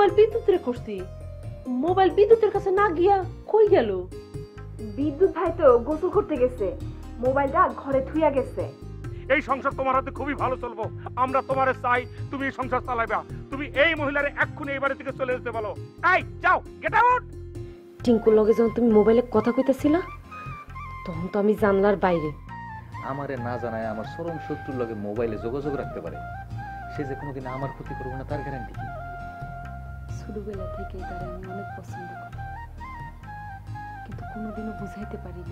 Mobile বিদ্যুতের করছি, mobile বিদ্যুতের কাছে না গিয়া কই গেল? বিদ্যুৎ ভাই তো গোসল করতে গেছে, মোবাইলটা ঘরে থুইয়া গেছে। এই সংসার তোমার হাতে খুবই ভালো চলবো, আমরা তোমারে চাই, তুমি এই সংসার চালাইবা। তুমি এই মহিলারে এক্ষুনি এই বাড়ি থেকে চলে যেতে বলো। এই যাও, গেট আউট। টিঙ্কুর লগে যখন তুমি মোবাইলে কথা কইতেছিলা তখন তো আমি জানলার বাইরে। আমারে না জানায় আমার চরম শত্রুর লগে মোবাইলে যোগাযোগ রাখতে পারে, সে যে কোনোদিন আমার ক্ষতি করবো না তার গ্যারান্টি কি? ছোটবেলা থেকে তারা আমি অনেক পছন্দ করি, কিন্তু কোনোদিনও বুঝাইতে পারিনি।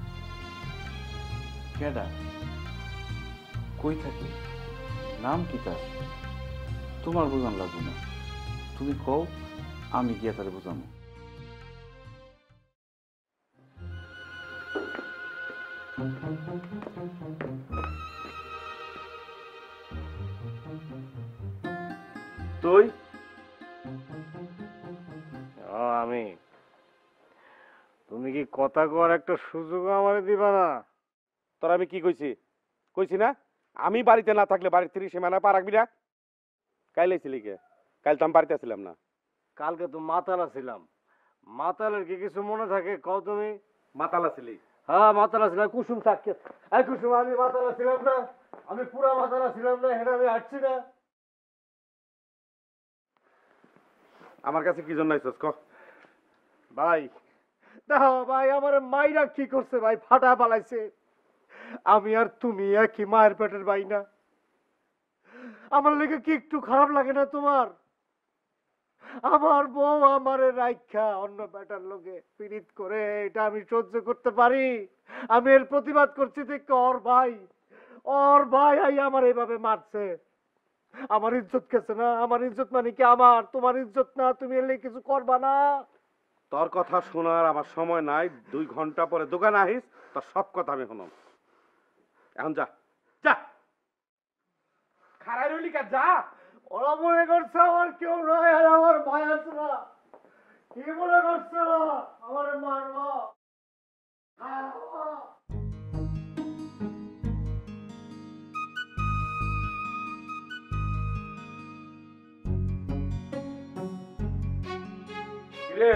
কেডা? কই থাকে? নাম কি তার? তোমার বোঝান লাগবে না, তুমি কও, আমি গিয়া তারে বোঝানো। তুই? আমি? তুমি কি কথা কর একটা সুযোগ আমারে দিবা না? তোর আমি কি কইছি? কইছি না আমি বাড়িতে না থাকলে বাড়ির 30 সীমানা পা রাখবি না? কাল আইছিলি কে? কাল তো আমি বাড়িতে ছিলাম না। কালকে তো মাতালা ছিলাম। মাতালের কি কিছু মনে থাকে কও তুমি? মাতালা ছিলি? হ্যাঁ মাতালা ছিলাম। কুসুম থাকে, এই কুসুম আমি মাতালা ছিলাম না? আমি পুরা মাতালা ছিলাম না? হেনা আমি হাঁটছি না? আমার কাছে কি জন্য আইছস ক? ভাই দেখো ভাই, আমার মাইরা কি করছে ভাই, ফাটা পালাইছে। আমি আর তুমি একই মায়ের পেটের ভাই না? আমার লেগে কি একটু খারাপ লাগে না তোমার? আমার বউ আমারে রাইখা অন্য বেটার লোকে পীড়িত করে, এটা আমি সহ্য করতে পারি? আমি এর প্রতিবাদ করছি দেখে ওর ভাই আই আমার এইভাবে মারছে। আমার ইজ্জত গেছে না? আমার ইজ্জত মানে কি আমার? তোমার ইজ্জত না? তুমি এলে কিছু করবা না? তোর কথা শোনার আমার সময় নাই, 2 ঘন্টা পরে দোকানে আহিস, তোর সব কথা আমি শুনব। এখন যা যা, খারাই রইলি কা, যা। ওরা মনে করছে আমার কেউ নয়, আর আমার ভাই আছে না? কি মনে করছে আমার মারবো? কিরে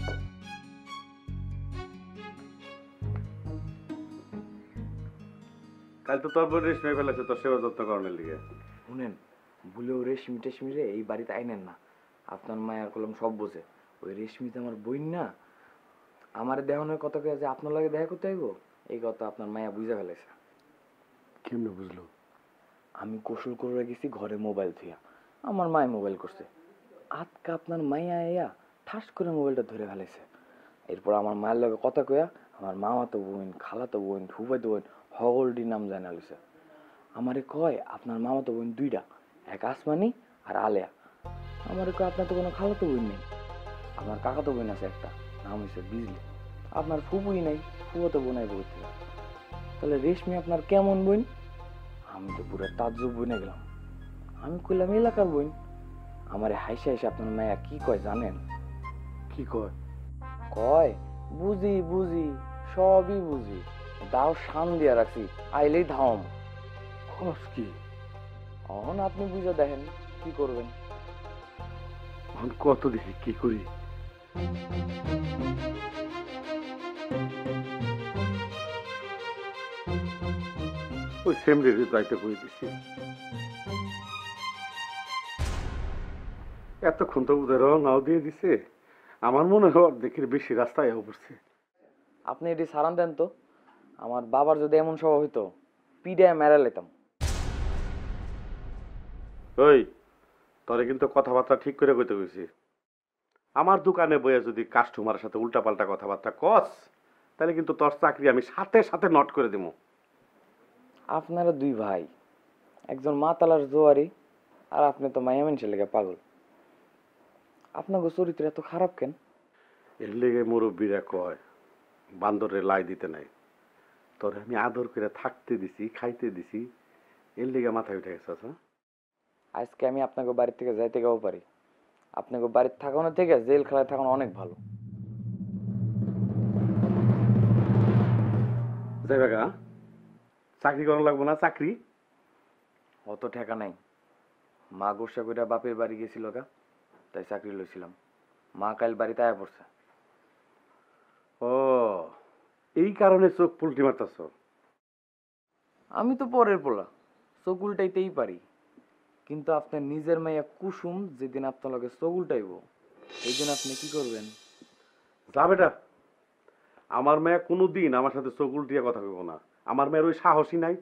কাল তো তোর বোন রেশমে ফেলেছে তোর সেবা যত্ন করানোর লিগে। শুনেন, ভুলেও রেশমি টেশমি রে এই বাড়িতে আইনেন না। আপনার মায়ের কলম সব বোঝে। ওই রেশমিতে আমার বইন না, আমার দেহনের কথা কে যে আপনার লাগে দেখা করতে আইব, এই কথা আপনার মায়া বুঝে ফেলেছে। কেমনে বুঝলো? আমি কৌশল করে গেছি ঘরে মোবাইল থুয়া, আমার মায় মোবাইল করছে, আজকে আপনার মাইয়া আইয়া ঠাস করে মোবাইলটা ধরে ফেলেছে। এরপর আমার মায়ের লগে কথা কয়া আমার মামাতো বোন, খালাতো বোন, ফুফাতো বোন হগলডি নাম জানা লইছে। আমারে কয় আপনার মামাতো বোন 2টা, এক আসমানি আর আলেয়া। আমারে কয় আপনার তো কোনো খালাতো বোন নেই। আমার কাকাতো বোন আছে একটা, নাম হয়েছে বিজলি। আপনার ফুপুই নাই, ফুফাতো বোন আইব কোথা থেকে? তাহলে রেশমি আপনার কেমন বোন? আমি তো পুরো তাজ্জব বনে গেলাম। আমি কইলাম এলাকার বোন। আমারে হাইসে হাইসে আপনার মায়া কি কয় জানেন? কি কয়? কয় বুঝি বুঝি, সবই বুঝি, দাও শান দিয়া রাখছি, আইলেই ধাম। খরচ কি? এখন আপনি বুঝে দেখেন কি করবেন। কত দেখি কি করি? ওই সেম রেডি যাইতে কই দিছি, এতক্ষণ তো ওদের নাও দিয়ে দিছে। আমার মনে হয় অর্ধেকের বেশি রাস্তায় পড়ছে। আপনি এটি সারান দেন তো, আমার বাবার যদি এমন স্বভাব হইতো পিডায় মেরা লেতাম। ওই তোরে কিন্তু কথাবার্তা ঠিক করে কইতে কইছি। আমার দোকানে বইয়া যদি কাস্টমারের সাথে উল্টাপাল্টা কথাবার্তা কস, তাহলে কিন্তু তোর চাকরি আমি সাথে সাথে নট করে দিব। আপনারা 2 ভাই, একজন মাতালার জোয়ারি আর আপনি তো মায়া মানুষের লেগে পাগল। আপনাকে চরিত্র এত খারাপ কেন? এর লেগে মুরব্বীরা কয় বান্দরে লাই দিতে নাই। তোরে আমি আদর করে থাকতে দিছি, খাইতে দিছি, এর লেগে মাথায় উঠে গেছে। আজকে আমি আপনাকে বাড়ি থেকে যাইতে গেও পারি, আপনাকে বাড়িতে থাকানো থেকে জেল খেলায় থাকানো অনেক ভালো। যাইবা গা? চাকরি করা লাগবো না? চাকরি অত ঠেকা নাই। মা গোসা কইরা বাপের বাড়ি গেছিল গা, তাই চাকরি লইছিলাম। মা কাল বাড়িতে আয়া পড়ছে। ও, এই কারণে চোখ পুলটি মারতাছ। আমি তো পরের পোলা, চোখ উল্টাইতেই পারি, কিন্তু আপনার নিজের মাইয়া কুসুম যেদিন আপনার লগে চোখ উল্টাইব এই দিন আপনি কি করবেন? যা বেটা, আমার মেয়ে কোনোদিন আমার সাথে চোখ উল্টিয়ে কথা কইব না। আমার মেয়ের ওই সাহসই নাই।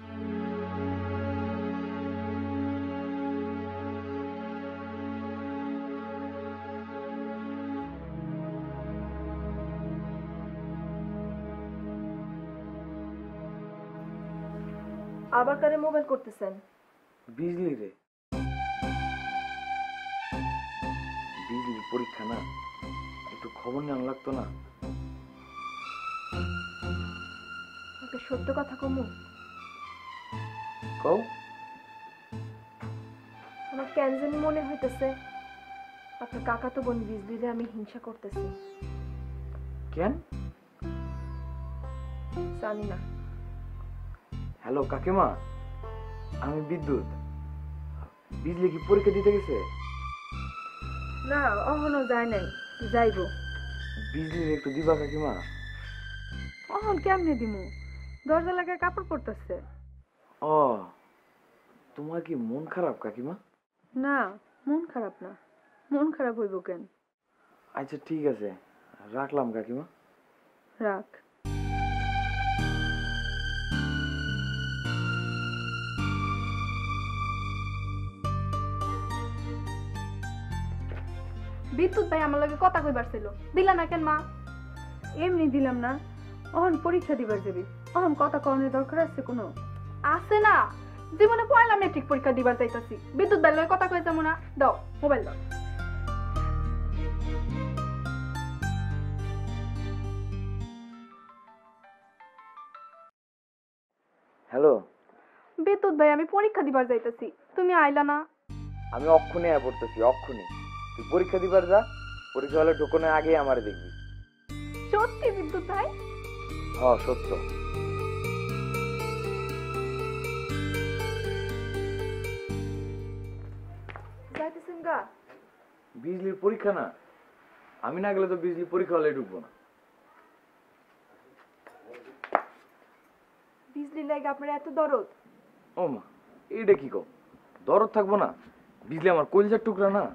আবার কারে মোবাইল করতেছেন? বিজলি রে, বিজলির পরীক্ষা না, একটু খবর নেওয়া লাগতো না? একটা সত্য কথা কমু, কও। আমার কেন জানি মনে হইতেছে আপনার কাকাতো বোন বিজলিরে আমি হিংসা করতেছি। কেন? জানি না। হ্যালো কাকিমা, আমি বিদ্যুৎ। বিজলি কি পরীক্ষা দিতে গেছে? না, অহনো যায় নাই, যাইব। বিজলির একটু দিবা কাকিমা? অহন কেমনে দিমু? দরজা লাগায় কাপড় পরতেছে। ও, তোমার কি মন খারাপ কাকিমা? না, মন খারাপ না। মন খারাপ হইব কেন? আচ্ছা ঠিক আছে, রাখলাম কাকিমা। রাখ। বিদ্যুৎ ভাই আমার লগে কথা কইবার ছিল, দিলা না কেন মা? এমনি দিলাম না, অহন পরীক্ষা দিবার যাবি। অহন কথা কনের দরকার আছে কোনো? আছে না, জীবনে পয়লা মেট্রিক পরীক্ষা দিবার যাইতাছি, বিদ্যুৎ ভাই লগে কথা কই যাবো না? দাও মোবাইল দাও। হ্যালো, বিদ্যুৎ ভাই আমি পরীক্ষা দিবার যাইতাছি, তুমি আইলা না? আমি অক্ষণে আয়া পড়তেছি, অক্ষণে। তুই পরীক্ষা দিবার যা, পরীক্ষা হলে ঢোকনের আগেই আমারে দেখবি। সত্যি বিদ্যুৎ ভাই? হ, সত্য। যাইতেছেন গা? বিজলির পরীক্ষা না, আমি না গেলে তো বিজলি পরীক্ষা হলে ঢুকবো না। বিজলি লাগে আপনার এত দরদ? ও মা, এইটা কি কও? দরদ থাকবো না? বিজলি আমার কলিজার টুকরা না?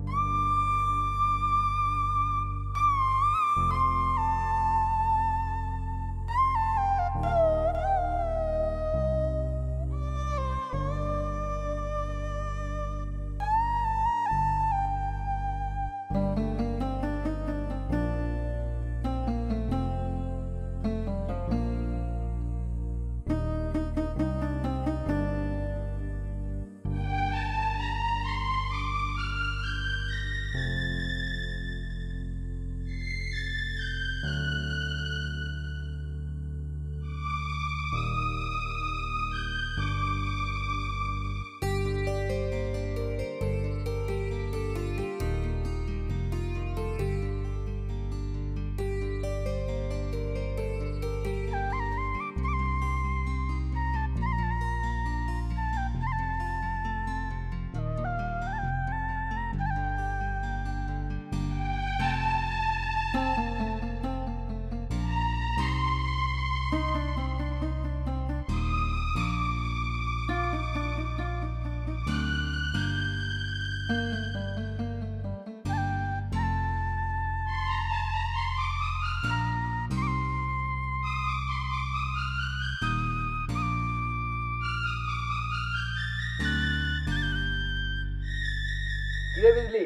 কিরে বিজলি?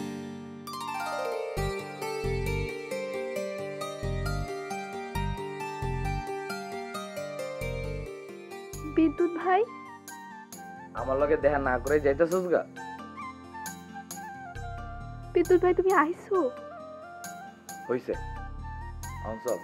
বিদ্যুৎ ভাই? আমার লগে দেখা না করে যাইতেছস গা? বিদ্যুৎ ভাই তুমি আইছো? হইছে, এখন চল।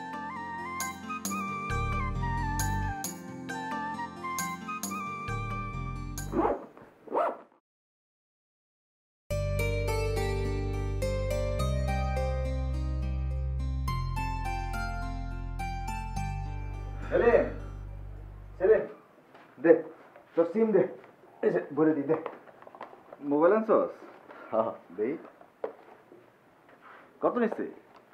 সেলিম, সেলিম, দে তোর সিম দে, এই যে বলে দি দে। মোবাইল আনছস? দেই কত নিচ্ছে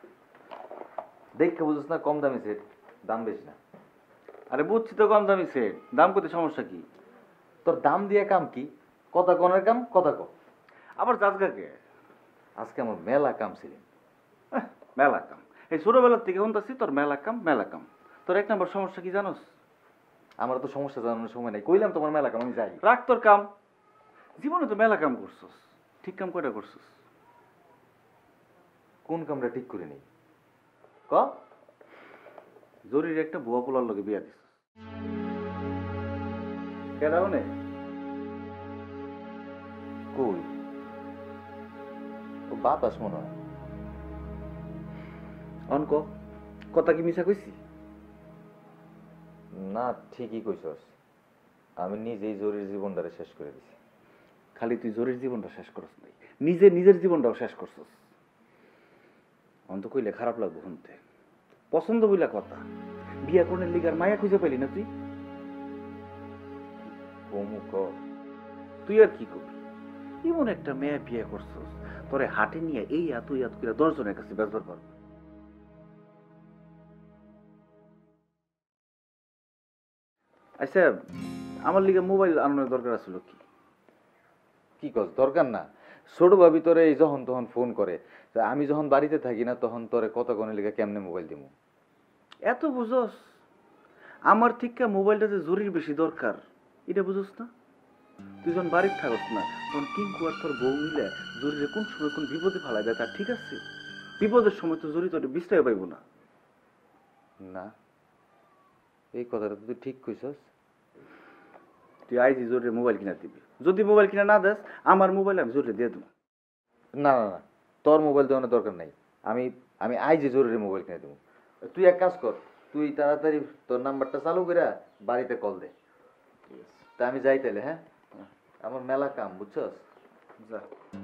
দেখে বুঝছ না, কম দামি সেট, দাম বেশি না। আরে বুঝছি তো কম দামি সেট, দাম করতে সমস্যা কি? তোর দাম দিয়ে কাম কি? কথা কনের কাম কথা ক। আবার জাজগাকে আজকে আমার মেলা কাম ছিল। মেলা কাম, এই ছোটবেলার থেকে শুনতেছি তোর মেলা কাম মেলা কাম। তোর এক নম্বর সমস্যা কি জানোস? আমার তো সমস্যা জানানোর সময় নাই, কইলাম তোমার মেলা কাম, আমি যাই। রাখ তোর কাম, জীবনে তো মেলা কাম করছস, ঠিক কাম কয়টা করছস? কোন কামটা ঠিক করে নেই ক। জরুরি একটা বুয়া পোলার লগে বিয়া দিস। কেডা মনে? কই ও বাতাস মনে হয়। অনক কথা কি মিছা কইছি? না ঠিকই কইছস, আমি নিজেই জরুরি জীবনটারে শেষ করে দিছি। খালি তুই জরির জীবনটা শেষ করস নাই, নিজের জীবনটাও শেষ করছস। অন্ত কইলে খারাপ লাগবো শুনতে। পছন্দ বইলা কথা, বিয়া করনের লিগার মায়া খুঁজে পাইলি না তুই? অমুক তুই আর কি করবি? এমন একটা মেয়ে বিয়ে করছস, তোরে হাটে নিয়ে এই এত করে 10 জনের কাছে বেচবার পারবো। আচ্ছা, আমার লিগে মোবাইল আনানোর দরকার আছিল কি? কি কস দরকার না? ছোট ভাবি তোরে এই যখন তখন ফোন করে, তা আমি যখন বাড়িতে থাকি না তখন তোরে কত গনে লিগে কেমনে মোবাইল দিমু? এত বুঝোস? আমার থেকে মোবাইলটা যে জরুরি বেশি দরকার এটা বুঝোস না? তুই যখন বাড়িতে থাকস না তখন টিঙ্কু আর তোর বউ মিলে জরুরি কোন সময় কোন বিপদে ফেলাই দেয় তার ঠিক আছে? বিপদের সময় তো জরুরি তোর বিশ্রায় পাইব না। না, এই কথাটা তুই ঠিক কইছস। তুই আইজি জরুরি মোবাইল কিনা দিবি, যদি মোবাইল কিনা না দেস আমার মোবাইল আমি জরুরি দিয়ে দেবো। না না না, তোর মোবাইল দেওয়ানোর দরকার নাই। আমি আমি আই যে জরুরি মোবাইল কিনে দেবো। তুই এক কাজ কর, তুই তাড়াতাড়ি তোর নাম্বারটা চালু করে বাড়িতে কল দে। তা আমি যাই তাইলে। হ্যাঁ, আমার মেলা কাম, বুঝছস? যা।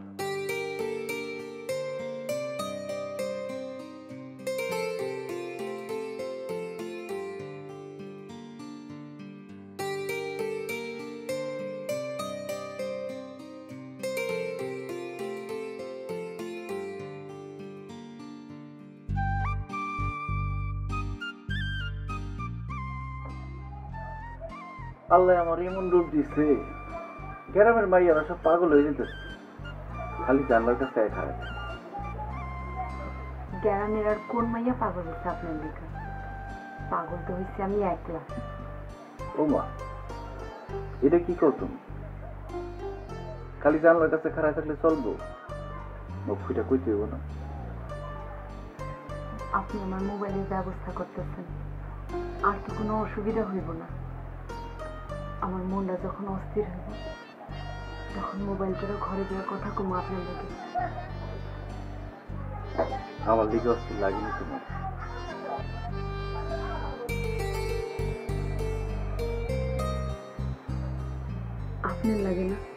আল্লাহ আমার এমন রূপ দিচ্ছে, গ্রামের মাইয়ারা সব পাগল হয়ে যেতেছে, খালি জানলার কাছে খায়। গ্রামের আর কোন মাইয়া পাগল হচ্ছে আপনার দেখা? পাগল তো হয়েছে আমি একলা। ও মা, এটা কি কর তুমি? খালি জানলার কাছে খাড়ায় থাকলে চলবো? মুখ ফুটা কইতে হইব না? আপনি আমার মোবাইলের ব্যবস্থা করতেছেন, আর তো কোনো অসুবিধা হইব না। আমার মনটা যখন অস্থির হইব তখন মোবাইল করে ঘরে গিয়ে কথা কম আপনার লোকে। আমার দিকে অস্থির লাগেনি তোমার? আপনার লাগে না?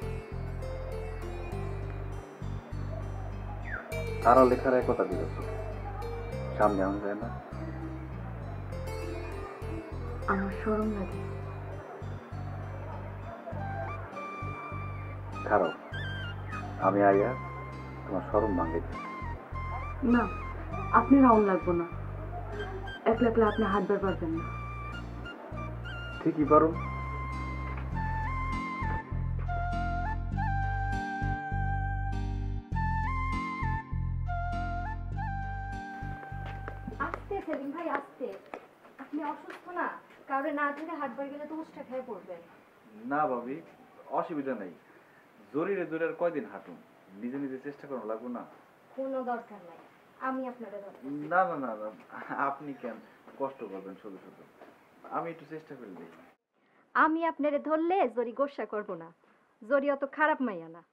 তারা লেখার এক কথা দিল, সামনে আনা যায় না? আমার শরম লাগে। খারাপ, আমি আইয়া তোমার শরম ভাঙে দিই। না, আপনি রাউন্ড লাগবো না। একলা একলা আপনি হাত বের পারবেন না। ঠিকই পারো। আস্তে সেলিম ভাই আস্তে, আপনি অসুস্থ না? কাউরে না ধরে হাঁটবার গেলে তো উষ্টা খেয়ে পড়বেন। না ভাবি, অসুবিধা নাই। জরিরে জোরে আর কয়দিন হাঁটুন, নিজে নিজে চেষ্টা করা লাগবো না? কোনো দরকার নাই, আমি আপনাদের দরকার। না না না না, আপনি কেন কষ্ট করবেন শুধু শুধু? আমি একটু চেষ্টা করে দিই। আমি আপনারে ধরলে জরি গোসা করব না, জরি অত খারাপ মাইয়া না।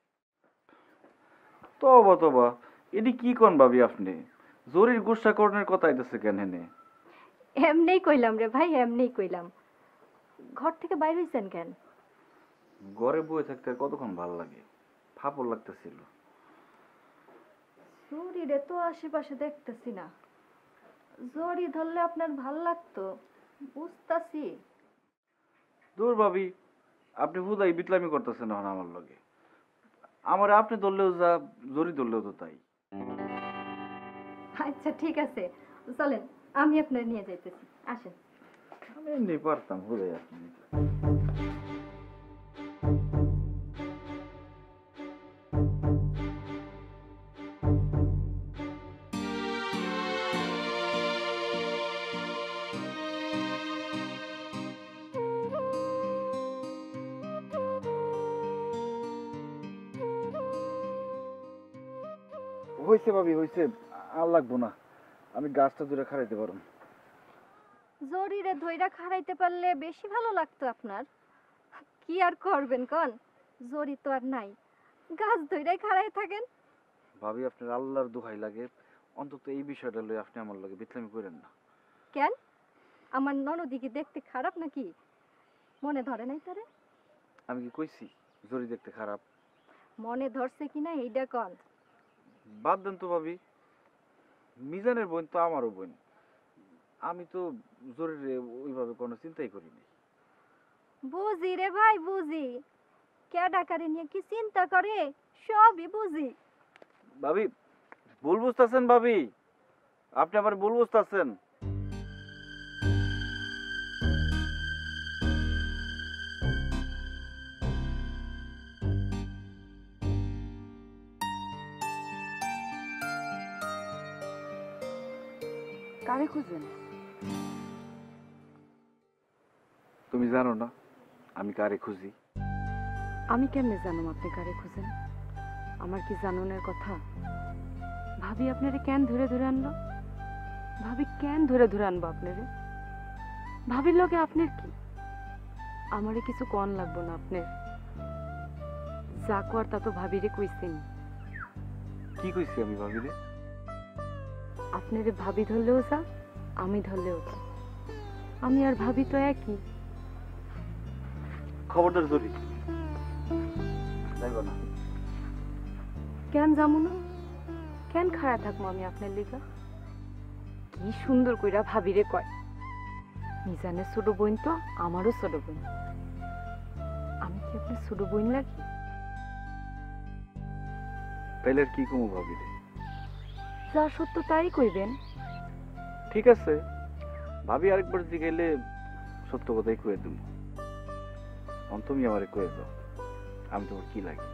তবা তবা, এটি কি কোন ভাবি আপনি? জরির গুসা করণের কথা আইতেছে কেন হেনে? এমনিই কইলাম রে ভাই, এমনিই কইলাম। ঘর থেকে বাইরে হইছেন কেন? ঘরে বসে থাকতে আর কতক্ষণ ভাল লাগে, ফাপড় লাগতেছিল। জরিরে তো আশেপাশে দেখতেছি না, জরি ধরলে আপনার ভাল লাগতো বুঝতাছি। দূর ভাবি, আপনি হুদাই বিতলামি করতেছেন এখন আমার লগে। আমার আপনি ধরলেও যা, জরি ধরলেও তো তাই। আচ্ছা ঠিক আছে, চলেন আমি আপনার নিয়ে যাইতেছি, আসেন। আমি এমনি পারতাম, বোঝাই আপনি। হয়েছে ভাবি, হয়েছে। আর লাগবো না, আমি গাছটা দূরে খাড়াইতে পারুম। জরিরে ধইরা খাড়াইতে পারলে বেশি ভালো লাগতো আপনার। কি আর করবেন কন, জরি তো আর নাই, গাছ ধইরাই খাড়াই থাকেন। ভাবি আপনার আল্লাহর দোহাই লাগে, অন্তত এই বিষয়টা লই আপনি আমার লগে বিতলামি করেন না। কেন, আমার ননদি কি দেখতে খারাপ নাকি? মনে ধরে নাই তারে? আমি কি কইছি জরি দেখতে খারাপ? মনে ধরছে কিনা এইটা কন। বাদ দেন তো ভাবি, মিজানের বোন তো আমারও বোন। আমি তো জরিরে ওইভাবে কোনো চিন্তাই করিনি। বুঝি রে ভাই বুঝি, কে ডাকারে নিয়ে কি চিন্তা করে সবই বুঝি। ভাবি ভুল বুঝতেছেন, ভাবি আপনি আবার ভুল বুঝতেছেন। কারে খুঁজেন? তুমি জানো না আমি কারে খুঁজি? আমি কেমনে জানুম আপনি কারে খুঁজেন? আমার কি জানুনের কথা? ভাবি আপনারে কেন ধরে ধরে আনলো? ভাবি কেন ধরে ধরে আনবো আপনারে? ভাবির লগে আপনার কি? আমারে কিছু কন লাগবো না আপনার, যা কর তা তো ভাবিরে কইছেন। কি কইছি আমি ভাবিরে? আপনারে ভাবি ধরলেও যা, আমি ধরলেও যা, আমি আর ভাবি তো একই। খবরদার জরি যাইব না। কেন যাবো না? কেন খাড়া থাকবো আমি আপনার লিগা? কি সুন্দর কইরা ভাবিরে কয়, মিজানের ছোট বোন তো আমারও ছোট বোন। আমি কি আপনার ছোট বোন লাগি? তাইলে আর কি কমু ভাবিরে? যা সত্য তাই কইবেন। ঠিক আছে, ভাবি আরেকবার জিগাইলে সত্য কথাই কয়ে দেব। তুমি আমারে কয়ে দাও আমি তোমার কি লাগে।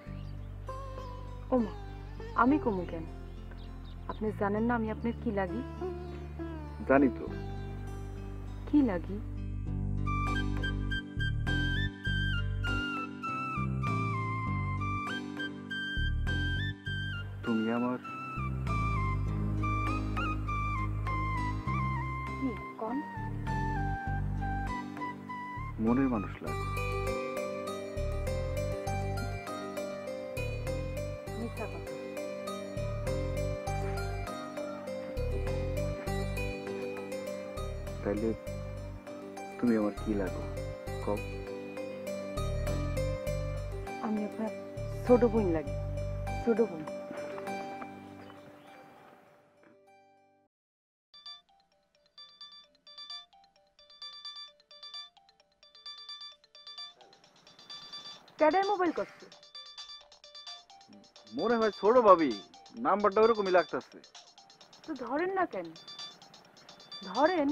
ওমা, আমি কমু কেন? আপনি জানেন না আমি আপনার কি লাগি? জানি তো। কি লাগি? তুমি আমার কি কোন? মনের মানুষ লাগে। মিথ্যা কথা। তাইলে তুমি আমার কি লাগো কও? আমি আপনার ছোট বোন লাগি, ছোট বোন। ক্যাডার মোবাইল করছে? মনে হয় ছোট ভাবি, নাম্বারটা ওরকমই লাগতেছে। তো ধরেন না কেন? ধরেন।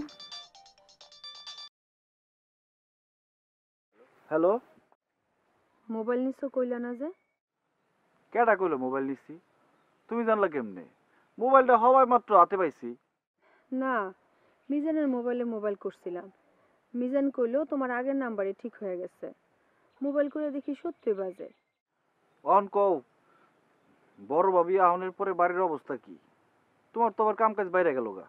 হ্যালো, মোবাইল নিছো কইলা না যে? কেডা কইলো মোবাইল নিছি? তুমি জানলা কেমনে? মোবাইলটা হওয়ায় মাত্র হাতে পাইছি। না, মিজানের মোবাইলে মোবাইল করছিলাম। মিজান কইলো তোমার আগের নাম্বারে ঠিক হয়ে গেছে। মোবাইল করে দেখি সত্যি বাজে। অন কও, বড় ভাবি আহনের পরে বাড়ির অবস্থা কি? তোমার তো আবার কাম কাজ বাইরে গেল গা।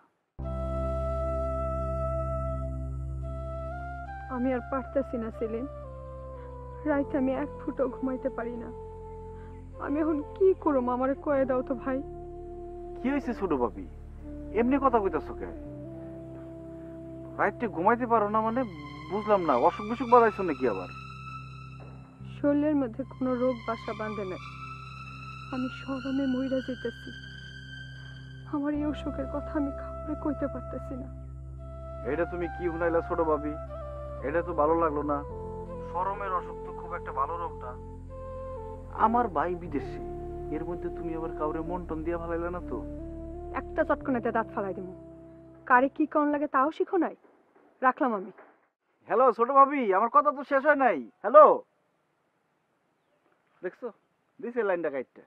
আমি আর পারতেছি না সেলিম, রাইতে আমি এক ফুটও ঘুমাইতে পারি না। আমি এখন কি করব, আমারে কয়ে দাও তো ভাই। কি হয়েছে ছোট ভাবি? এমনি কথা কইতাছো কে? রাইতে ঘুমাইতে পারো না মানে বুঝলাম না, অসুখ বিসুখ বাজাইছো নাকি আবার? শরীরের মধ্যে কোনো রোগ বাসা বাঁধে নাই, আমি শরমে মইরা যেতেছি। আমার এই অসুখের কথা আমি কাউরে কইতে পারতেছি না। এটা তুমি কি শুনাইলা ছোট ভাবি? এটা তো ভালো লাগলো না। শরমের অসুখ তো খুব একটা ভালো রোগ না। আমার ভাই বিদেশে, এর মধ্যে তুমি আবার কাউরে মন টন দিয়ে ভালাইলে না তো? একটা চটকনাতে দাঁত ফালাই দিব। কারে কি কোন লাগে তাও শিখো নাই। রাখলাম আমি। হ্যালো ছোট ভাবি, আমার কথা তো শেষ হয় নাই। হ্যালো, দেখছো দিছে লাইনটা কাইটটা।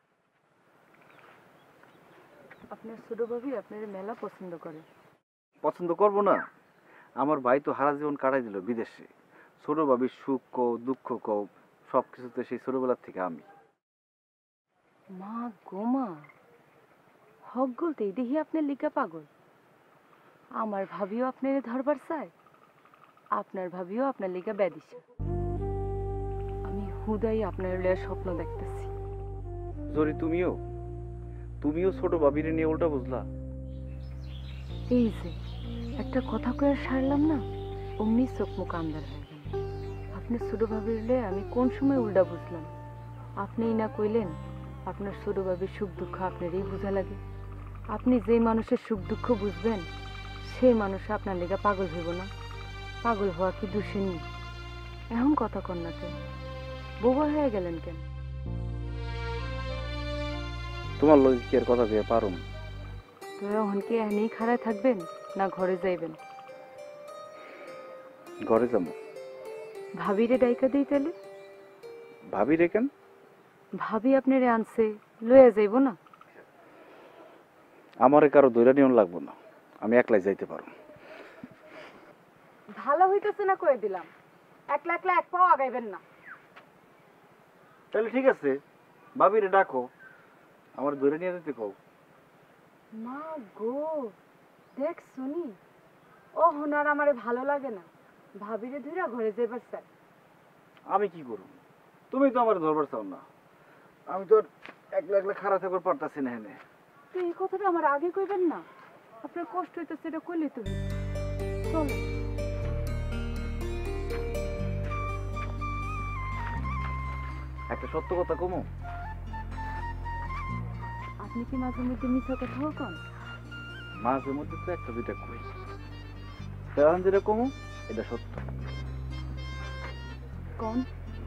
আপনার ছোট ভাবি আপনার মেলা পছন্দ করে। পছন্দ করবো না? আমার ভাই তো হারা জীবন কাটাই দিল বিদেশে। ছোট ভাবির সুখ কও দুঃখ কও সব কিছুতে সেই ছোটবেলার থেকে আমি। মা গোমা, হক গলতেই দেখি আপনার লিকা পাগল। আমার ভাবিও আপনার ধরবার চায়, আপনার ভাবিও আপনার লিগা ব্যাদিসা। আমি হুদাই আপনার লইয়া স্বপ্ন দেখতেছি। জরি তুমিও তুমিও ছোট ভাবির নিয়ে উল্টা বুঝলা? এই যে একটা কথা কয়ে সারলাম না, অমনি চোখ মুখ আন্দার হয়ে গেল। আপনি ছোট ভাবির লইয়া আমি কোন সময় উল্টা বুঝলাম? আপনিই না কইলেন আপনার ছোট ভাবির সুখ দুঃখ আপনারই বোঝা লাগে। আপনি যেই মানুষের সুখ দুঃখ বুঝবেন সেই মানুষ আপনার লেগা পাগল হইব না? পাগল হওয়া কি দোষের? এখন কথা কন না কেন? বোবা হয়ে গেলেন কেন? তোমার লগে কি আর কথা দিয়ে পারুম? তো এখন কি এখানেই খাড়ায় থাকবেন না ঘরে যাইবেন? ঘরে যাবো। ভাবিরে ডাইকা দিই তাহলে? ভাবি রেখেন? ভাবি আপনারে আনছে, লইয়া যাইব না? আমারে কারো দৈরা নিয়ন লাগবো না, আমি একলাই যাইতে পারো। ভালো হইতেছে না কয়ে দিলাম, একলা একলা এক পাও আগাইবেন না। তাহলে ঠিক আছে, ভাবিরে ডাকো, আমার দৈরা নিয়ে যেতে কও। মা গো, দেখ শুনি ও হোনার আমারে ভালো লাগে না, ভাবিরে ধইরা ঘরে যাইবার চাই। আমি কি করব? তুমি তো আমার ধরবার চাও না, আমি তো আর একলা একলা খারাপ থাকবার পারতাছি না। এনে তো এই কথাটা আমার আগে কইবেন না? আপনার কষ্ট হইতেছে এটা কইলে তুমি চলো। একটা সত্য কথা কমো, আপনি কি মাঝে মধ্যে মিথ্যা কথা কন? মাঝে মধ্যে তো একটা দুইটা কই, তেমন যেটা কমো এটা সত্য। কন?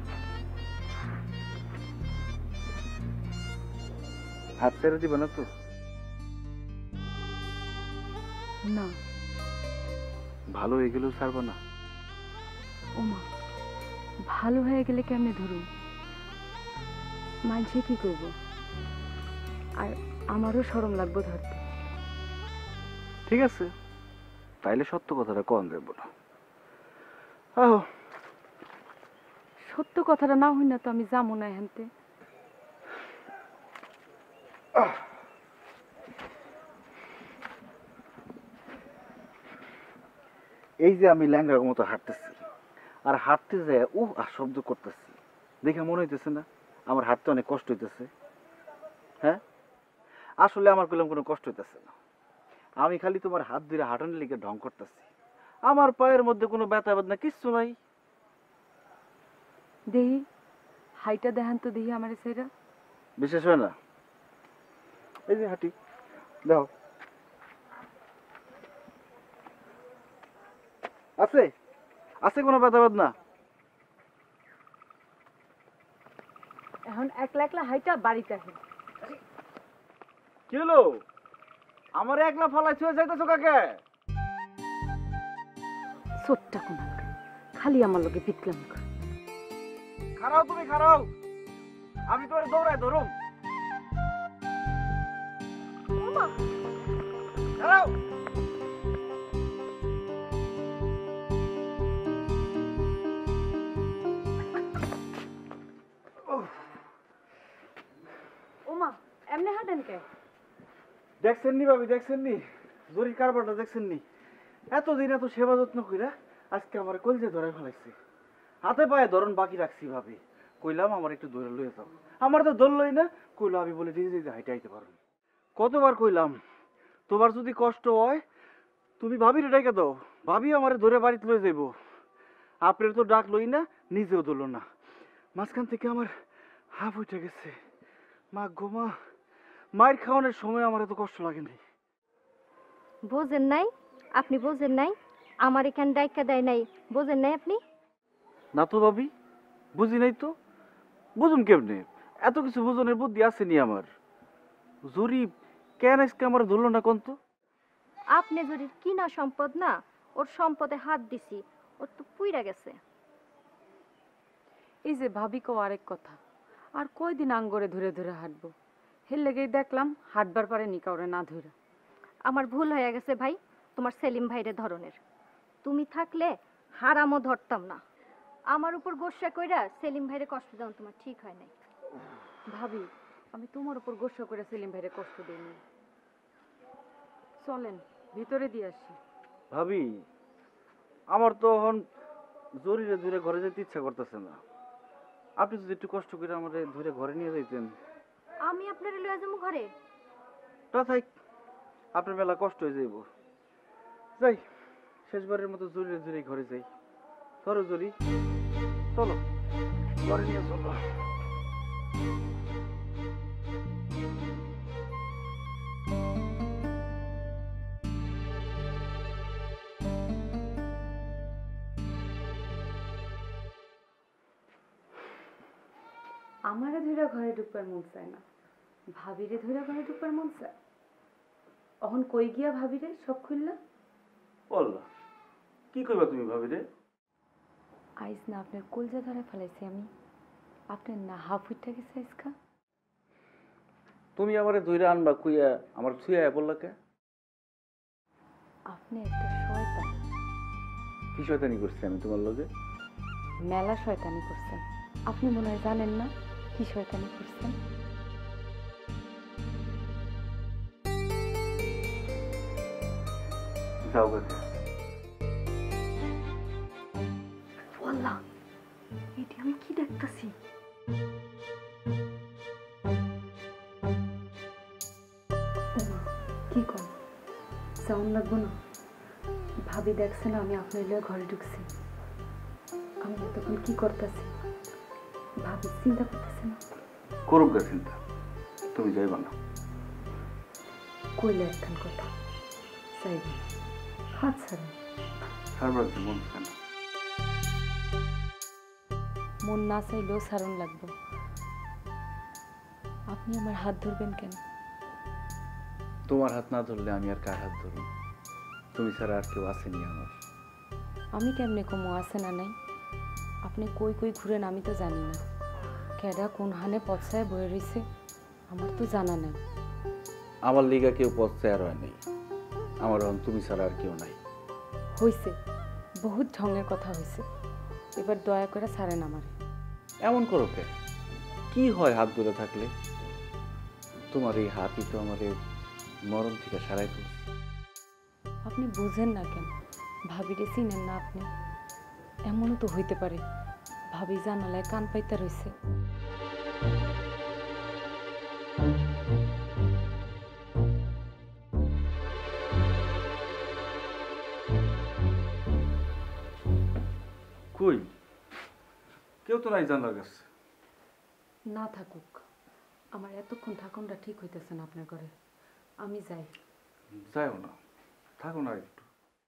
হাত ছেড়ে দিবে না তো? না। ভালো হয়ে গেলেও ছাড়বা না? ওমা, ভালো হয়ে গেলে কেমনে ধরুন? মানছে কি করব? আর আমারও শরম লাগবো ধরতে। ঠিক আছে, তাইলে সত্য কথাটা কন দেব না। আহ, সত্য কথাটা না হই না তো আমি যাবো না এখানতে। এই যে আমি ল্যাংড়ার মতো হাঁটতেছি, আর হাঁটতে যায় আর শব্দ করতেছি, দেখে মনে হইতেছে না আমার হাঁটতে অনেক কষ্ট হইতেছে? হ্যাঁ, আসলে আমার কইলাম কোনো কষ্ট হইতেছে না, আমি খালি তোমার হাত ধরে হাঁটানোর লিগে ঢং করতেছি। আমার পায়ের মধ্যে কোনো ব্যথা বেদনা কিচ্ছু নাই। দেহি হাইটা দেখান তো, দেহি আমার সেরা। বিশেষ হয় না? এই যে হাঁটি, দাও। আছে আছে কোনো ব্যথা বেদনা? এখন একলা একলা হাইটা বাড়িতে আসেন। কি হলো? আমার একলা ফালাই ছুঁয়ে যাইতেছো কাকে? ছোট্টা কোন খালি আমার লোকে বিকলাম। খারাও তুমি খারাও, আমি তোর দৌড়াই ধরুম। খারাও। ওমা, এমনি হাঁটেন কে? দেখছেন নি ভাবি, দেখছেন নি জরির কারবারটা, দেখছেন নি? এতদিন এত সেবা যত্ন কইরা আজকে আমার কলজে ধরে ফেলাইছে। হাতে পায়ে ধরন বাকি রাখছি ভাবি, কইলাম আমার একটু দৌড়ে লইয়ে যাও, আমার তো দৌড়লই না। কইলো আমি বলে দিদি দিদি হাইটে আইতে পারো। কতবার কইলাম তোমার যদি কষ্ট হয় তুমি ভাবির ডাইকা দাও, ভাবি আমারে ধরে বাড়িতে লয়ে যাইব। আপনার তো ডাক লই না, নিজেও ধরল না। মাঝখান থেকে আমার হাফ উঠে গেছে। মা গো মা, মায়ের খাওয়ানোর সময় আমার এত কষ্ট লাগে নাই। বোঝেন নাই? আপনি বোঝেন নাই? আমার এখানে ডাইকা দেয় নাই, বোঝেন নাই আপনি? না তো ভাবি, বুঝি নাই তো। বুঝুম কেমনে? এত কিছু বুঝনের বুদ্ধি আসেনি আমার। জরি কেন আজকে আমার ধরলো না কোন তো? আপনি যদি কিনা সম্পদ না, ওর সম্পদে হাত দিছি, ওর তো পুইরা গেছে। এই যে ভাবি কো আরেক কথা, আর কয়দিন আঙ্গরে ধরে ধরে হাঁটবো? হের লেগেই দেখলাম হাঁটবার পারে নি কাউরে না ধরে। আমার ভুল হয়ে গেছে ভাই, তোমার সেলিম ভাইরে ধরনের। তুমি থাকলে হারামও ধরতাম না। আমার উপর গোসা কইরা সেলিম ভাইরে কষ্ট দেওয়া তোমার ঠিক হয় নাই। ভাবি, আমি তোমার উপর গোসা করে সেলিম ভাইরে কষ্ট দিইনি। চলেন ভিতরে দিয়ে আসি। ভাবি, আমার তো এখন জরিরে ধরে ঘরে যেতে ইচ্ছা করতেছে না। আপনি যদি একটু কষ্ট করে আমার ধরে ঘরে নিয়ে যাইতেন। আমি আপনার লয়ে যাবো ঘরে? তা থাক, আপনার মেলা কষ্ট হয়ে যাইব। যাই, শেষবারের মতো জরিরে ধরে ঘরে যাই। ধরো জরি, চলো ঘরে নিয়ে চলো। আমারে ধরে ঘরে ঢুকবার মন চায় না, ভাবিরে ধরে ঘরে ঢুকবার মন চায়। অহন কই গিয়া ভাবিরে সব খুললা? বললা কি কইবা তুমি ভাবি রে? আইজ না আপনার কলজা ধরে ফেলাইছি আমি, আপনার না হাফ উঠে গেছে আজকা। তুমি আমারে ধইরা আনবা কইয়া আমার ছুঁয়া বললা কে? আপনি একটা শয়তান। কি শয়তানি করছি আমি তোমার লগে? মেলা শয়তানি করছেন। আপনি মনে হয় জানেন না কি শয়তানি করছেন। যাও গেছে। বললা এটি আমি কি দেখতেছি? কি কর সাউন্ড লাগবো না? ভাবি দেখছে না আমি আপনার লিয়ে ঘরে ঢুকছি। আমি এতক্ষণ কি করতেছি ভাবি চিন্তা করতেছে না? করুক গা চিন্তা, তুমি যাইবা না। কইলে একখান কথা চাইবেন, হাত ছাড়েন। সারবার কি মন চায় না? মন না চাইলেও সারণ লাগবে। আপনি আমার হাত ধরবেন কেন? তোমার হাত না ধরলে আমি আর কার হাত ধরব? তুমি ছাড়া আর কেউ আসেনি আমার। আমি কেমনে কমো আছে না নাই? আপনি কই কই ঘুরেন আমি তো জানি না। কেডা কোন হানে পচায় বয়ে রইছে আমার তো জানা নাই। আমার লিগা কেউ পথে আর হয় নাই। আমার এখন তুমি ছাড়া আর কেউ নাই। হইছে, বহুত ঢঙের কথা হইছে। এবার দয়া করে ছাড়েন আমারে। এমন করো কে? কি হয় হাত ধরে থাকলে? তোমার এই হাতই তো আমার মরণ থেকে সারাই তুলছে। আপনি বুঝেন না কেন? ভাবিরে চিনেন না আপনি? এমনও তো হইতে পারে ভাবি জানালায় কান পাইতে রইছে। কই কেউ তো নাই জানার কাছে। না থাকুক, আমার এতক্ষণ থাকুনটা ঠিক হইতেছে না আপনার ঘরে। আমি যাই। যাইও না, থাকো না একটু।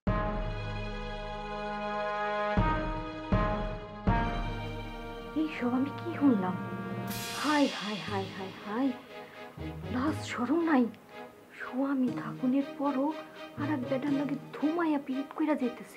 এইসব আমি কি শুনলাম? হাই হাই হাই হাই হাই, লাজ শরম নাই। স্বামী থাকুনের পরও আর এক বেটার লাগে ধুমাইয়া পিরিত কইরা যাইতেছি।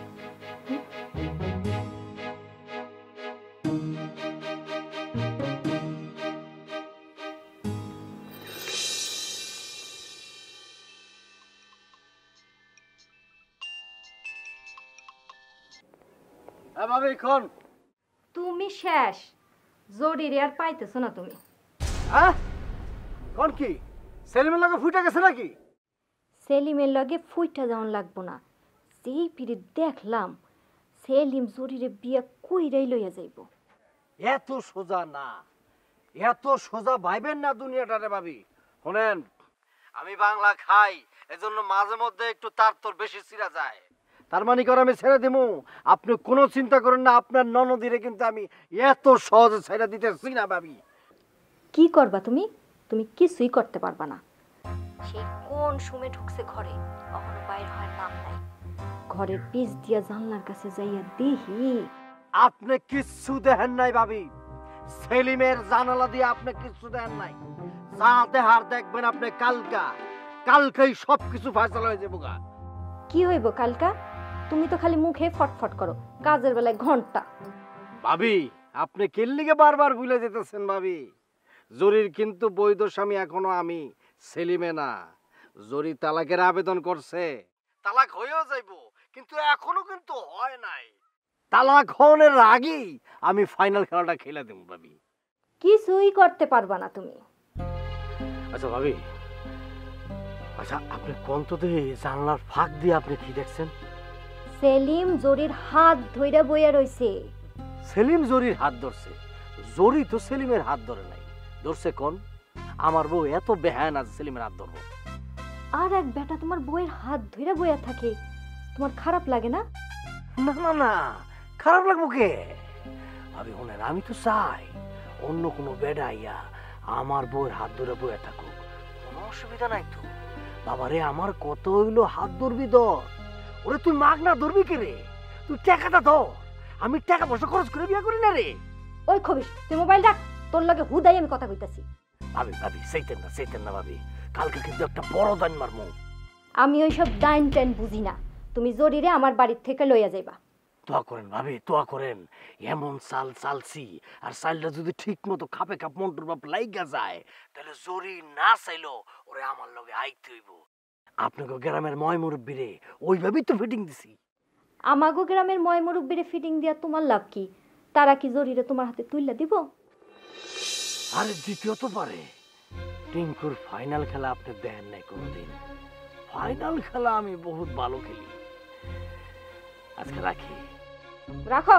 ভাবি কোন? তুমি শেষ, জরিরে আর পাইতেছো না তুমি। হ্যাঁ কোন কি সেলিমের লগে ফুটে গেছে নাকি? সেলিমের লগে ফুইটা যাওয়ান লাগবো না। যেই পিরিত দেখলাম সেলিম জরিরে বিয়া কইরাই লইয়া যাইব। এত সোজা না, এত সোজা ভাইবেন না দুনিয়াটারে ভাবি। শোনেন, আমি বাংলা খাই, এজন্য মাঝে মধ্যে একটু তার তোর বেশি চিরা যায়। তার মানে করে আমি ছেড়ে দেবো? আপনি কোনো চিন্তা করেন না, আপনার ননদিরে কিন্তু আমি এত সহজে ছেড়ে দিতেছি না ভাবি। কি করবা তুমি? তুমি কিছুই করতে পারবা না। সেই কোন সুমে ঢুকছে ঘরে, কখনো বাইর হয় নাম নাই। ঘরের পিছ দিয়া জানলার কাছে যাইয়া দেখি আপনি কিচ্ছু দেখেন নাই ভাবি। সেলিমের জানালা দিয়ে আপনি কিছু দেন নাই। যাতে হার দেখবেন আপনি কালকেই সবকিছু ফয়সালা হয়ে যাবো গা। কি হইব কালকা? তুমি তো খালি মুখে ফটফট করো, কাজের বেলায় ঘন্টা। ভাবি আপনি কেল্লিকে বারবার ভুলে যেতেছেন ভাবি। জরির কিন্তু বৈধ স্বামী এখনো আমি, সেলিমে না। জরি তালাকের আবেদন করছে, তালাক হয়েও যাইব, কিন্তু এখনো কিন্তু হয় নাই। তালাক হওয়ার আগেই আমি ফাইনাল খেলাটা খেলে দেব ভাবি। কিছুই করতে পারবা না তুমি। আচ্ছা ভাবি, আচ্ছা আপনি কোন তো জানলার ফাঁক দিয়ে আপনি কি দেখছেন? সেলিম জরির হাত ধইরা বইয়া রইছে। সেলিম জরির হাত ধরছে? জরি তো সেলিমের হাত ধরে নাই, ধরছে কোন? আমার বউ এত বেহায়া না সেলিমের হাত ধরবো। আর এক বেটা তোমার বউয়ের হাত ধইরা বইয়া থাকে, তোমার খারাপ লাগে না? না না না, খারাপ লাগবো কে? ভাবি শোনেন, আমি তো চাই অন্য কোনো বেডা আইয়া আমার বউয়ের হাত ধরে বইয়া থাকুক, কোনো অসুবিধা নাই তো। বাবারে আমার কত হইলো হাত ধরবি ধর, ওরে তুই মাগ না ধরবি কে রে? তুই টাকাটা ধর, আমি টাকা পয়সা খরচ করে বিয়া করি না রে। ওই খবিস, তুই মোবাইল রাখ, তোর লগে হুদাই আমি কথা কইতাছি। ভাবি ভাবি সেইতেন না ভাবি, কালকে কিন্তু একটা বড় দান মারমু। আমি ওইসব ডাইন টাইন বুঝি না, তুমি জরিরে আমার বাড়ির থেকে লইয়া যাইবা। দোয়া করেন ভাবি, দোয়া করেন। এমন চালছি, আর চালটা যদি ঠিক মতো খাপে খাপ মন্টুর বাপ লাইগা যায়, তাহলে জরি না চাইলো ওরে আমার লগে আইতে হইব। আপনাকে গ্রামের ময় মুরব্বী রে ওইভাবেই তো ফিটিং দিছি। আমাগো গ্রামের ময় মুরব্বিরে ফিটিং দিয়া তোমার লাভ কি? তারা কি জরিরে তোমার হাতে তুইলা দিব? আরে দ্বিতীয়ত পারে, টিঙ্কুর ফাইনাল খেলা আপনি দেন নাই কোনোদিন। ফাইনাল খেলা আমি বহুত ভালো খেলি। আজকে রাখি। রাখো।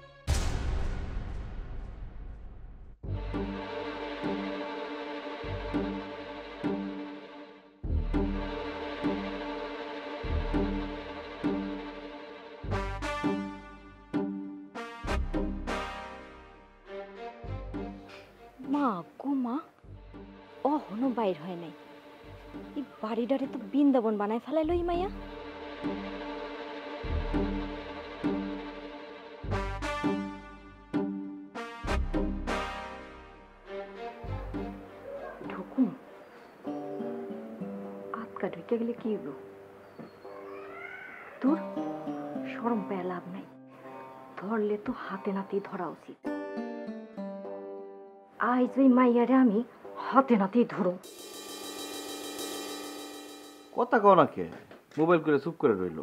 মা গো মা, অহনো বাইর হয় নাই। এই বাড়িটারে তো বৃন্দাবন বানায় ফেলাইলো এই মাইয়া। ঢুকুম, আটকা ঢুকে গেলে কি হইব? তোর শরম পেয়ে লাভ নাই, ধরলে তো হাতে নাতেই ধরা উচিত। আজ ওই মাইয়ারে আমি হাতে নাতেই ধরো। কথা কও না কে? মোবাইল করে চুপ করে রইলো।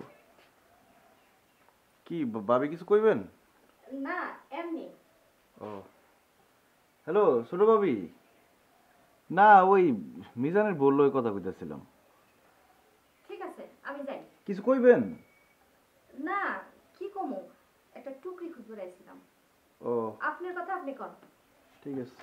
কি ভাবি কিছু কইবেন? না এমনি। ও হ্যালো ছোট ভাবি। না ওই মিজানের বললো ওই কথা কইতেছিলাম। ঠিক আছে আমি যাই। কিছু কইবেন? না কি কমু, একটা টুকরি খুঁজে রাইছিলাম। ও আপনার কথা আপনি কন। ঠিক আছে।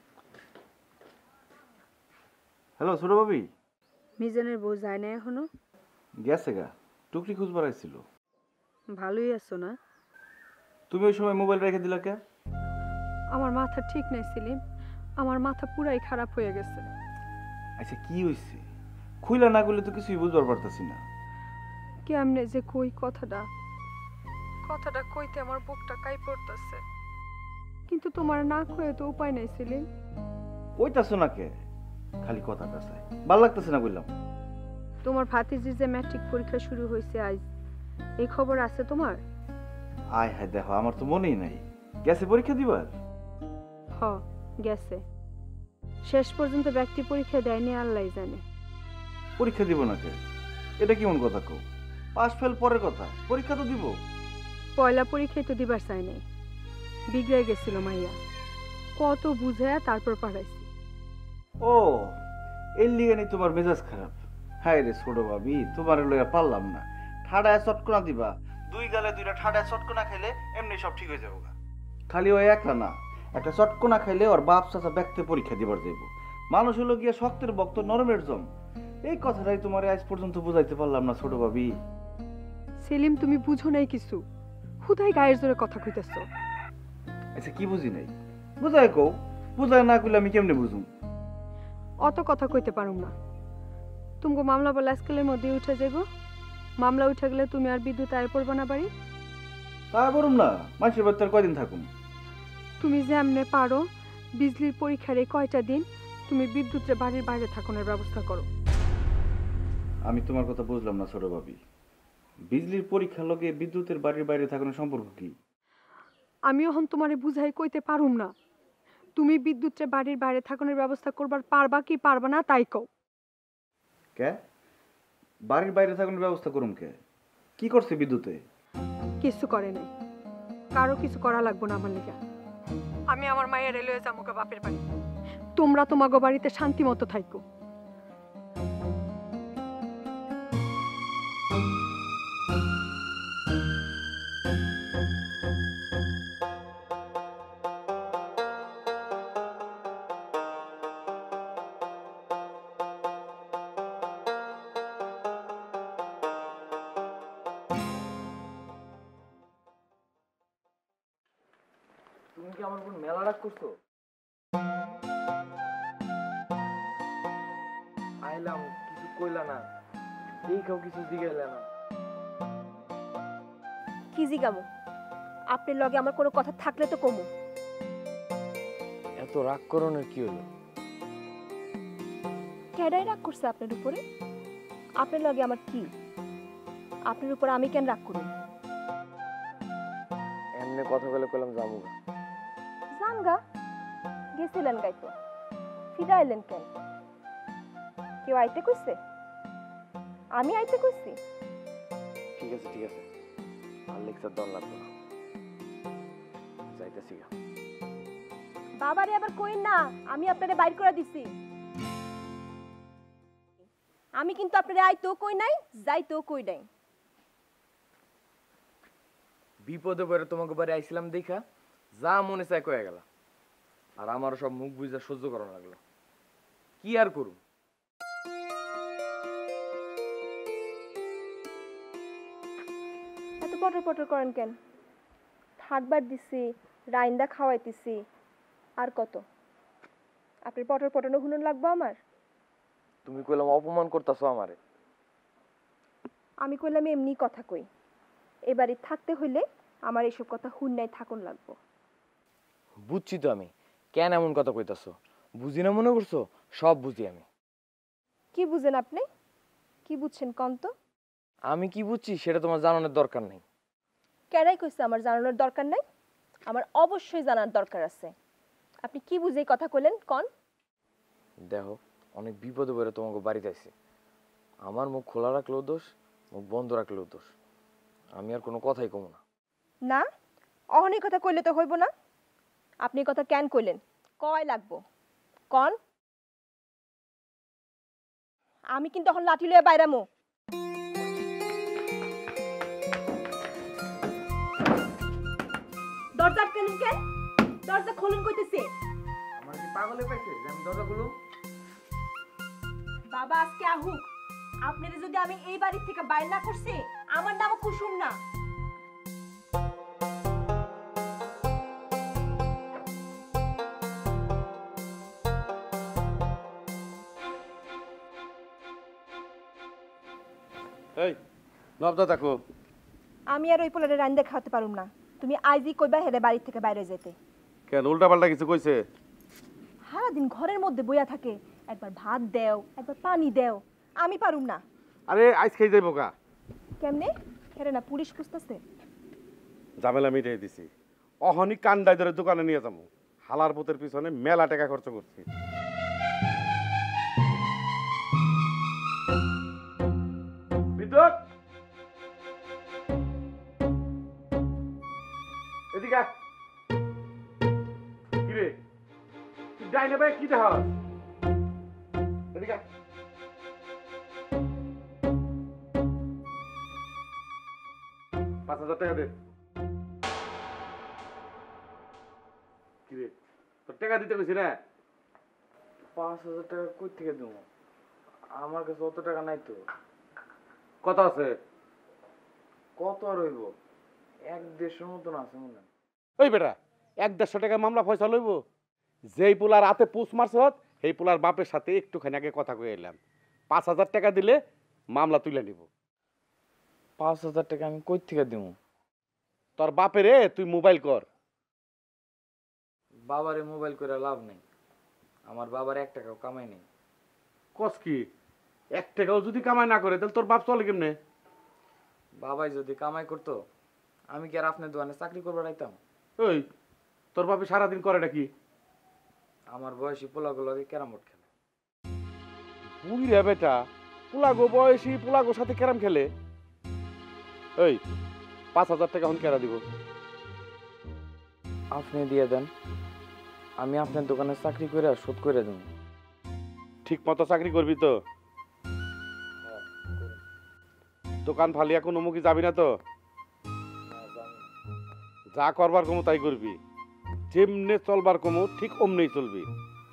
হ্যালো ছোট ভাবি। মিজানের বউ যায় না এখনো? গেছে গা, টুকরি খুঁজ বাড়াইছিল। ভালোই আছো না? তুমি ওই সময় মোবাইল রেখে দিলা কে? আমার মাথা ঠিক নাই সেলিম, আমার মাথা পুরাই খারাপ হয়ে গেছে। আচ্ছা কি হইছে? খুইলা না করলে তো কিছুই বুঝবার পারতাছি না। কেমনে যে কই কথাটা কইতে আমার বুকটা কাই পড়তাছে, কিন্তু তোমার না কয়ে তো উপায় নাই সেলিম। কইতাছো না কে? খালি কথাটা চাই, ভাল লাগতেছে না বললাম। তোমার ভাতিজির যে ম্যাট্রিক পরীক্ষা শুরু হয়েছে আজ, এই খবর আছে তোমার? আয় হায় দেখো, আমার তো মনেই নাই। গেছে পরীক্ষা দিবার? হ গেছে, শেষ পর্যন্ত ব্যক্তি পরীক্ষা দেয়নি, আল্লাহ জানে। পরীক্ষা দিব না কে? এটা কেমন কথা কও? পাস ফেল পরের কথা, পরীক্ষা তো দিব। পয়লা পরীক্ষায় তো দিবার চাই নাই, বিগড়ে গেছিল মাইয়া, কত বুঝায়া তারপর পাঠাইছি। ও এর লিগে নেই তোমার মেজাজ খারাপ? হায় রে ছোট ভাবি, তোমার লইয়া পারলাম না। ঠাডায় চটকনা দিবা, দুই গালে দুইটা ঠাডায় চটকনা খাইলে এমনি সব ঠিক হয়ে যাবো। খালি ওই একটা না, একটা চটকনা খাইলে ওর বাপ চাচা ব্যক্তি পরীক্ষা দিবার যাইব। মানুষ হলো গিয়া শক্তের বক্ত নরমের জম। এই কথাটাই তোমার আজ পর্যন্ত বুঝাইতে পারলাম না ছোট ভাবি। সেলিম তুমি বুঝো নাই কিছু, হুদাই গায়ের জোরে কথা কইতেছ। আচ্ছা কি বুঝি নাই? বুঝাই কও, বুঝাই না কইলে আমি কেমনে বুঝুম? অত কথা কইতে পারুম না। তুমি মামলা বলে আজকালের মধ্যে উঠে যাইব, মামলা উঠে গেলে তুমি আর বিদ্যুৎ আয় পড়বো না বাড়ি। তা বলুম না, মানুষের বাড়িতে আর কয়দিন থাকুম? তুমি যে এমনি পারো বিজলির পরীক্ষার এই কয়টা দিন তুমি বিদ্যুতের বাড়ির বাইরে থাকানোর ব্যবস্থা করো। আমি তোমার কথা বুঝলাম না ছোট ভাবি, বিজলির পরীক্ষার লগে বিদ্যুতের বাড়ির বাইরে থাকানোর সম্পর্ক কি? আমি এখন তোমারে বুঝাই কইতে পারুম না। তুমি বিদ্যুতের বাড়ির বাইরে থাকানোর ব্যবস্থা করবার পারবা কি পারবা না তাই কও। কে বাড়ির বাইরে থাকানোর ব্যবস্থা করুম কে? কি করছে বিদ্যুতে? কিছু করে নাই, কারো কিছু করা লাগবো না আমার লিগা। আমি আমার মায়ের রেলওয়ে যামুকা বাপের বাড়ি, তোমরা তোমাগো বাড়িতে শান্তি মতো থাইকো। তুমি কি আমার উপর মেলা রাগ করছো? আইলাম কিছু কইলা না, দেখাও কিছু জিগাইলা না। কি জিগামু? আপনার লগে আমার কোনো কথা থাকলে তো কমু। এত রাগ করনের কি হলো? কেডাই রাগ করছে আপনার উপরে? আপনার লগে আমার কি? আপনার উপরে আমি কেন রাগ করুন? এমনি কথা বলে কইলাম জামুগা। জামগা গেছিলেন গাইতো, ফিরা এলেন কেন? কেউ আইতে কইছে? আমি আইতে কইছি? ঠিক আছে ঠিক আছে, আর লেকচার দেওয়ার লাগবে না, যাইতেছি গা। বাবারে আবার কইন না আমি আপনারে বাইর করে দিছি। আমি কিন্তু আপনারে আইতেও কই নাই, যাইতেও কই নাই। বিপদে পড়ে তোমাকে বাড়ি আইছিলাম দেখা যা মনে চায় কয়ে গেল, আর আমারও সব মুখ বুঝা সহ্য করানো লাগলো। কি আর করুম? এত পটর পটর করেন কেন? থাকবার দিছি, রাইন্দা খাওয়াইতেছি, আর কত? আপনার পটর পটর হুনুন লাগবো আমার? তুমি কইলাম অপমান করতেছো আমারে। আমি কইলাম এমনি কথা কই, এবারে থাকতে হইলে আমার এইসব কথা হুন্নাই থাকুন লাগবো। বুঝছি তো আমি, কেন এমন কথা কইতাছো? বুঝি না মনে করছো? সব বুঝি আমি। কি বুঝেন আপনি? কি বুঝছেন কন তো? আমি কি বুঝছি সেটা তোমার জানানোর দরকার নেই। কেডাই কইছে আমার জানানোর দরকার নাই? আমার অবশ্যই জানার দরকার আছে। আপনি কি বুঝে এই কথা কইলেন কন? দেখো, অনেক বিপদে পড়ে তোমাকে বাড়িতে আইছি। আমার মুখ খোলা রাখলেও দোষ, মুখ বন্ধ রাখলেও দোষ। আমি আর কোনো কথাই কমু না। না, অহনি কথা কইলে তো হইব না। আপনি কথা কেন কইলেন? কয় লাগবো কন? আমি কিন্তু এখন লাঠি লয়ে বাইরামু। দরজা আটকালেন কেন? দরজা খোলেন কইতেছে। আমার কি পাগলে পাইছে যে আমি দরজা খুলুম? বাবা আজকে আহুক, আপনারে যদি আমি এই বাড়ি থেকে বাইর না করছি, আমার নামও কুসুম না। এই নবদা থাকো। আমি আর ওই পোলারে রান্দা খাওয়াতে পারুম না। তুমি আইজি কইবা হেরে বাড়ি থেকে বাইরে যেতে। কেন উল্টা পাল্টা কিছু কইছে? সারাদিন ঘরের মধ্যে বইয়া থাকে, একবার ভাত দেও, একবার পানি দেও। আমি পারুম না। আরে আইস খেয়ে যাইব কা? কেমনে? হেরে না পুলিশ খুঁজতেছে। ঝামেলা মিটাই দিছি, অহনি কান্দাই ধরে দোকানে নিয়ে যাবো। হালার পুতের পিছনে মেলা টাকা খরচ করছি। বিদ্যুৎ এদিকে আয়। কি রে তুই ডাইনে ভাই কি দেখ? এদিকে আয়। ৳৫,০০০ দে। কি রে তোর টাকা দিতে কইছি না? ৫,০০০ টাকা কই থেকে দেবো? আমার কাছে অত টাকা নাই তো। কত আছে? কত আর হইব? ১-১৫০ মতন আছে মনে হয়। ওই বেটা ১-১৫০ টাকা মামলা পয়সা লইব? যেই পোলার হাতে পুষ মারছ সেই পোলার বাপের সাথে একটুখানি আগে কথা কয়ে এলাম। ৫,০০০ টাকা দিলে মামলা তুলে নিব। ৫,০০০ টাকা আমি কই থেকে দেবো? তোর বাপেরে তুই মোবাইল কর। বাবারে মোবাইল করে লাভ নেই, আমার বাবার 1 টাকাও কামাই নেই। কস কি 1 টাকাও যদি কামাই না করে তাহলে তোর বাপ চলে কেমনে? বাবাই যদি কামাই করতো আমি কি আর আপনার দোকানে চাকরি করবার আইতাম? ওই তোর বাপে সারাদিন করেটা কি? আমার বয়সী পোলাগুলোকে ক্যারাম বোর্ড খেলে। বুড়ি রে বেটা, পোলাগো বয়সী পোলাগোর সাথে ক্যারাম খেলে? এই 5,000 টাকা এখন কেরা দিব? আপনি দিয়ে দেন, আমি আপনার দোকানে চাকরি করে শোধ করে দেব। ঠিক মতো চাকরি করবি তো? দোকান ফালিয়া কোনো মুখী যাবি না তো? যা করবার কমু তাই করবি, যেমনে চলবার কমু ঠিক অমনেই চলবি।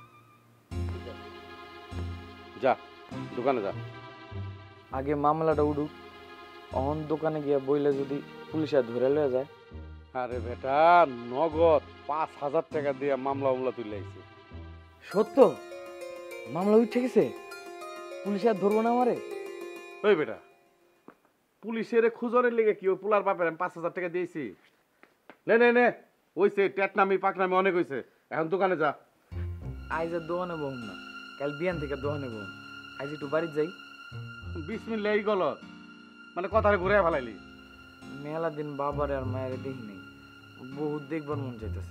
যা দোকানে যা। আগে মামলাটা উঠুক, অহন দোকানে গিয়া বইলে যদি পুলিশে ধরে লয়ে যায়। আরে বেটা, নগদ 5,000 টাকা দিয়ে মামলা তুলে আইছে। সত্য মামলা উঠে গেছে? পুলিশ আর ধরবো না আমারে? ওই বেটা, পুলিশের খুঁজরের লেগে কি ওই পোলার বাপের আমি 5,000 টাকা দিয়েছি? নে নে নে, ওইছে টেটনামি পাকনামি অনেক হয়েছে, এখন দোকানে যা। আজ আর দোকানে বহুন না, কাল বিয়ান থেকে দোকানে বহুন। আজ একটু বাড়ি যাই। বিসমিল্লাহ এই গলত মানে কথারে ঘুরে ফেলাইলি। মেলা দিন বাবারে আর মায়ের দেখি নেই, বহুত দেখবার মন চাইতেছে।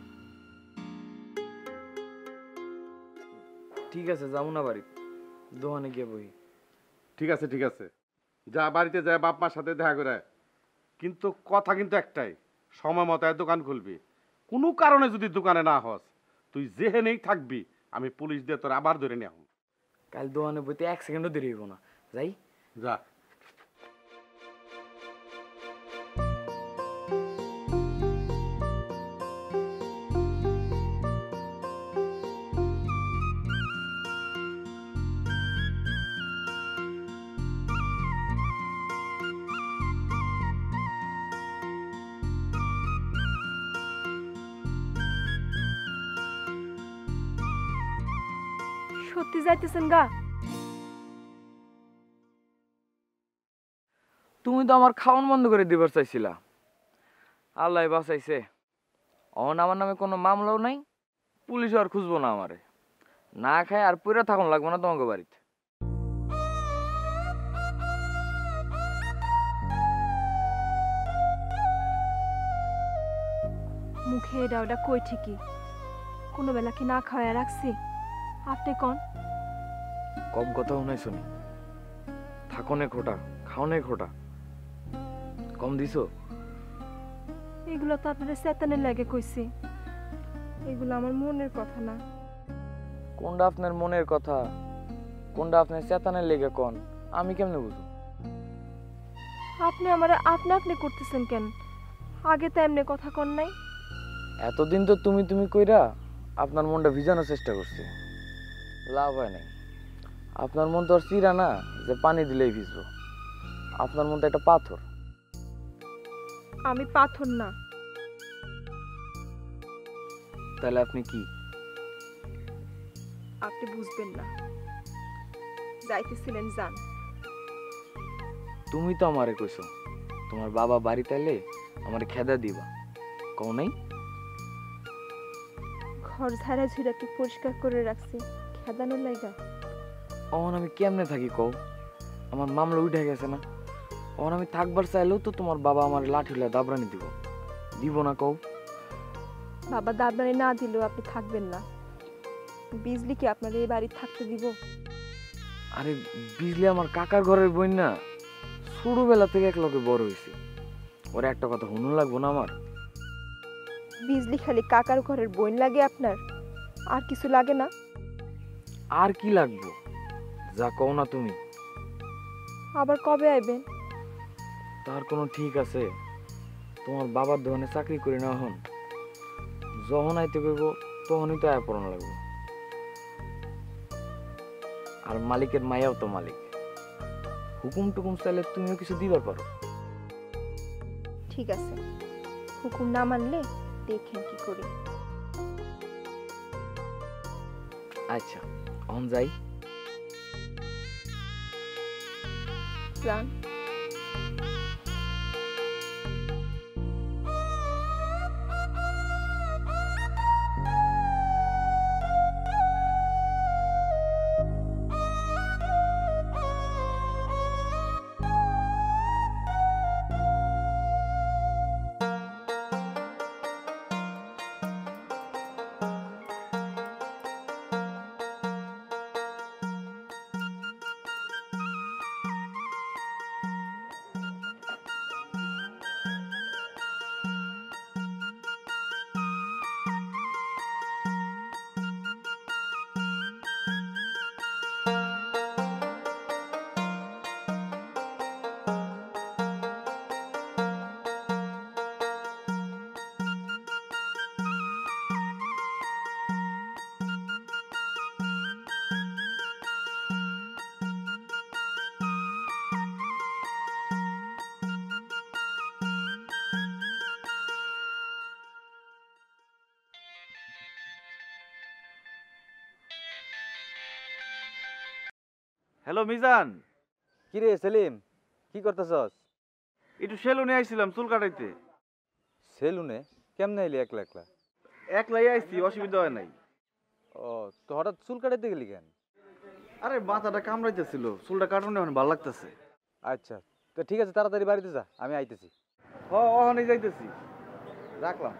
ঠিক আছে, যাবো না বাড়ি, দোকানে গিয়ে বই। ঠিক আছে ঠিক আছে, যা বাড়িতে যা বাপ মার সাথে দেখা করে। কিন্তু কথা কিন্তু একটাই, সময় মতো দোকান খুলবি। কোনো কারণে যদি দোকানে না হস, তুই যেহেনেই থাকবি আমি পুলিশ দিয়ে তোর আবার ধরে নিয়ে আসবো। কাল দোকানে বইতে 1 সেকেন্ডও দেরি হইব না, যাই। যা। সত্যি যাইতেছেন গা? তুমি তো আমার খাওয়ান বন্ধ করে দিবার চাইছিলা, আল্লাহ বাঁচাইছে। অন আমার নামে কোনো মামলাও নাই, পুলিশও আর খুঁজবো না আমারে। না খায় আর পুরা থাকুন লাগবো না তোমাকে বাড়িতে। মুখে এটা ওটা কই ঠিকই, কোনো বেলা কি না খাওয়া রাখছি? আপনি কোন? কম কথা শুনাই শুনি, থাকনে খোটা খাওনে খোটা, কম দিছো? এগুলো তো আপনার চেতনের লাগে কইছি, এগুলো আমার মনের কথা না। কোনটা আপনার মনের কথা, কোনটা আপনার চেতনের লেগে কোন, আমি কেমনে বুঝবো? আপনি আমার আপনি আপনি করতেছেন কেন? আগে তো এমনি কথা কন নাই। এতদিন তো তুমি তুমি কইরা আপনার মনটা ভিজানোর চেষ্টা করছি, লাভ হয় নাই। আপনার মন তো আর চিরা না যে পানি দিলেই ভিজবো, আপনার মন তো একটা পাথর। আমি পাথর না। তাহলে আপনি কি? আপনি বুঝবেন না, যাইতেছিলেন যান। তুমি তো আমারে কইছো তোমার বাবা বাড়িতে এলে আমারে খেদা দিবা, কও নাই? ঘর ঝাড়া ঝুড়া কি পরিষ্কার করে রাখছি খেদানোর লাইগা? অন আমি কেমনে থাকি কও? আমার মামলা উঠে গেছে না, অন আমি থাকবার চাইলেও তো তোমার বাবা আমার লাঠি লয়ে দাবরানি দিব না কও? বাবা দাবরানি না দিলেও আপনি থাকবেন না। বিজলি কি আপনার এই বাড়ি থাকতে দিব? আরে বিজলি আমার কাকার ঘরের বোন না, ছোটবেলা থেকে এক লগে বড় হয়েছে, ওর একটা কথা শুনুন লাগবো না আমার? বিজলি খালি কাকার ঘরের বোন লাগে আপনার, আর কিছু লাগে না? আর কি লাগবো যা কও না তুমি? আবার কবে আইবেন? তার কোনো ঠিক আছে? তোমার বাবার দোকানে চাকরি করি না, হন যখন আইতে কইব তখনই তো আয় পড়ানো লাগবে। আর মালিকের মায়াও তো মালিক, হুকুম টুকুম চাইলে তুমিও কিছু দিবার পারো। ঠিক আছে, হুকুম না মানলে দেখেন কি করি। আচ্ছা অন যাই। যান। হ্যালো মিজান, কিরে সেলিম, কি করতেছস? একটু সেলুনে আইছিলাম চুল কাটাইতে। সেলুনে কেমনে এলি একলা একলা? একলাই আইছি, অসুবিধা হয় নাই। ও, তো হঠাৎ চুল কাটাইতে গেলি কেন? আরে মাথাটা কামড়াইতেছিল, চুলটা কাটানো এখন ভালো লাগতেছে। আচ্ছা, তো ঠিক আছে, তাড়াতাড়ি বাড়িতে যা, আমি আইতেছি। ওখানে যাইতেছি, রাখলাম।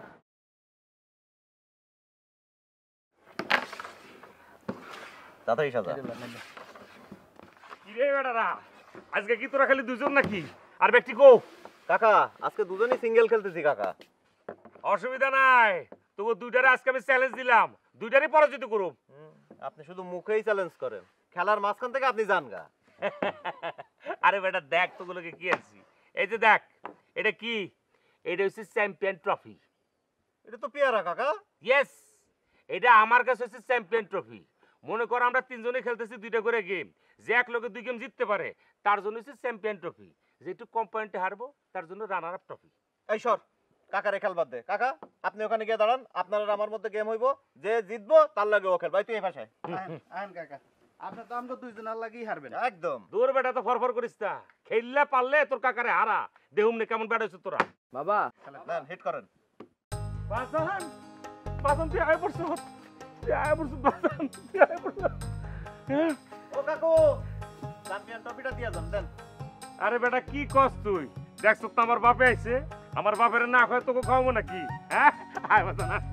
তাড়াতাড়ি সাজা। কিরে বেটারা, আজকে কি তোরা খালি দুজন নাকি? আর ব্যক্তি কো? কাকা আজকে দুজনই সিঙ্গেল খেলতেছি কাকা। অসুবিধা নাই, তবু দুইটারে আজকে আমি চ্যালেঞ্জ দিলাম, দুইটারই পরাজিত করুম। আপনি শুধু মুখেই চ্যালেঞ্জ করেন, খেলার মাঝখান থেকে আপনি যান গা। আরে বেটা দেখ তোগুলোকে কি আছি, এই যে দেখ, এটা কি? এটা হচ্ছে চ্যাম্পিয়ন ট্রফি। এটা তো পেয়ারা কাকা। ইয়েস, এটা আমার কাছে হচ্ছে চ্যাম্পিয়ন ট্রফি। মনে কর আমরা তিনজনে খেলতেছি দুইটা করে গেম, যে এক লোকে দুই গেম জিততে পারে তার জন্য হচ্ছে চ্যাম্পিয়ন ট্রফি, যে একটু কম পয়েন্টে হারবো তার জন্য রানার আপ ট্রফি। এই সর, কাকারে খেল বাদ দে। কাকা আপনি ওখানে গিয়ে দাঁড়ান, আপনার আর আমার মধ্যে গেম হইব, যে জিতবো তার লাগে ও খেল। ভাই তুই এই পাশে আইন কাকা, আপনার তো আমরা দুইজন আর লাগি হারবেন। একদম। দূর বেটা তো ফরফর করিস না, খেললে পারলে তোর কাকারে হারা। দেহুম নে কেমন বেড়াইছ তোরা। বাবা দেন হিট করেন। বাজান, বাজান তুই আয় পড়ছ, তুই আয় পড়ছ বাজান, তুই আয় পড়ছ। ও কাকু, চ্যাম্পিয়ন ট্রফিটা দিয়ে যান দেন। আরে বেটা কি কস তুই? দেখছ তো আমার বাপে আইছে, আমার বাপের না খায় তোকে খাওয়াবো নাকি? হ্যাঁ আয় বাজান আয়।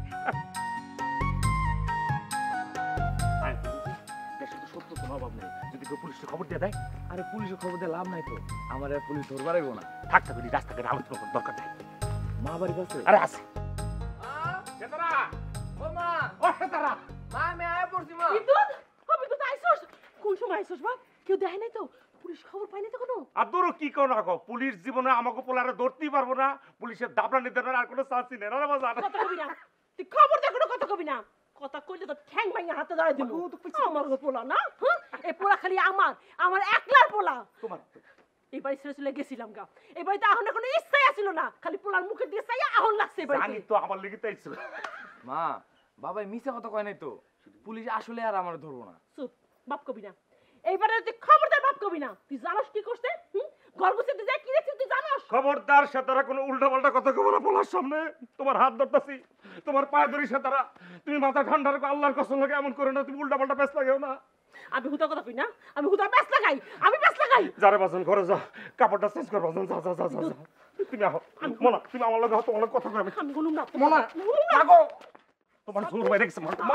আয়, দেশে তো সত্য কোনো অভাব নেই, যদি কেউ পুলিশকে খবর দিয়ে দেয়। আরে পুলিশের খবর দিয়ে লাভ নাই তো, আমার আর পুলিশ ধরবার আইবো না। থাকতে পারি রাস্তাঘাটে আলোচনা করার দরকার নেই। মা বাড়ি কাছে আরে আছে সেতারা, ও মা, ও সেতারা, মা আমি আয়া পড়ছি মা। কোন সময় আইসোস বাপ? কেউ দেখে নাই তো? পুলিশ খবর পায় নাই তো কোনো? আদরও কি কোন রাখো, পুলিশ জীবনে আমাকে পোলারে ধরতেই পারবো না, পুলিশের দাবলা নিতে আর কোনো চান্সই নেই। না বাজান, কথা কবি না, তুই খবর দেখো না, কথা কবি না। কথা কইলে তো ঠ্যাং ভাঙা হাতে ধরে দিল। আমার পোলা না, হ্যাঁ? এই পোলা খালি আমার একলার পোলা। তোমার এই বাড়ি ছেড়ে চলে গেছিলাম গা। এই বাড়িতে আহন কোনো ইচ্ছাই আসিল না, খালি পোলার মুখে দিয়ে চাইয়া আহন লাগছে এই জানি বাড়িতে। তো আমার লেগে তাইছো। মা বাবাই মিছা কথা কয় নাই তো, পুলিশ আসলে আর আমার ধরবো না। চুপ, বাপ কবি না। এইবারে তুই খবরদার বাপ কবি না। তুই জানোস কি করছে? ঘর গুছিতে যায় কি দেখছিস তুই জানোস? খবরদার সেতারা কোনো উল্টা পাল্টা কথা কবো না পোলার সামনে। তোমার হাত ধরতাছি, তোমার পায়ে ধরি সেতারা, তুমি মাথা ঠান্ডা রাখো, আল্লাহর কসম লাগে এমন করো না, তুমি উল্টা পাল্টা পেছ লাগেও না। আমি হুতা কথা কই না, আমি হুতা পেছ লাগাই, আমি পেছ লাগাই। যারে বাসন ঘরে যা, কাপড়টা চেঞ্জ কর বাসন, যা যা যা যা যা। তুমি আহো মনা, তুমি আমার লগে তোমার লগে কথা কই। আমি বলুম না মনা লাগো, তোমার জোর বাইরে গেছে মা।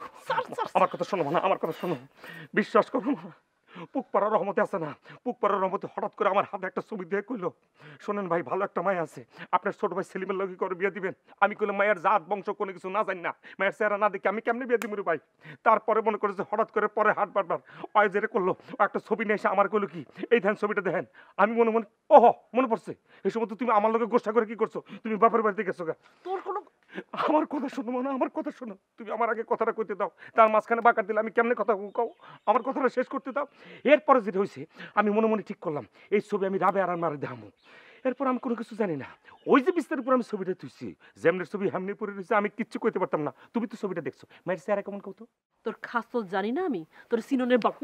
আমার কথা শোনো মনা, আমার কথা শোনো, বিশ্বাস করো মা, পুকপাড়ার রহমতে আছে না, পুকপাড়ার রহমতে হঠাৎ করে আমার হাতে একটা ছবি দিয়ে কইলো, শোনেন ভাই ভালো একটা মায়া আছে, আপনার ছোট ভাই সেলিমের লগে করে বিয়ে দিবেন। আমি কইলাম মায়ের জাত বংশ কোনো কিছু না জানি না, মায়ের চেহারা না দেখে আমি কেমনে বিয়ে দিব রে ভাই। তারপরে মনে করেছে হঠাৎ করে পরে হাট বারবার অয় যেটা করলো, ও একটা ছবি নিয়ে এসে আমার কইলো কি এই ধ্যান ছবিটা দেখেন। আমি মনে মনে ওহো মনে পড়ছে, এই সময় তো তুমি আমার লগে গোষ্ঠা করে কি করছো, তুমি বাপের বাড়িতে গেছো গা। তোর কোনো আমার কথা শোনো মানে, আমার কথা শোনো, তুমি আমার আগে কথাটা কইতে দাও, তার মাঝখানে বাঁকা দিলে আমি কেমনে কথা কও, আমার কথাটা শেষ করতে দাও। এরপরে যেটা হয়েছে আমি মনে মনে ঠিক করলাম এই ছবি আমি রাবে আর মারে দেখামো। এরপর আমি কোনো কিছু জানি না, ওই যে বিস্তারের উপর আমি ছবিটা তুইছি, যেমনের ছবি হেমনি পরে রয়েছে, আমি কিচ্ছু কইতে পারতাম না। তুমি তো ছবিটা দেখছো, মায়ের চেহারা কেমন কত? তোর খাসল জানি না আমি, তোর সিননের বাপ।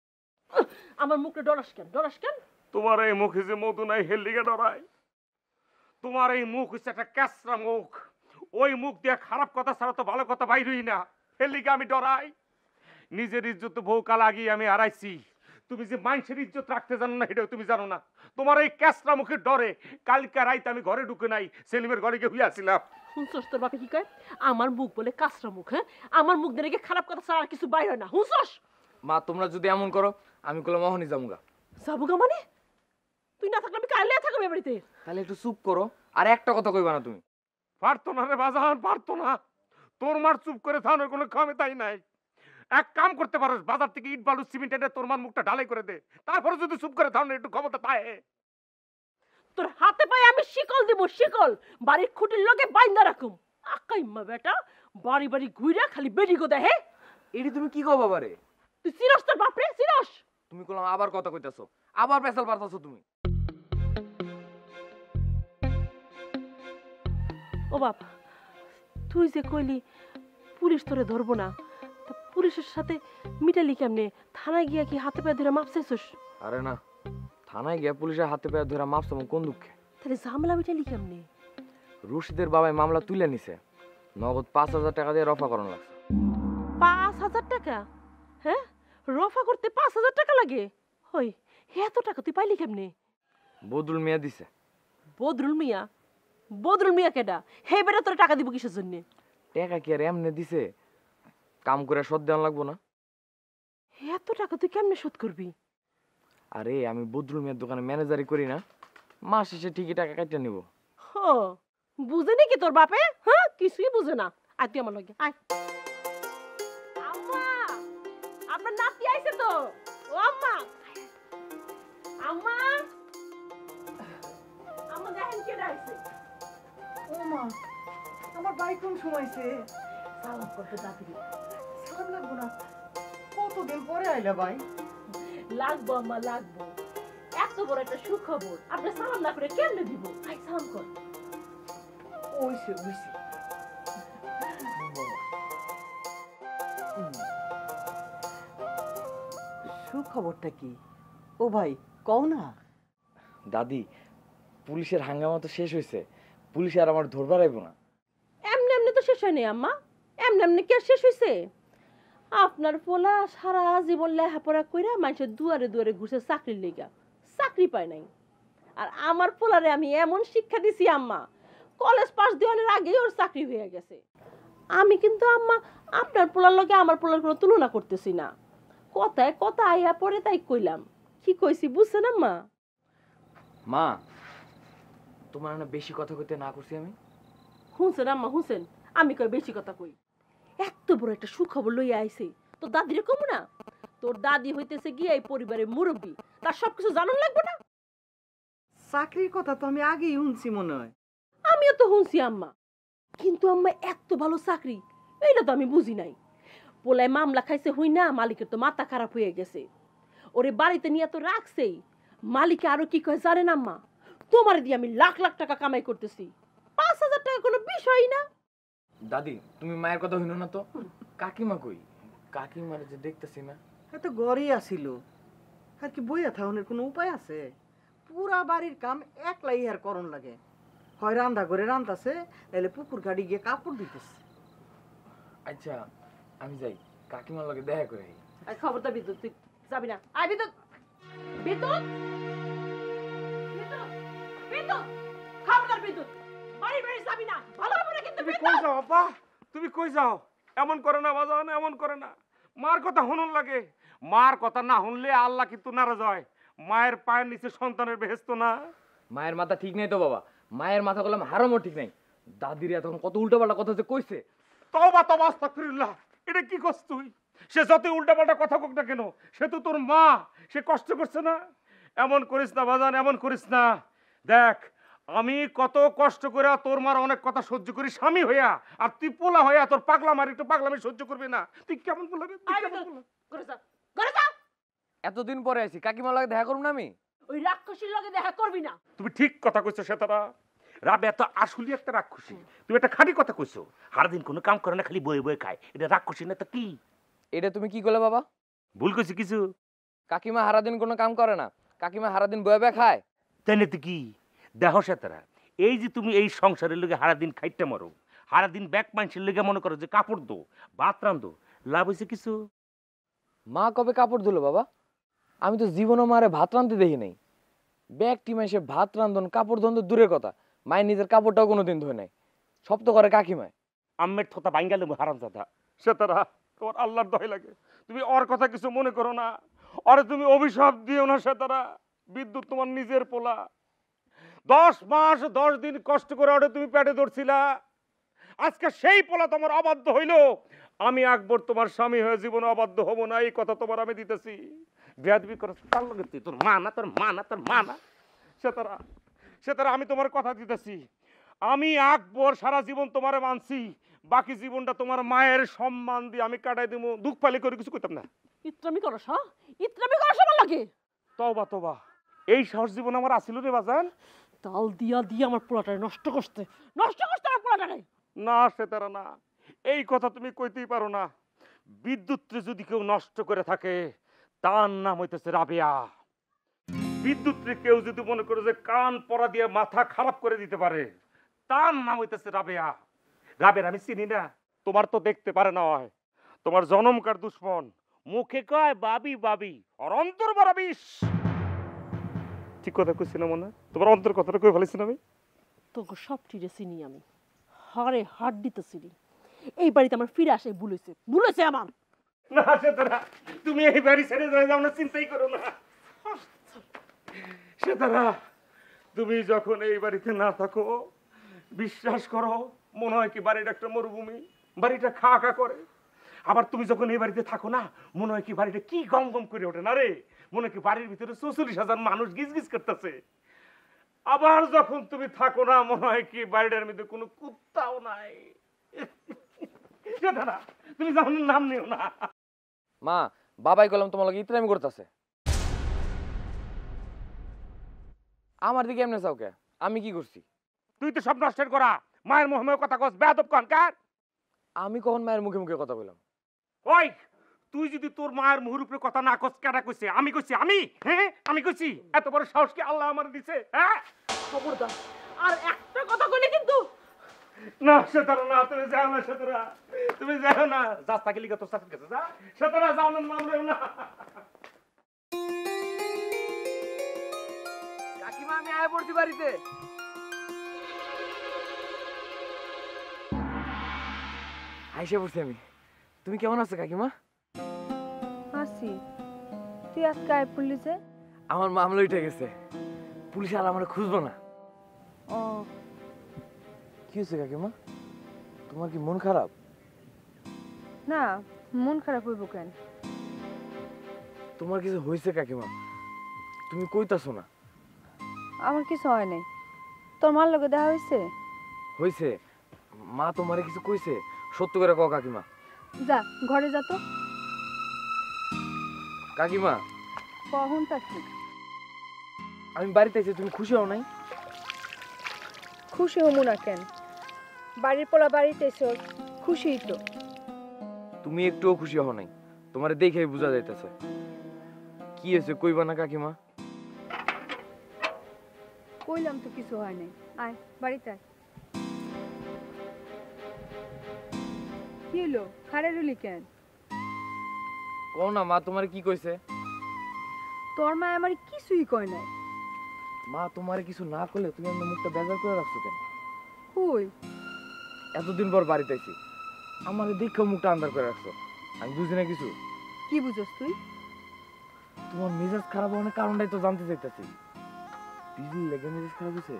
আমার মুখে ডরাস কেন, ডরাস কেন? তোমার এই মুখে যে মধু নাই হেলিগে ডরায়, তোমার এই মুখ হচ্ছে একটা ক্যাসরা মুখ, ওই মুখ দিয়ে খারাপ কথা ছাড়া তো ভালো কথা বাইরই না, হেলিগে আমি ডরাই। নিজের ইজ্জত বহুকাল আগে আমি হারাইছি, তুমি যে মানুষের ইজ্জত রাখতে জানো না এটাও তুমি জানো না। তোমার এই ক্যাসরা মুখের ডরে কালকে রাইতে আমি ঘরে ঢুকে নাই, সেলিমের ঘরে গিয়ে হইয়াছিলাম। হুঁসস তোর বাপে কি কয়? আমার মুখ বলে কাসরা মুখ, হ্যাঁ? আমার মুখ দিয়ে খারাপ কথা ছাড়া আর কিছু বাইর হয় না, হুঁসস? মা তোমরা যদি এমন করো আমি কইলাম অহনি যামুগা। যাবুগা মানে? তুই না থাকলে আমি কাইলে থাকবো এ বাড়িতে। তাহলে একটু চুপ করো, আর একটা কথা কইবা না তুমি। পারতো না রে বাজান, পারতো না। তোর মার চুপ করে থানোর কোনো ক্ষমতাই নাই। এক কাম করতে পারো, বাজার থেকে ইট বালু সিমেন্ট এনে তোর মার মুখটা ঢালাই করে দে, তারপরে যদি চুপ করে থানো একটু ক্ষমতা পায়। তোর হাতে পায়ে আমি শিকল দিব, শিকল বাড়ির খুঁটির লগে বাইন্দা রাখুম। আকাইম্মা বেটা বাড়ি বাড়ি ঘুইরা খালি বেডি গো দেহে। এটি তুমি কি কও বাবারে? তুই চিরস তোর বাপরে, চিরস? তুমি কইলাম আবার কথা কইতাছো, আবার পেছাল পারতাছো তুমি। ও বাপ, তুই যে কইলি পুলিশ তোরে ধরবো না, তা পুলিশের সাথে মিটালি কেমনে? থানায় গিয়া কি হাতে পায়ে ধরে মাপ চাইছস? আরে না, থানায় গিয়া পুলিশের হাতে পায়ে ধরে মাপ চাবো কোন দুঃখে? তাহলে ঝামেলা মিটালি কেমনে? রশিদের বাবাই মামলা তুলে নিছে, নগদ 5,000 টাকা দিয়ে রফা করানো লাগছে। 5,000 টাকা? হ্যাঁ, রফা করতে 5,000 টাকা লাগে? হই, এত টাকা তুই পাইলি কেমনে? বদরুল মিয়া দিছে। বদরুল মিয়া? বদরুল মিয়া কেডা? হে বেটা তোর টাকা দিব কিসের জন্য? টাকা কি আর এমনি দিছে? কাম করে শোধ দেওয়া লাগবো না? এত টাকা তুই কেমনে শোধ করবি? আরে আমি বদরুল মিয়ার দোকানে ম্যানেজারি করি না, মাস শেষে ঠিকই টাকা কাটতে নিব। হ, বুঝে নাকি তোর বাপে? হ্যাঁ, কিছুই বুঝে না। আয় তুই আমার লগে আয়। আম্মা, আপনার নাতি আইছে তো। ও আম্মা, আম্মা, আম্মা দেখেন কে আইছে। ও মা, আমার ভাই কোন সময়ছে? সালাম করতে দাদি। সালাম লাগবো না, কতদিন পরে আইলা ভাই? লাগবো আম্মা, লাগবো। এত বড় একটা সুখবর আপনি সালাম না করে কেমনে দিব? আয় সালাম কর। ওইসে ওইসে। সুখবরটা কি? ও ভাই কও না। দাদি, পুলিশের হাঙ্গামা তো শেষ হয়েছে, পুলিশ আর আমার ধরবার আইব না। এমনি এমনি তো শেষ হয়নি আম্মা, এমনি এমনি কে শেষ হয়েছে? আপনার পোলা সারা জীবন লেখাপড়া কইরা মানুষের দুয়ারে দুয়ারে ঘুরছে চাকরির লেগা, চাকরি পায় নাই। আর আমার পোলারে আমি এমন শিক্ষা দিছি আম্মা, কলেজ পাস দেওয়ানোর আগেই ওর চাকরি হয়ে গেছে। আমি কিন্তু আম্মা আপনার পোলার লগে আমার পোলার কোনো তুলনা করতেছি না, কথায় কথা আইয়া পরে তাই কইলাম। কি কইছি বুঝছেন আম্মা? মা, তোমার না বেশি কথা কইতে না করছি আমি? শুনছেন আম্মা, শুনছেন? আমি কই বেশি কথা কই? এত বড় একটা সুখবর লইয়া আইছে, তোর দাদিরে কমু না? তোর দাদি হইতেছে গিয়ে এই পরিবারের মুরব্বী, তার সবকিছু জানান লাগবে না? চাকরির কথা তো আমি আগেই শুনছি মনে হয়। আমিও তো শুনছি আম্মা, কিন্তু আম্মা এত ভালো চাকরি এইটা তো আমি বুঝি নাই। পোলায় মামলা খাইছে হই না, মালিকের তো মাথা খারাপ হয়ে গেছে, ওরে বাড়িতে নিয়ে তো রাখছেই। মালিকে আরো কি কয় জানেন আম্মা? তোমার দিয়ে আমি লাখ লাখ টাকা কামাই করতেছি, 5,000 টাকা কোনো বিষয় না। দাদি, তুমি মায়ের কথা হইনো না তো? কাকিমা কই? কাকিমার যে দেখতেছি না। এত গড়ই আসিল, আর কি বইয়া থাউনের কোনো উপায় আছে? পুরা বাড়ির কাম একলাই আর করণ লাগে, হয় রান্না করে রান্তাছে, নাহলে পুকুর গাড়ি গিয়ে কাপড় দিতেছে। আচ্ছা আমি যাই, কাকিমার লগে দেখা করে আই। আর খবরদার বিদ্যুৎ, তুই যাবি না। আয় বিদ্যুৎ, বিদ্যুৎ, বিদ্যুৎ, বিদ্যুৎ, খবরদার বিদ্যুৎ, বাড়ি বাড়ি যাবি না, ভালো হবে না কিন্তু। তুমি কই যাও আব্বা? তুমি কই যাও? এমন করে না বাজান, এমন করে না। মার কথা শুনুন লাগে, মার কথা না শুনলে আল্লাহ কিন্তু নারাজ হয়। মায়ের পায়ের নিচে সন্তানের বেহেস্ত না। মায়ের মাথা ঠিক নেই তো বাবা, মায়ের মাথা করলাম হারামও ঠিক নাই। দাদির এতক্ষণ কত উল্টাপাল্টা কথা যে কইছে। তওবা তওবা আস্তাগফিরুল্লাহ, এটা কি করছ তুই? সে যতই উল্টাপাল্টা কথা কোক না কেন, সে তো তোর মা, সে কষ্ট করছে না? এমন করিস না বাজান, এমন করিস না। দেখ, আমি কত কষ্ট করে তোর মার অনেক কথা সহ্য করি স্বামী হইয়া, আর তুই পোলা হইয়া তোর পাগলা মার একটু পাগলামি সহ্য করবি না? তুই কেমন পোলা রে? তুই কেমন পোলা? ঘরে যা, ঘরে যা। এতদিন পরে আইছি, কাকিমার লগে দেখা করুম না আমি? ওই রাক্ষসীর লগে দেখা করবি না। তুমি ঠিক কথা কইছো সেতারা। রাবে এত আসলে একটা রাক্ষসী। তুমি একটা খাঁটি কথা কইছো। সারাদিন কোনো কাম করে না, খালি বয়ে বয়ে খায়। এটা রাক্ষসী না তো কি? এটা তুমি কি করলে বাবা? ভুল কইছি কিছু? কাকিমা হারাদিন কোনো কাম করে না, কাকিমা হারাদিন বয়ে বয়ে খায়। তাই না তো কি? দেহ সেতারা, এই যে তুমি এই সংসারের লগে সারাদিন খাইতে মরো, সারাদিন ব্যাগ মানুষের লেগে মনে করো যে কাপড় দো, ভাত রান্ধো, লাভ হয়েছে কিছু? মা কবে কাপড় ধুলো বাবা? আমি তো জীবনও মারে ভাত রাঁধতে দেখি নাই। ব্যাগটি মাসে ভাত রান্ধন কাপড় ধন তো দূরের কথা, মায়ের নিজের কাপড়টাও কোনোদিন ধুয়ে নাই, সব তো করে কাকিমায়। আম্মের থোতা বাঙ্গালে হারাম দাদা। সেতারা, তোমার আল্লাহর দয় লাগে, তুমি ওর কথা কিছু মনে করো না, ওরে তুমি অভিশাপ দিও না। সেতারা, বিদ্যুৎ তোমার নিজের পোলা, 10 মাস 10 দিন কষ্ট করে ওরে তুমি পেটে ধরছিলা, আজকে সেই পোলা তোমার অবাধ্য হইল। আমি আকবর তোমার স্বামী হয়ে জীবনে অবাধ্য হব না, এই কথা তোমার আমি দিতেছি। বেয়াদবি করছ তার লগে তুই, তোর মা না, তোর মা না, তোর মা না। সেতারা, সেতারা, আমি তোমার কথা দিতেছি, আমি আকবর সারা জীবন তোমারে মানছি, বাকি জীবনটা তোমার মায়ের সম্মান দিয়ে আমি কাটাই দেবো। দুঃখ পালি করে কিছু কইতাম না। ইত্রামি করস? হ্যাঁ, ইত্রামি করস আমার লগে? তওবা তওবা, এই সাহস জীবন আমার আসিল রে বাজান। তাল দিয়া দিয়া আমার পোলাটারে নষ্ট করতে, নষ্ট করতে আমার পোলাটারে। না সেতারা না, এই কথা তুমি কইতেই পারো না। বিদ্যুৎ যদি কেউ নষ্ট করে থাকে তার নাম হইতেছে রাবেয়া। বিদ্যুৎ কেউ যদি মনে করে যে কান পরা দিয়ে মাথা খারাপ করে দিতে পারে তার নাম হইতেছে রাবেয়া। রাবের আমি চিনি না, তোমার তো দেখতে পারে না হয়, তোমার জনমকার দুশ্মন, মুখে কয় বাবি বাবি আর অন্তর বড় বিষ। ঠিক কথা কইছি না মনে? তোমার অন্তর কথাটা কই ফেলেছি না আমি? তোকে সব টিরে চিনি আমি, হাড়ে হাড় দিতে চিনি। এই বাড়িতে আমার ফিরে আসে ভুলেছে আমার। না সেতারা, তুমি এই বাড়ি ছেড়ে যাও না, চিন্তাই করো না। সেতারা, তুমি যখন এই বাড়িতে না থাকো বিশ্বাস করো মনে হয় কি বাড়িটা একটা মরুভূমি, বাড়িটা খা খা করে। আবার তুমি যখন এই বাড়িতে থাকো না মনে হয় কি বাড়িটা কি গম গম করে ওঠে না রে, মনে হয় কি বাড়ির ভিতরে 44,000 মানুষ গিজ গিজ করতেছে। আবার যখন তুমি থাকো না মনে হয় কি বাড়িটার মধ্যে কোনো কুত্তাও নাই। সেতারা, তুমি যখন নাম নিও না। মা, বাবাই কলম তোমার লগে ইতরামি করতেছে। আমার দিকে এমনি চাও কে? আমি কি করছি? তুই তো সব নষ্টের করা, মায়ের মুখে কথা কস, বেয়াদব কার। আমি কখন মায়ের মুখে মুখে কথা বললাম? ওই তুই যদি তোর মায়ের মুখের উপরে কথা না কস, কেডা কইছে? আমি কইছি? হ্যাঁ আমি কইছি? এত বড় সাহস কি আল্লাহ আমার দিছে? হ্যাঁ খবরদার আর একটা কথা কইলে কিন্তু। না সেতারা না, তুমি যাও না সেতারা, তুমি যাও না। যাস থাকি লিখে তোর সাথে গেছে, যা সেতারা, যাও না, মামলেও না। কাকিমা, আমি আয় পড়ছি বাড়িতে। আইসা পড়ছি আমি। তুমি কেমন আছো কাকিমা? আসি, তুই আজকে আয় পড়লি যে? আমার মামলা উঠে গেছে, পুলিশ আর আমার খুঁজবো না। ও, কি হয়েছে কাকিমা? তোমার কি মন খারাপ? না, মন খারাপ হইব কেন? তোমার কিছু হয়েছে কাকিমা? তুমি কইতাছো না। আমার কিছু হয় নাই। তোর মার লগে দেখা হয়েছে? হয়েছে। মা তোমারে কিছু কইছে? সত্য করে কও কাকিমা। যা ঘরে যা তো। কাকিমা, কখন থাকি? আমি বাড়িতে আছি, তুমি খুশি হও নাই? খুশি হমু না কেন? বাড়ির পোলা বাড়িতে এসো, খুশিই তো। তুমি একটুও খুশি হও নাই, তোমারে দেখেই বোঝা যাইতেছে। কি হয়েছে কইবা না কাকিমা? কইলাম তো কিছু হয় নাই। আয় বাড়িতে আয়। কি হলো, খাড়ে রইলি কেন? কও না মা, তোমারে কি কইছে? তোর মা আমার কিছুই কয় নাই। মা তোমারে কিছু না করলে তুমি আমার মুখটা বেজার করে রাখছো কেন? কই? এতদিন পর বাড়িতে আইছি, আমারে দেখে মুখটা আন্দার করে রাখছো। আমি বুঝি না কিছু। কি বুঝছস তুই? তোমার মেজাজ খারাপ হওয়ার কারণটাই তো জানতে চাইতেছি। বিজলি লেগে মেজাজ খারাপ হয়েছে?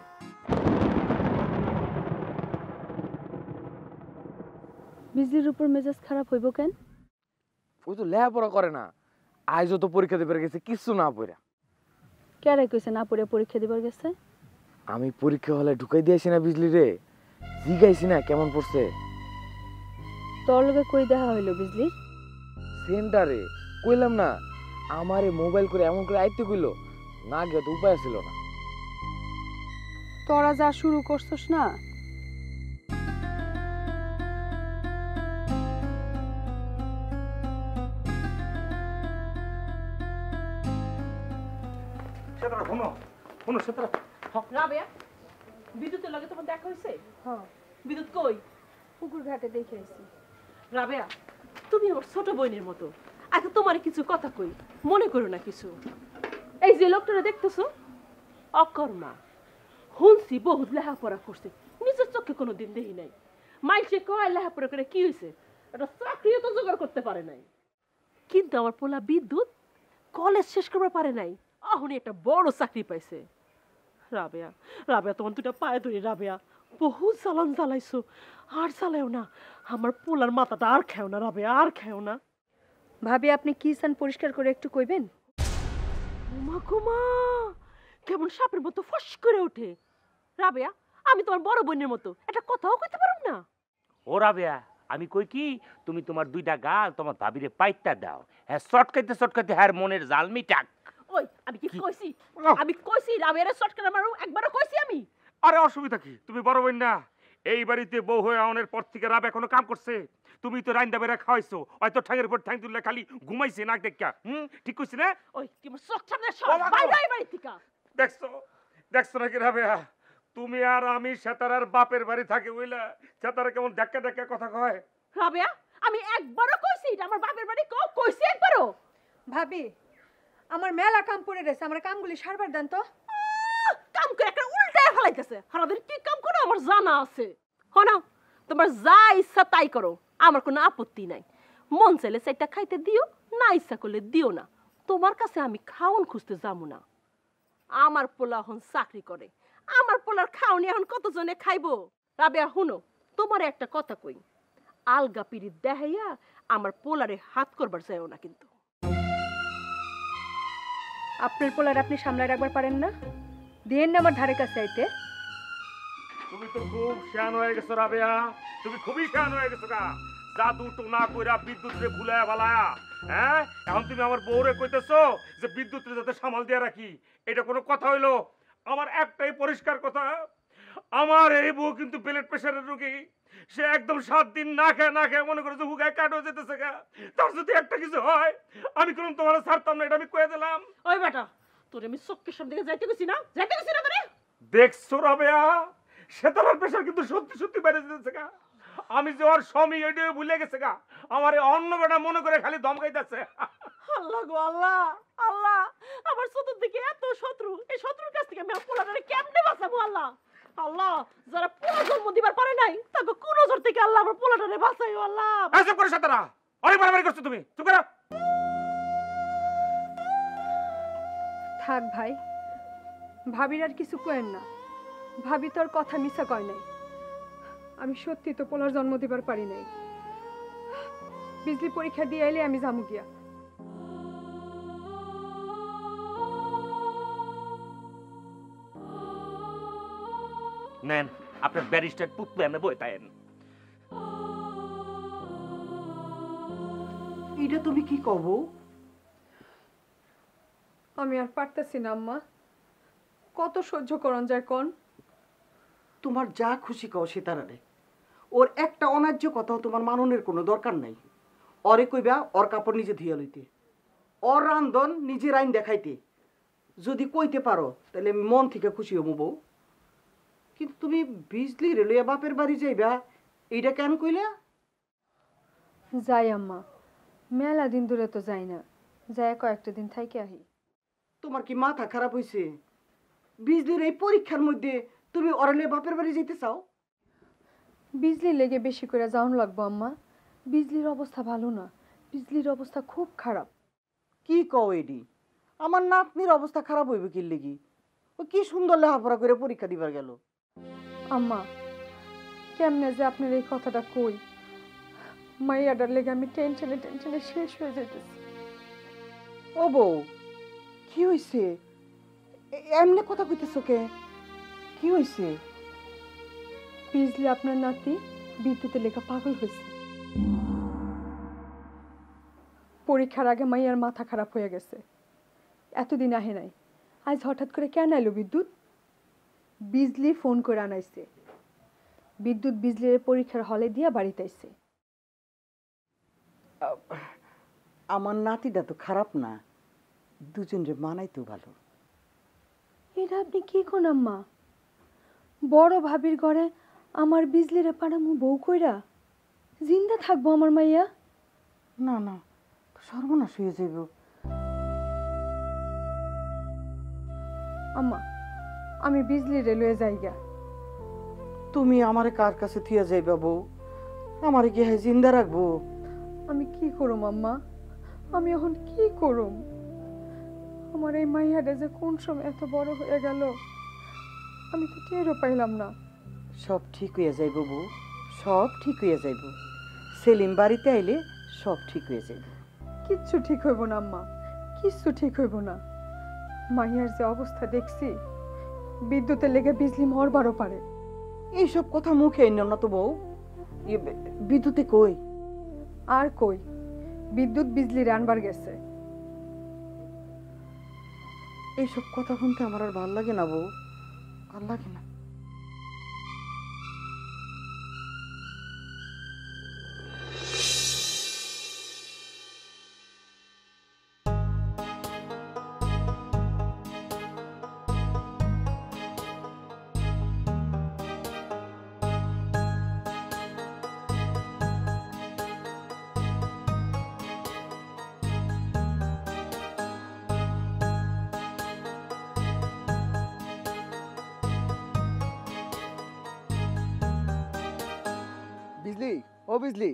বিজলির উপর মেজাজ খারাপ হইব কেন? ওই তো লেখাপড়া করে না, আজও তো পরীক্ষা দিতে গেছে কিছু না পড়া। কেরে কইছে না পড়ে পরীক্ষা দিবার গেছে? আমি পরীক্ষা হলে ঢুকাই দিয়েছি না বিজলি রে, জিগাইছি না কেমন পড়ছে। তোর লগে কই দেখা হইলো বিজলি? সেন্টারে কইলাম না, আমারে মোবাইল করে এমন করে আইতে কইলো, না গিয়ে তো উপায় ছিল না। তোরা যা শুরু করছস না, সেতারা শোনো, শোনো সেতারা। রাবেয়া, বিদ্যুতের লগে তোমার দেখা হয়েছে? হ্যাঁ, বিদ্যুৎ কই? পুকুর ঘাটে দেখে আইছি। রাবেয়া, তুমি আমার ছোট বোনের মতো, আচ্ছা তোমার কিছু কথা কই, মনে করো না কিছু। এই যে লোকটা দেখতেছো, অকর্মা, হুনসি বহুত লেখাপড়া করছে, নিজের চোখে কোনো দিন দেখি নাই। মাইসে কয় লেখাপড়া করে কি হয়েছে, একটা চাকরিও তো জোগাড় করতে পারে নাই। কিন্তু আমার পোলা বিদ্যুৎ কলেজ শেষ করতে পারে নাই, আহুনি একটা বড় চাকরি পাইছে। রাবেয়া, রাবেয়া তোমার দুটা পায়ে ধরি রাবেয়া, বহু চালান চালাইছো, আর চালাও না, আমার পোলার মাথাটা আর খেও না রাবেয়া, আর খেও না। ভাবি আপনি কি চান পরিষ্কার করে একটু কইবেন? উমা কুমা, কেমন সাপের মতো ফস করে ওঠে। রাবেয়া, আমি তোমার বড় বোনের মতো একটা কথাও কইতে পারো না। ও রাবেয়া, আমি কই কি তুমি তোমার দুইটা গাল তোমার ভাবিরে পাইতা দাও, হ্যাঁ শর্টকাইতে শর্টকাইতে হ্যাঁ মনের জাল মিটাক। ওই আমি কি কইছি? আমি কইছি রাবেয়ারে শর্টকাট মারো, একবারও কইছি আমি? আরে অসুবিধা কি, তুমি বড় বোন না, এই বাড়িতে বউ হয়ে আওনের পর থেকে রাব এখনো কাম করছে? তুমি তো রাইন্দা বেড়া খাওয়াইছো, হয়তো ঠ্যাঙের উপর ঠ্যাং তুললে খালি ঘুমাইছে নাক দেখা। ঠিক কইছি না? ওই কি আমার চোখ সামনে সব বাইরে বাড়ি থেকে। দেখছো দেখছো নাকি রাবেয়া, তুমি আর আমি সেতারার বাপের বাড়ি থাকি বুঝলা, সেতারা কেমন ধাক্কা ধাক্কা কথা কয়। রাবেয়া আমি একবারও কইছি এটা আমার বাপের বাড়ি, কইছি একবারও? ভাবি আমার মেলা কাম পড়ে রয়েছে, আমার কামগুলি সারবার দেন তো। কাম করে একটা উল্টায় ফেলাইতেছে। হারাদের কি কাম করো আমার জানা আছে। হনা তোমার যা ইচ্ছা তাই করো, আমার কোনো আপত্তি নাই। মন চাইলে চাইটা খাইতে দিও, না ইচ্ছা করলে দিও না। তোমার কাছে আমি খাওন খুঁজতে যাবো না। আমার পোলা এখন চাকরি করে, আমার পোলার খাওনি এখন কতজনে খাইবো? রাবেয়া হুনো, তোমার একটা কথা কই, আলগা পিড়ি দেখাইয়া আমার পোলারে হাত করবার যায়ও না কিন্তু। আপনার পোলার আপনি সামলায় রাখবার পারেন না? দেন না আমার ধারে কাছে আইতে। তুমি তো খুব শান হয়ে গেছো রাবেয়া, তুমি খুবই শান হয়ে গেছো গা। জাদু টোনা কইরা বিদ্যুৎ রে ভুলায়া ভালায়া, হ্যাঁ? এখন তুমি আমার বউরে কইতেছো যে বিদ্যুৎ রে যাতে সামাল দিয়া রাখি, এটা কোনো কথা হইলো? আমার একটাই পরিষ্কার কথা, আমার এই বউ কিন্তু ব্লাড প্রেশারের রোগী। সে একদম 7 দিন না খেয়ে মনে করে যে হুগায় কাট হয়ে যেতেছে গা। তার যদি একটা কিছু হয় আমি কোনো তোমার ছাড়তাম না, এটা আমি কয়ে দিলাম। ওই বেটা তোর আমি চোখের সামনে দিকে যাইতে গেছি না, যাইতে গেছি না তোরে। দেখছো রাবেয়া, সেতারার প্রেশার কিন্তু সত্যি সত্যি বেড়ে যেতেছে গা। আমি যে ওর স্বামী এটাও ভুলে গেছে গা, আমার এই অন্য বেটা মনে করে খালি ধমকাইতেছে। আল্লাহ গো আল্লাহ, আল্লাহ আমার চতুর্দিকে এত শত্রু, এই শত্রুর কাছ থেকে আমি আমার পোলাটারে কেমনে বাঁচাবো? আল্লাহ আল্লাহ, যারা পোলা জন্ম দিবার পারে নাই তাকে কোন নজর থেকে আল্লাহ আমার পোলাটারে বাঁচাইও। আল্লাহ চুপ করে সেতারা, অনেক বাড়াবাড়ি করছো তুমি, চুপ করো। থাক ভাই, ভাবির আর কিছু কয়েন না। ভাবি তোর কথা মিছা কয় নাই। আমি সত্যি তো পোলার জন্ম দিবার পারি নাই। বিজলি পরীক্ষা দিয়ে এলে আমি যামু গিয়া। নেন আপনার ব্যারিস্টার পুতলু এনে বইতায়েন। এটা তুমি কি কব? আমি আর পারতেছি না আম্মা, কত সহ্য করন যায় কোন? তোমার যা খুশি কও সেতারারে, ওর একটা অন্যায্য কথাও তোমার মাননের কোনো দরকার নাই। অরে কইবা ওর কাপড় নিজে ধুইয়া লইতে, ওর রান্ধন নিজের আইন দেখাইতে। যদি কইতে পারো তাহলে আমি মন থেকে খুশি হবো বউ। কিন্তু তুমি বিজলি রেলইয়া বাপের বাড়ি যাইবা, এইটা কেন কইলা? যাই আম্মা, মেলা দিন দূরে তো যাই না, যাই কয়েকটা দিন থাইকে আহি। তোমার কি মাথা খারাপ হইছে? বিজলির এই পরীক্ষার মধ্যে তুমি অরলে বাপের বাড়ি যেতে চাও? বিজলি লেগে বেশি করে যাওন লাগবো আম্মা। বিজলির অবস্থা ভালো না, বিজলির অবস্থা খুব খারাপ। কি কও এডি? আমার নাতনির অবস্থা খারাপ হইবে কি লেগি? ও কি সুন্দর লেখাপড়া করে পরীক্ষা দিবার গেল। আম্মা কেমনে যে আপনার এই কথাটা কই, মাইয়াটার লেগে আমি টেনশনে টেনশনে শেষ হয়ে যেতেছি। ও বউ, কি হইছে? এমনি কথা কইতেছ কে? কি হইছে? বিজলি আপনার নাতি বিদ্যুতের লেখা পাগল হয়েছে। পরীক্ষার আগে মাইয়ার মাথা খারাপ হয়ে গেছে, এতদিন আহে নাই। আজ হঠাৎ করে কেন আইলো বিদ্যুৎ? বিজলি ফোন করে আনাইছে। বিদ্যুৎ বিজলির পরীক্ষার হলে দিয়া বাড়িতে আইছে। আমার নাতিটা তো খারাপ না, দুজনরে মানাইতো ভালো। এটা আপনি কি কোন আম্মা? বড় ভাবির ঘরে আমার বিজলিরে পাড়ামু বউ কইরা জিন্দা থাকবো আমার মাইয়া? না না, সর্বনাশ হয়ে যাইব। আম্মা আমি বিজলিরে লয়ে যাইগা। তুমি আমারে কার কাছে থিয়া যাইবা বউ? আমারে কি হ্যাঁ জিন্দা রাখবো? আমি কি করুম আম্মা, আমি এখন কি করুম? আমার এই মাইয়াটা যে কোন সময় এত বড় হয়ে গেল আমি তো টেরও পাইলাম না। সব ঠিক হইয়া যাইব বউ, সব ঠিক হইয়া যাইব। সেলিম বাড়িতে আইলে সব ঠিক হয়ে যাইব। কিচ্ছু ঠিক হইব না আম্মা, কিচ্ছু ঠিক হইব না। মাইয়ার যে অবস্থা দেখছি, বিদ্যুতের লেগে বিজলি মরবারও পারে। এইসব কথা মুখে এনে না তো বউ। বিদ্যুতে কই? আর কই, বিদ্যুৎ বিজলি রানবার গেছে। এইসব কথা শুনতে আমার আর ভাল লাগে না বউ, ভাল লাগে না। বিজলি ও বিজলি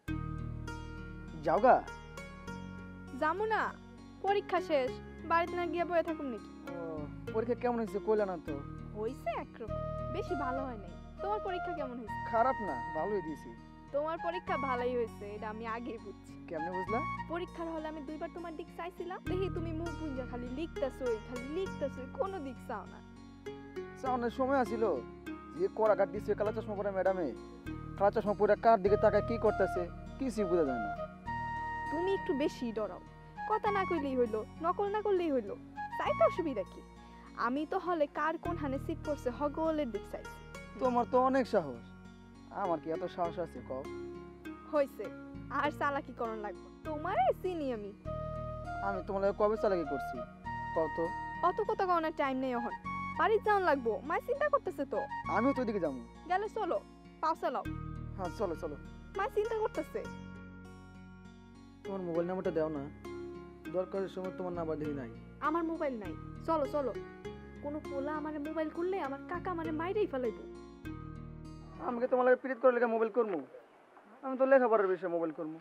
যাওগা যাবো না, পরীক্ষা শেষ, বাড়িতে না গিয়ে বয়ে থাকুন নাকি? পরীক্ষা কেমন হয়েছে কইলা না তো? হইছে একরকম, বেশি ভালো হয় নাই। তোমার পরীক্ষা কেমন হয়েছে? খারাপ না, ভালোই দিয়েছি। তোমার পরীক্ষা ভালোই হয়েছে, এটা আমি আগেই বুঝছি। কেমনে বুঝলা? পরীক্ষার হলে আমি দুইবার তোমার দিক চাইছিলাম, দেখি তুমি মুখ বুঞ্জা খালি লিখতেছই, কোনো দিক চাও না। চাওনের সময় আছিল যে কড়া কাট দিছে কালা চশমা পরে ম্যাডামে, কালা চশমা পরে কার দিকে তাকায় কি করতেছে কিছুই বোঝা যায় না। তুমি একটু বেশি ডরাও, কথা না কইলেই হইলো, নকল না করলেই হইলো, চাইতে অসুবিধা কি? আমি তো হলে কার কোন হানে সিট পড়ছে হগলের দিক চাইছি। তোমার তো অনেক সাহস, আমার কি এত সাহস আছে কও? হইছে, আর চালাকি করন লাগবে, তোমারে চিনি আমি। আমি তোমার লাগে কবে চালাকি করছি কও তো? অত কথা কওয়ার টাইম নেই এখন, বাড়ি যাওয়ান লাগবো, মা চিন্তা করতেছে তো। আমিও তো ওইদিকে যাবো। গেলে চলো, পাও চালাও। হ্যাঁ চলো চলো। মা চিন্তা করতেছে। তোমার মোবাইল নাম্বারটা দাও না, দরকারের সময় তোমার নাম্বার দেখি নাই। আমার মোবাইল নাই, চলো চলো। কোনো পোলা আমার মোবাইল করলে আমার কাকা মানে মাইরেই ফেলাইবো। আমাকে তোমার লাগে পিরিত করে লেখা মোবাইল করবো? আমি তো লেখাপড়ার বিষয়ে মোবাইল করবো।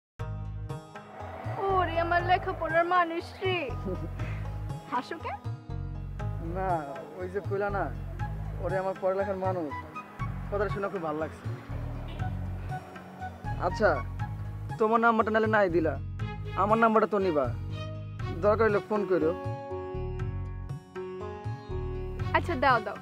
ওরে আমার লেখাপড়ার মানুষ রে। হাসো কে? না ওই যে কইলা না ওরে আমার পড়ালেখার মানুষ, কথাটা শুনে খুব ভালো লাগছে। আচ্ছা তোমার নাম্বারটা নাহলে নাই দিলা, আমার নাম্বারটা তো নিবা, দরকার হলে ফোন করো। আচ্ছা দাও দাও।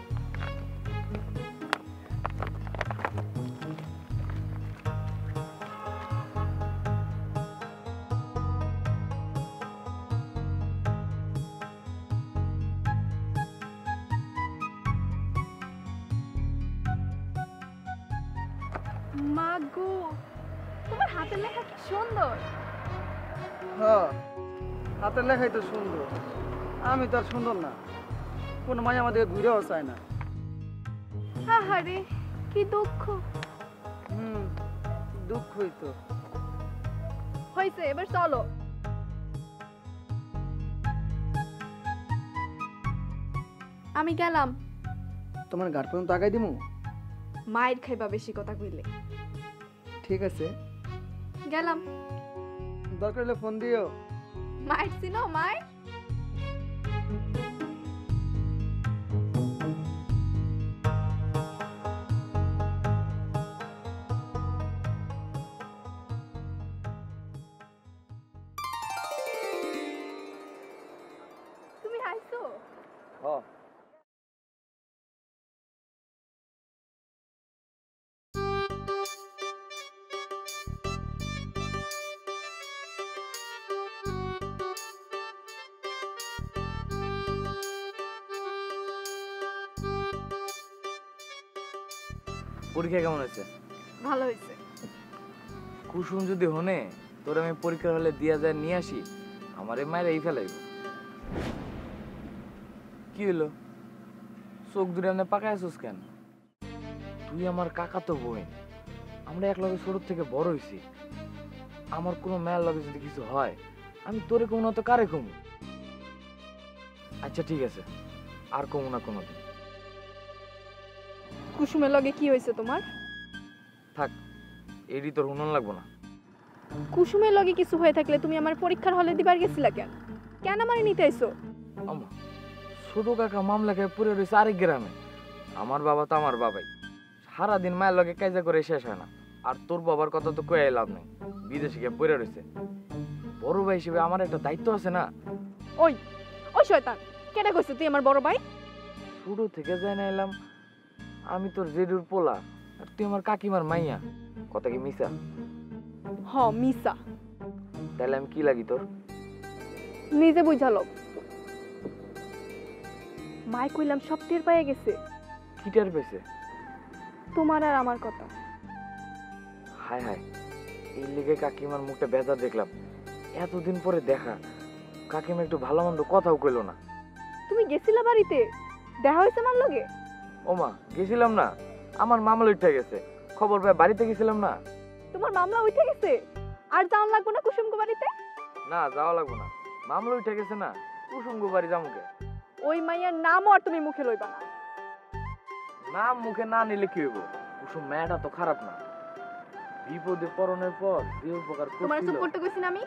মা গো, তোমার হাতের লেখা কি সুন্দর। হ্যাঁ হাতের লেখাই তো সুন্দর, আমি তো আর সুন্দর না, কোন মাঝে আমাদের ঘুরেও চায় না। আহারে কি দুঃখ। দুঃখই তো। হইছে, এবার চলো। আমি গেলাম। তোমার ঘাট পর্যন্ত আগাই দিমু? মায়ের খাইবা বেশি কথা কইলে। ঠিক আছে গেলাম। দরকার হলে ফোন দিও। মায়ের চিনো? মায়ের তুমি আইছো? হ্যাঁ পরীক্ষা কেমন হয়েছে? ভালো হয়েছে। কুসুম যদি হনে তোর আমি পরীক্ষার হলে দিয়া যায় নিয়ে আসি, আমার এই মায়ের এই ফেলাইব। কি হলো চোখ দূরে এমনি পাকায় আছিস কেন? তুই আমার কাকা তো বোন, আমরা এক লগে ছোট থেকে বড় হয়েছি। আমার কোনো মেয়ের লগে যদি কিছু হয় আমি তোরে কমু না তো কারে কমু? আচ্ছা ঠিক আছে, আর কমু না কোনোদিন। কুসুমের লগে কি হয়েছে তোমার? থাক, এডি তোর হুনন লাগবো না। কুসুমের লগে কিছু হয়ে থাকলে তুমি আমার পরীক্ষার হলে দিবার গেছিলা কেন? কেন আমারে নিতে আইছো? আমা ছোট কাকা মামলা খেয়ে পড়ে রয়েছে আরেক গ্রামে। আমার বাবা তো আমার বাবাই, সারাদিন মায়ের লগে কাজা করে শেষ হয় না। আর তোর বাবার কথা তো কয়ে লাভ নেই, বিদেশে গিয়ে পড়ে রয়েছে। বড় ভাই হিসেবে আমার একটা দায়িত্ব আছে না? ওই ওই শয়তান, কেন কইছো তুই আমার বড় ভাই? ছোট থেকে যাই না এলাম আমি তোর জেডুর পোলা, আর তুই আমার কাকিমার মাইয়া। কথা কি মিশা? হ মিশা। তাহলে আমি কি লাগি তোর? নিজে বুঝালো। মাই কইলাম সব টের পেয়ে গেছে। কি টের পেয়েছে? তোমার আর আমার কথা। হায় হায়, এই লিগে কাকিমার মুখটা বেজার দেখলাম। এতদিন পরে দেখা, কাকিমা একটু ভালো মন্দ কথাও কইলো না। তুমি গেছিলা বাড়িতে? দেখা হয়েছে আমার লগে? ওমা গেছিলাম না, আমার মামলা উঠে গেছে। খবর পেয়ে বাড়িতে গেছিলাম না। তোমার মামলা উঠে গেছে? আর যাওয়া লাগবে না কুসুমগো বাড়িতে? না যাওয়া লাগবো না, মামলা উঠে গেছে না, কুসুমগো বাড়ি যামুকে। ওই মাইয়ার নামও আর তুমি মুখে লইবা না। নাম মুখে না নিলে কি হইব? কুসুম মেয়েটা তো খারাপ না। বিপদে পড়নের পর যে উপকার তোমার চুপ করছিল করতে কইছি না আমি?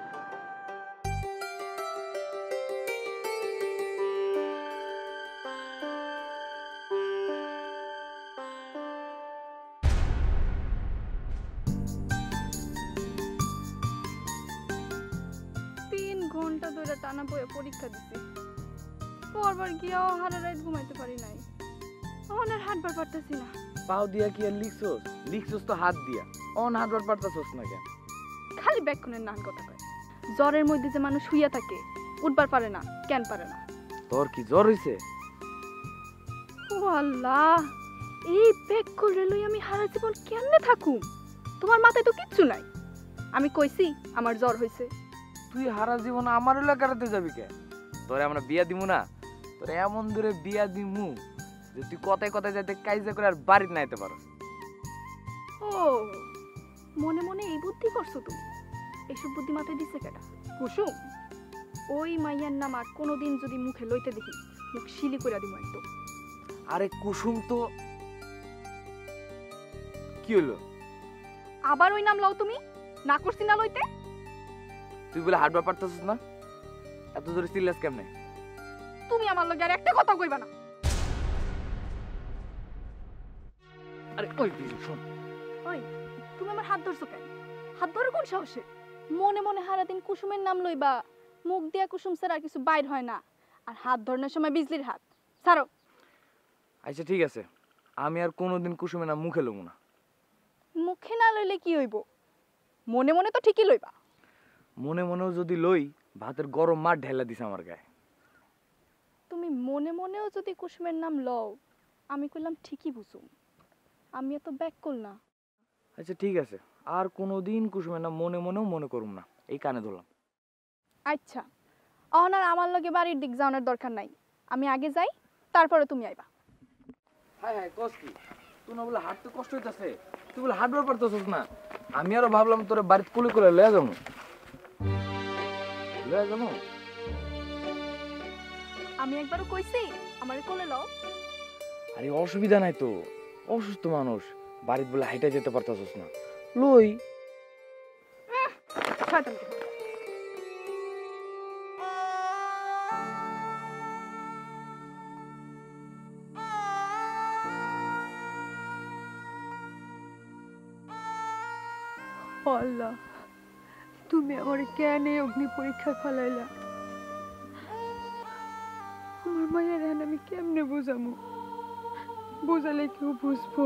ঘন্টা ধরে টানা বইয়ে পরীক্ষা দিছি, পরবার গিয়াও হারা রাত ঘুমাইতে পারি নাই। এখন আর হাঁটবার পারতেছি না। পাও দিয়া কি আর লিখছস? লিখছস তো হাত দিয়া, অন হাঁটবার পারতাছস না কেন? খালি ব্যাকরণের নান কথা কয়। জ্বরের মধ্যে যে মানুষ শুইয়া থাকে, উঠবার পারে না, কেন পারে না? তোর কি জ্বর হইছে? ও আল্লাহ, এই ব্যাকরণে লই আমি হারা জীবন কেমনে থাকুম? তোমার মাথায় তো কিচ্ছু নাই। আমি কইছি আমার জ্বর হইছে। তুই হারা জীবন আমার এলাকাতে যাবি কে? তোরে আমরা বিয়া দিমু না, তোরে এমন দূরে বিয়া দিমু যে তুই কথায় কথায় যাইতে কাইজা করে আর বাড়িতে নাইতে পারো। ও মনে মনে এই বুদ্ধি করছো তুমি? এসব বুদ্ধি মাথায় দিছে কেডা? কুসুম? ওই মাইয়ার নাম আর কোনোদিন যদি মুখে লইতে দেখি, মুখ শিলি করে দিব একদম। আরে কুসুম তো কি হলো? আবার ওই নাম লও তুমি? না করছি না লইতে? তুই বলে হাঁটবার পারতাছিস না? এত জোরে চিল্লাস কেমনে? তুমি আমার লগে আর একটা কথা কইবা না। আরে ওই দিন শোন, ওই তুমি আমার হাত ধরছো কেন? হাত ধরে কোন সাহসে? মনে মনে সারাদিন কুসুমের নাম লইবা, মুখ দিয়া কুসুম ছাড়া আর কিছু বাইর হয় না, আর হাত ধরানোর সময় বিজলির হাত। ছাড়ো। আচ্ছা ঠিক আছে, আমি আর কোনোদিন কুসুমের নাম মুখে লমু না। মুখে না লইলে কি হইব? মনে মনে তো ঠিকই লইবা। মনে মনেও যদি লই, ভাতের গরম মাঠ ঢেলা দিছে আমার গায়ে। তুমি মনে মনেও যদি কুসুমের নাম লও, আমি কইলাম ঠিকই বুঝুম। আমি এত ব্যাক কল না। আচ্ছা ঠিক আছে, আর কোনোদিন কুসুমের নাম মনে মনেও মনে করুম না, এই কানে ধরলাম। আচ্ছা, অহন আর আমার লগে বাড়ির দিক যাওয়ার দরকার নাই। আমি আগে যাই, তারপরে তুমি আইবা। হাই হাই কস কি? তুই না বলে হাঁটতে কষ্ট হইতাছে, তুই বলে হাঁটবার পারতাছস না। আমি আরো ভাবলাম তোরে বাড়িতে কুলে করে লয়ে যাবো। লয়ে যাবো? আমি একবারও কইছি আমারে কোলে লও। আরে অসুবিধা নাই তো, অসুস্থ মানুষ, বাড়িতে বলে হাইটা যেতে পারতাছস না, লই। শয়তান। আল্লাহ, তুমি আমার কেন এই অগ্নি পরীক্ষা ফেলাইলা? আমার মায়ের হান আমি কেমনে বুঝামু? বুঝালে কেউ বুঝবো?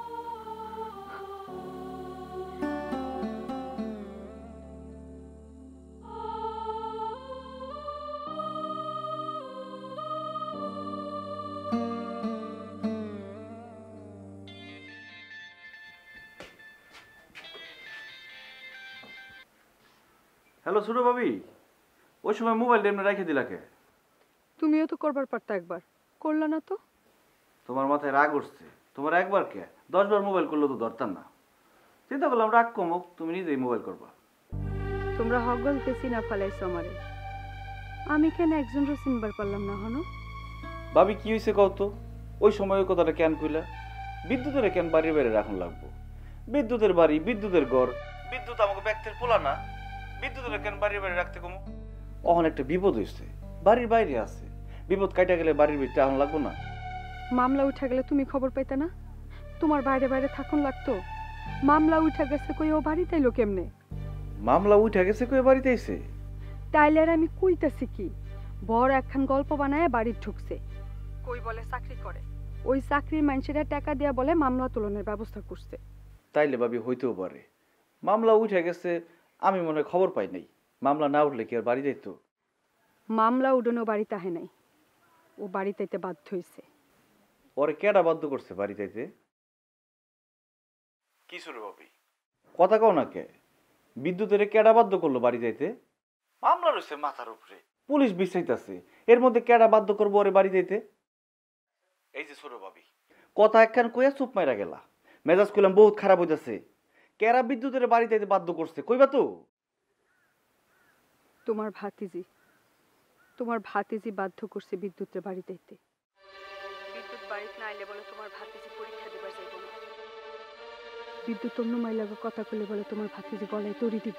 হ্যালো ছোট ভাবি, ওই সময় মোবাইল এমনি রেখে দিলাকে? তুমিও তো করবার পারতা, একবার করলা না তো? তোমার মাথায় রাগ উঠছে? তোমার একবার কে, 10 বার মোবাইল করলে তো ধরতাম না। চিন্তা করলাম রাগ কমুক, তুমি নিজেই মোবাইল করবা। তোমরা হগলতে চিনা ফেলাইছো আমারে, আমি কেন একজনও চিনবার পারলাম না? হনো ভাবি কি হয়েছে কও তো? ওই সময় ওই কথাটা কেন কইলা? বিদ্যুতের কেন বাড়ির বাইরে রাখুন লাগবো? বিদ্যুতের বাড়ি, বিদ্যুতের ঘর, বিদ্যুৎ আমাকে ব্যক্তির পোলা না, বিদ্যুতের কেন বাড়ির বাইরে রাখতে কমু? অহন একটা বিপদ হয়েছে, বাড়ির বাইরে আছে, বিপদ কাটা গেলে বাড়ির ভিতরে আহন লাগবো না? মামলা উঠা গেলে তুমি খবর পাইতে না? তোমার বাইরে বাইরে থাকুন লাগতো। মামলা উঠা গেছে কই ও বাড়িতে এলো কেমনে? মামলা উঠা গেছে কই বাড়িতে আইছে? তাইলে আর আমি কইতাছি কি, বড় একখান গল্প বানায় বাড়ি ঢুকছে, কই বলে চাকরি করে, ওই চাকরির মানুষেরা টাকা দিয়া বলে মামলা তুলনের ব্যবস্থা করছে। তাইলে ভাবি হইতেও পারে মামলা উঠে গেছে, আমি মনে হয় খবর পাই নাই। মামলা না উঠলে কি আর বাড়ি যাইতো? মামলা উডনো বাড়িতে আহে নাই, ও বাড়িতে বাধ্য হইছে। ওরে কেডা বাধ্য করছে বাড়ি যাইতে? কি শুরু ভাবি কথা কও না কে? বিদ্যুতের কেডা বাধ্য করলো বাড়ি যাইতে? মামলা রয়েছে মাথার উপরে, পুলিশ বিচাইতাছে, এর মধ্যে কেডা বাধ্য করবো ওরে বাড়ি যাইতে? এই যে ছোট ভাবি কথা একখান কইয়া চুপ মাইরা গেলা, মেজাজ কইলাম বহুত খারাপ হইতাছে। কেরা বিদ্যুতের বাড়ি যাইতে বাধ্য করছে কইবা তো? তোমার ভাতিজি বাধ্য করছে বিদ্যুতের বাড়ি যাইতে। বিদ্যুৎ বাড়িতে না আইলে বলে তোমার ভাতিজি পরীক্ষা দিবার যাইব না। বিদ্যুৎ অন্য মাইলাকে কথা কলে বলে তোমার ভাতিজি গলায় তরি দিব।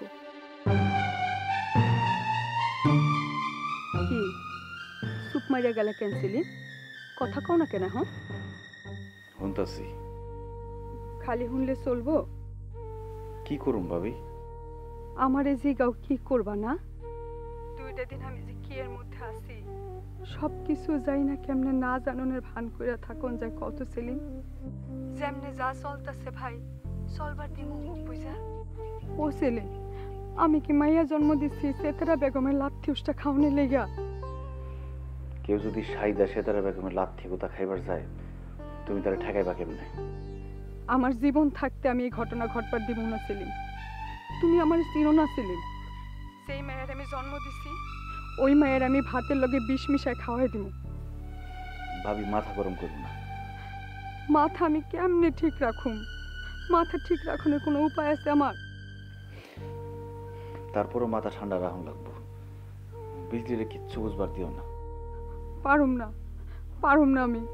কি চুপ মারিয়া গেলে কেন সেলিম? কথা কও না কেন? হ্যাঁ, শুনতাছি। খালি শুনলে চলবো? কি করুম ভাবি? আমার এই জিগাও কি করবা না? 2টা দিন আমি যে কি এর মধ্যে আছি, সব কিছু যাই না কেমনে না জাননের ভান করে থাকুন যায় কত সেলিম। যেমনে যা চলতেছে ভাই চলবার দিমু মুখ বুঝা। ও সেলিম, আমি কি মাইয়া জন্ম দিচ্ছি সেতারা বেগমের লাথি উষ্টা খাওয়ানে লেগা? কেউ যদি সাইদা সেতারা বেগমের লাথি কোথা খাইবার যায়, তুমি তারা ঠেকাইবা কেমনে? আমার জীবন থাকতে আমি এই ঘটনা ঘটবার দিব না সেলিম। তুমি আমার চিনো না সেলিম। সেই মায়ের আমি জন্ম দিছি, ওই মায়ের আমি ভাতের লগে বিষ মিশায় খাওয়াই দিব। ভাবি মাথা গরম করবো না। মাথা আমি কেমনে ঠিক রাখুম? মাথা ঠিক রাখনের কোনো উপায় আছে আমার? তারপরও মাথা ঠান্ডা রাখুন লাগবো। বিজলিরে কিচ্ছু বুঝবার দিও না। পারুম না, পারুম না আমি।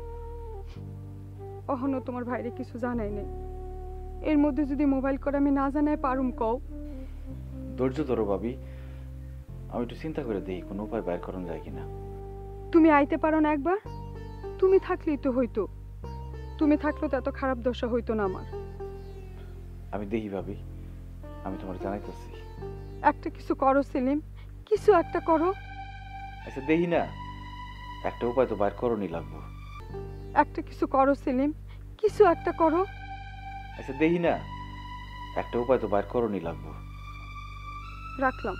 অহনো তোমার ভাইরে কিছু জানাই নেই। এর মধ্যে যদি মোবাইল করে আমি না জানাই পারুম কও? ধৈর্য ধরো ভাবি, আমি একটু চিন্তা করে দেখি কোনো উপায় বাইর করানো যায় কিনা। তুমি আইতে পারো না একবার? তুমি থাকলেই তো হইতো। তুমি থাকলে তো এত খারাপ দশা হইতো না আমার। আমি দেখি ভাবি, আমি তোমার জানাইতেছি। একটা কিছু করো সেলিম, কিছু একটা করো। আচ্ছা দেখি না, একটা উপায় তো বাইর করণই লাগবো। একটা কিছু করো সেলিম, কিছু একটা করো। আচ্ছা দেখি না, একটা উপায় তো বাইর করণই লাগবো। রাখলাম।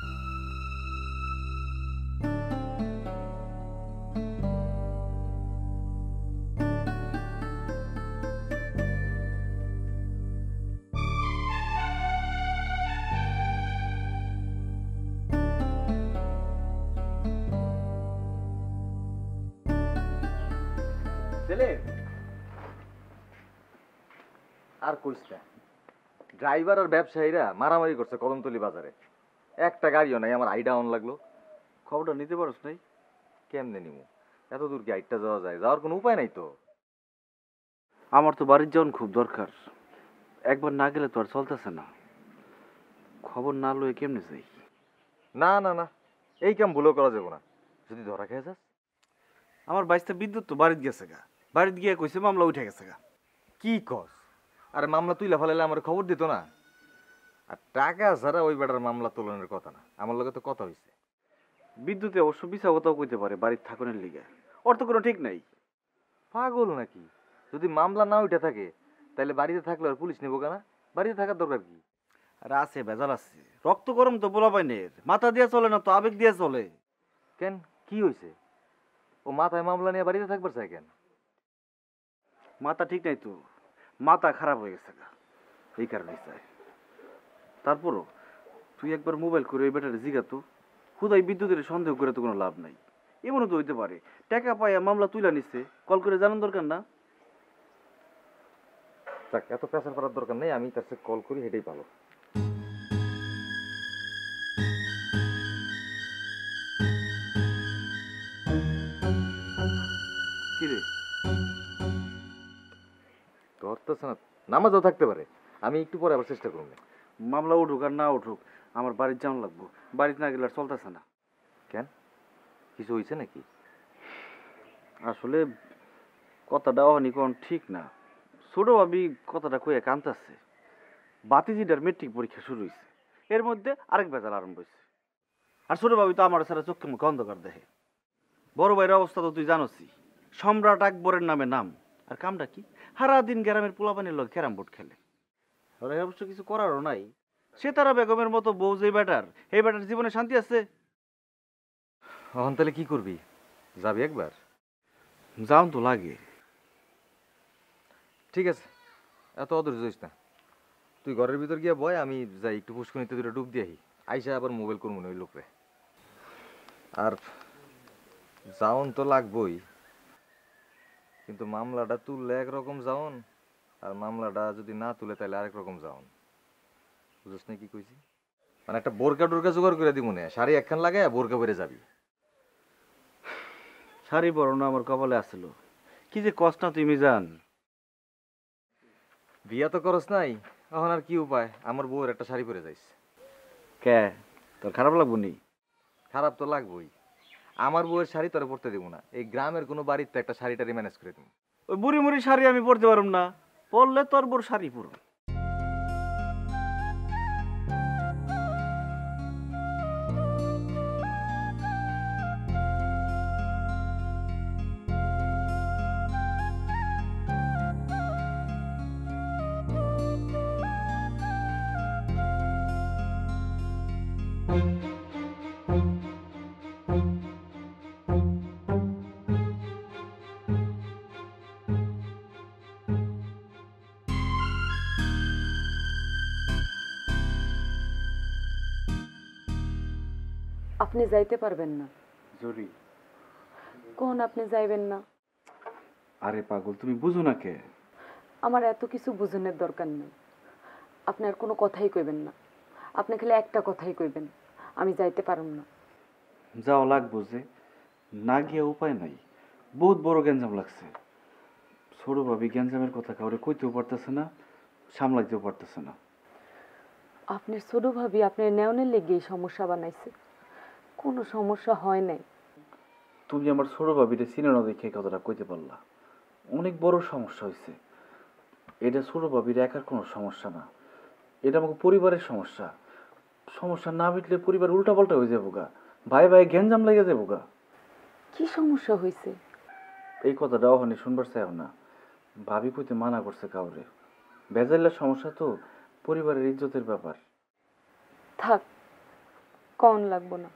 আর কইস না, ড্রাইভার আর ব্যবসায়ীরা মারামারি করছে কদমতলি বাজারে। একটা গাড়িও নাই, আমার আইডা অন লাগলো। খবরটা নিতে পারোস নাই? কেমনে নিমু? এত দূর কি আইডটা যাওয়া যায়? যাওয়ার কোনো উপায় নাই তো। আমার তো বাড়ির যাওয়ান খুব দরকার। একবার না গেলে তো আর চলতেছে না। খবর না লয়ে কেমনে যাই? না না না, এই কাম ভুলেও করা যাবো না। যদি ধরা খেয়ে যাস? আমার বাইশটা বিদ্যুৎ তো বাড়িতে গেছে গা। বাড়িতে গিয়ে কইছে মামলা উঠে গেছে গা। কি কস? আরে মামলা তুইলা ফেলাইলে আমার খবর দিত না? আর টাকা ছাড়া ওই বেটার মামলা তোলনের কথা না। আমার লগে তো কথা হইছে। বিদ্যুতে অবশ্য বিচার কথাও কইতে পারে বাড়ির থাকনের লিগে। ওর তো কোনো ঠিক নাই। পাগল নাকি? যদি মামলা না উঠে থাকে তাহলে বাড়িতে থাকলে আর পুলিশ নেবো কেনা? বাড়িতে থাকার দরকার কি? আর আছে ভেজাল আছে। রক্ত গরম তো পোলাপাইনের, মাথা দিয়ে চলে না তো আবেগ দিয়ে চলে। কেন, কি হয়েছে? ও মাথায় মামলা নিয়ে বাড়িতে থাকবার চাই কেন? মাথা ঠিক নাই তো, মাথা খারাপ হয়ে গেছে গা, এই কারণে চাই। তারপরও তুই একবার মোবাইল করে ওই বেটারে জিগাতো। হুদাই বিদ্যুতের সন্দেহ করে তো কোনো লাভ নাই। এমনও তো হইতে পারে টাকা পাইয়া মামলা তুইলা নিচ্ছে, কল করে জানান দরকার না? যাক, এত প্রেসার করার দরকার নেই। আমি তার সাথে কল করি, হেঁটেই ভালো। কি রে ধরতেছে না? নামাজও থাকতে পারে। আমি একটু পরে আবার চেষ্টা করবো। মামলা উঠুক আর না উঠুক, আমার বাড়ির যাওয়ান লাগবো। বাড়িতে না গেলে আর চলতেছে না। কেন, কিছু হয়েছে নাকি? আসলে কথাটা অনিকন ঠিক না। ছোট ভাবি কথাটা কইয়া কানতাছে। বাতিজিটার মেট্রিক পরীক্ষা শুরু হয়েছে, এর মধ্যে আরেক বেজাল আরম্ভ হয়েছে। আর ছোট ভাবি তো আমার সারা চোখে মুখে অন্ধকার দেখে। বড় ভাইয়ের অবস্থা তো তুই জানোসই। সম্রাট আকবরের নামে নাম, আর কামটা কি? সারাদিন গ্রামের পোলাপানির লোক ক্যারাম বোর্ড খেলে। আর অবশ্য কিছু করারও নাই। সে তারা বেগমের মতো বউ যে ব্যাটার, এই ব্যাটার জীবনে শান্তি আছে? এখন তাহলে কি করবি? যাবি একবার? যাওন তো লাগে। ঠিক আছে, এত অধৈর্য হইস না। তুই ঘরের ভিতর গিয়ে বয়, আমি যাই একটু পুষ্কনিতে দুটো ডুব দিয়ে আইসা আবার মোবাইল করবো না ওই লোকরে। আর যাওন তো লাগবই, কিন্তু মামলাটা তুললে একরকম যাওন, আর মামলাটা যদি না তুলে তাহলে আরেক রকম যাওন। বুঝছ না কি কইছি? মানে একটা বোরকা টোরকা জোগাড় করে দিব না, শাড়ি একখান লাগাই বোরকা পরে যাবি। শাড়ি পরো না আমার কপালে আসছিল, কি যে কষ্ট না তুমি জান। বিয়া তো করস নাই, এখন আর কি উপায়, আমার বউয়ের একটা শাড়ি পরে যাইছে। কে তোর খারাপ লাগবো নি? খারাপ তো লাগবেই, আমার বউয়ের শাড়ি তোরে পরতে দিব না, এই গ্রামের কোনো বাড়িতে একটা শাড়িটারি ম্যানেজ করে দিব। ওই বুড়ি মুড়ি শাড়ি আমি পরতে পারুম না, পরলে তোর বোর শাড়ি পরুম। আপনি যাইতে পারবেন না। জরি, কোন আপনি যাইবেন না? আরে পাগল, তুমি বুঝো না কে? আমার এত কিছু বুঝনের দরকার নেই, আপনি আর কোনো কথাই কইবেন না। আপনি খালি একটা কথাই কইবেন, আমি যাইতে পারুম না। যাও লাগবো যে, না গিয়ে উপায় নাই, বহুত বড় গ্যাঞ্জাম লাগছে। ছোট ভাবি গ্যাঞ্জামের কথা কাউরে কইতেও পারতেছে না, সামলাইতেও পারতেছে না। আপনার ছোট ভাবি আপনার নেওনের লেগে এই সমস্যা বানাইছে, কোনো সমস্যা হয় নাই। তুমি আমার ছোট ভাবিরে চিনে না দেখে কথাটা কইতে পারলা, অনেক বড় সমস্যা হয়েছে। এটা ছোট ভাবির একার কোনো সমস্যা না, এটা আমাকে পরিবারের সমস্যা। সমস্যা না মিটলে পরিবার উল্টাপাল্টা হয়ে যাবো গা, ভাই ভাই গ্যাঞ্জাম লেগে যাবো গা। কি সমস্যা হয়েছে? এই কথাটা ওখানে শুনবার চাইও না, ভাবি কইতে মানা করছে কাউরে। বেজাইলের সমস্যা তো পরিবারের ইজ্জতের ব্যাপার। থাক, কন লাগবো না,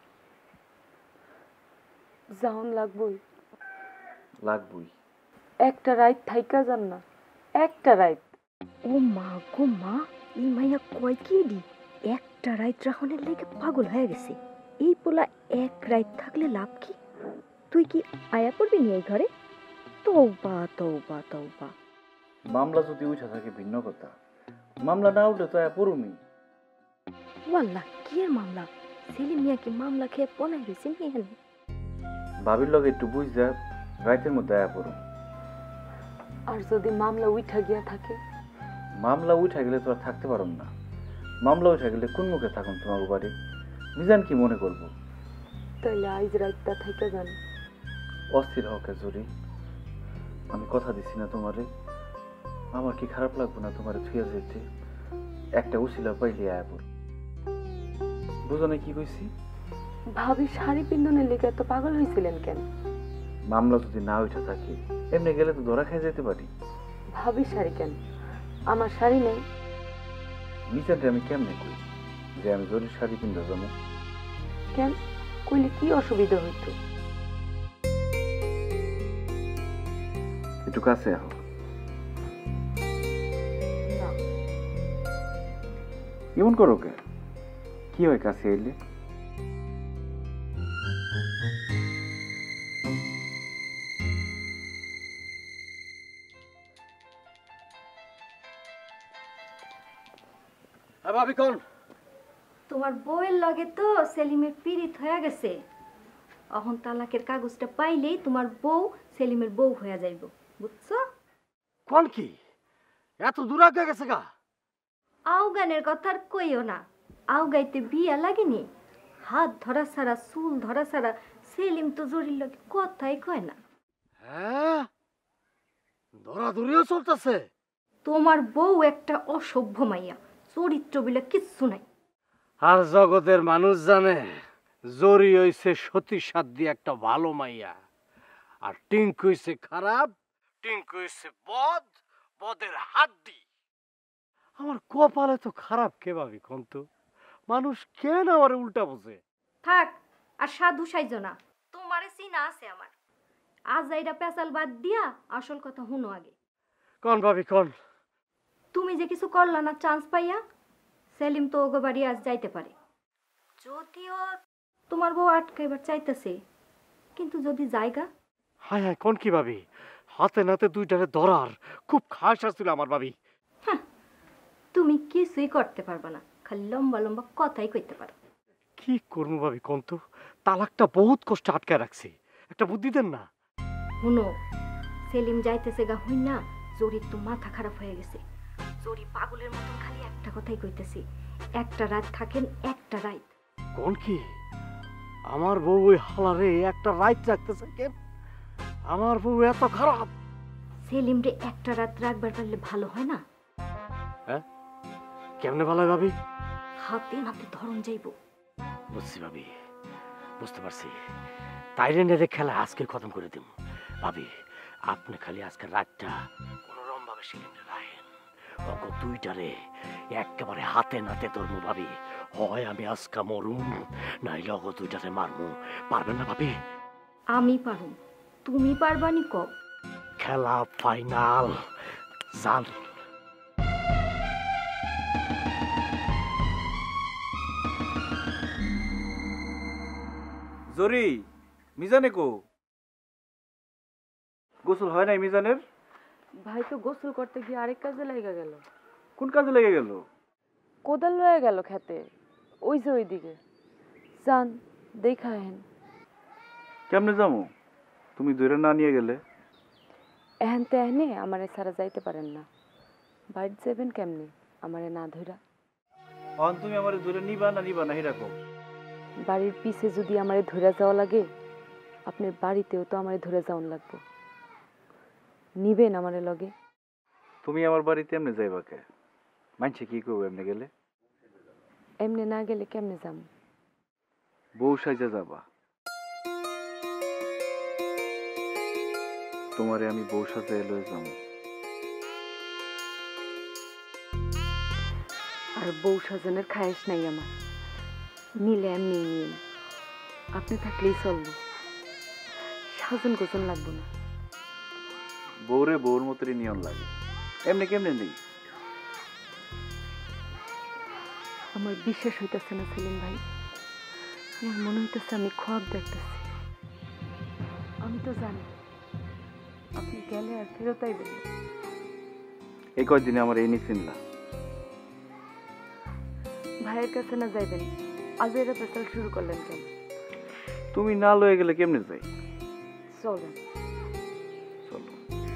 যাওন লাগবই। লাগবই। একটা রাত থাইকা যান না, একটা রাত। ও মা গো মা, এই মাইয়া কয় কি দি, একটা রাত রাখনের লেগে পাগল হয়ে গেছে। এই পোলা এক রাত থাকলে লাভ কি? তুই কি আয়া পড়বি নি এই ঘরে? তওবা তওবা তওবা। মামলা যদি উঠা থাকে ভিন্ন কথা, মামলা না উঠলে তো পড়ুমি। ওয়াল্লাহ কি এর মামলা? সেলিম মিয়া কি মামলা খেয়ে পলাই রয়েছে নিয়ে? ভাবির লগে একটু বুঝ যা, রাতের মধ্যে আয়া পড়ুম। আর যদি মামলা উঠা গিয়া থাকে? মামলা উঠা গেলে তো আর থাকতে পারুম না। মামলা উঠা গেলে কোন মুখে থাকুন তোমার বাড়ি? মিজান কি মনে করবো? তাইলে আইজ রাতটা থাইকা যান। অস্থির হকে জরি, আমি কথা দিছি না তোমারে। আমার কি খারাপ লাগবো না তোমারে ছুঁয়া যেতে? একটা উশিলা পাইলে আয়া পড়। বুঝো না কি কইছি? ভাবি শাড়ি পিন্ধনের লেগে এত পাগল হয়েছিলেন কেন? মামলা যদি না উঠা থাকে, এমনি গেলে তো ধরা খেয়ে যেতে পারি। ভাবি শাড়ি কেন? আমার শাড়ি নেই। মিজানরে আমি কেমনে কই যে আমি জরির শাড়ি পিন্ধা যাবো? কেন কইলে কি অসুবিধা হইতো? একটু কাছে আহ। এমন করো কে? কি হয় কাছে এলে? ভাবি কোন? তোমার বউয়ের লগে তো সেলিমের পীড়িত হয়ে গেছে। এখন তালাকের কাগজটা পাইলেই তোমার বউ সেলিমের বউ হয়ে যাইব, বুঝছো? কোন কি এত দূর আগে গেছে গা? আউগানের কথা আর কইও না, আউগাইতে বিয়া লাগেনি। হাত ধরা ছাড়া চুল ধরা ছাড়া সেলিম তো জরির লগে কথাই কয় না। হ্যাঁ, দৌড়াদৌড়িও চলতেছে। তোমার বউ একটা অসভ্য মাইয়া, চরিত্র বলে কিচ্ছু নাই। আর জগতের মানুষ জানে জরি হইছে সতী সাধ্যী একটা ভালো মাইয়া, আর টিঙ্কু হইছে খারাপ, টিঙ্কু হইছে বদ, বদের হাড্ডি। আমার কপালে তো খারাপ কে ভাবি কন্ত? মানুষ কেন আমার উল্টা বোঝে? থাক আর সাধু সাইজ না, তোমারে চিনা আছে আমার। আজ এইটা পেঁচাল বাদ দিয়া আসল কথা হুনো আগে। কোন ভাবি কোন? তুমি যে কিছু করলা না চান্স পাইয়া, সেলিম তো ওগো বাড়ি আজ যাইতে পারে। যদিও তোমার বউ আটকাইবার চাইতেছে, কিন্তু যদি জায়গা। হায় হায়, কোন কি ভাবি? হাতে নাতে দুইটারে ধরার খুব খাস আসছিল আমার ভাবি। তুমি কিছুই করতে পারবা না, খালি লম্বা লম্বা কথাই কইতে পারো। কি করবো ভাবি কন্ত? তালাকটা বহুত কষ্ট আটকায় রাখছি, একটা বুদ্ধি দেন না। হুনো, সেলিম যাইতেছে গা হই না, জরির তো মাথা খারাপ হয়ে গেছে। জরি পাগলের মতন খালি কথাই কইতেছি, একটা রাত থাকেন, একটা রাত। কোন কি আমার বউ ওই হালারে একটা রাত রাখতেছে কেন? আমার বউ এত খারাপ? সেলিম রে একটা রাত রাখবার পারলে ভালো হয় না? হ্যাঁ, কেমনে ভালো ভাবি? হাতে নাতে ধরন যাইব। বুঝছি ভাবি, বুঝতে পারছি। তাইলে নেড়ে খেলা আজকে খতম করে দিব ভাবি। আপনি খালি আজকে রাতটা কোনোরকম ভাবে সিলিন্ডার রাখেন, অগ দুইটারে একেবারে হাতে নাতে ধরবো ভাবি। হয় আমি আজকা মরুম, নাইলে অগ দুইটারে মারমু। পারবেন না ভাবি? আমি পারুম, তুমি পারবানি কব? খেলা ফাইনাল জান। জরি, মিজানে কো? গোসল হয় নাই মিজানের? ভাই তো গোসল করতে গিয়ে আরেক কাজে লেগে গেল। কোন কাজে লেগে গেল? কোদাল লয়ে গেল খেতে, ওই যে ওইদিকে। যান দেখা হেন। কেমনে যাবো? তুমি দূরে না নিয়ে গেলে? এহেন তেহনে আমারে সারা যাইতে পারেন না। বাইর যাবেন কেমনে আমারে না ধইরা? অন তুমি আমারে দূরে নিবা না হিরাকো? বাড়ির পিছে যদি আমারে ধইরা যাওয়া লাগে, আপনার বাড়িতেও তো আমারে ধরে যাওয়ান লাগবে। নিবেন আমারে লগে? তুমি আমার বাড়িতে এমনি যাইবা কে? মানছে কি করবো এমনি গেলে? এমনি না গেলে কেমনে যাম? বউ সাইজা যাবা। তোমারে আমি বউ সাজা লয়ে যাবো। আর বউ সাজানোর খায়েশ নাই আমার, নিলে এমনি নিয়ে। আপনি থাকলেই চলবে, সাজন গোজন লাগবো না। বউরে বউর মতোই নিয়ন লাগে, এমনি কেমনে নেই? আমার বিশ্বাস হইতেছে না সেলিম ভাই, আমার মনে হইতেছে আমি খোয়াব দেখতেছি। আমি তো জানি আপনি গেলে আর ফেরত আইবেন না। এই কয়দিনে আমার এই চিনলা। ভাইয়ের কাছে না যাইবেন, আজ এরা পেশাল শুরু করলেন কেন? তুমি না লয়ে গেলে কেমনে যাই? চলেন। চলো।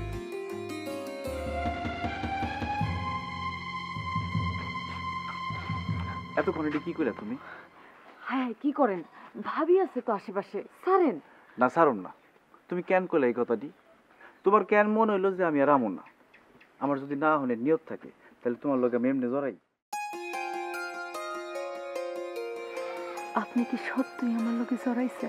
এতক্ষণ এটা কি করে তুমি? হ্যাঁ কি করেন? ভাবি আছে তো আশেপাশে, সারেন। না সারুন না। তুমি কেন করলে এই কথাটি? তোমার কেন মনে হইলো যে আমি আর আমন না? আমার যদি না হলে নিয়ত থাকে, তাহলে তোমার লোকে আমি এমনি জড়াই। আপনি কি সত্যি আমার লোকে জড়াইছেন?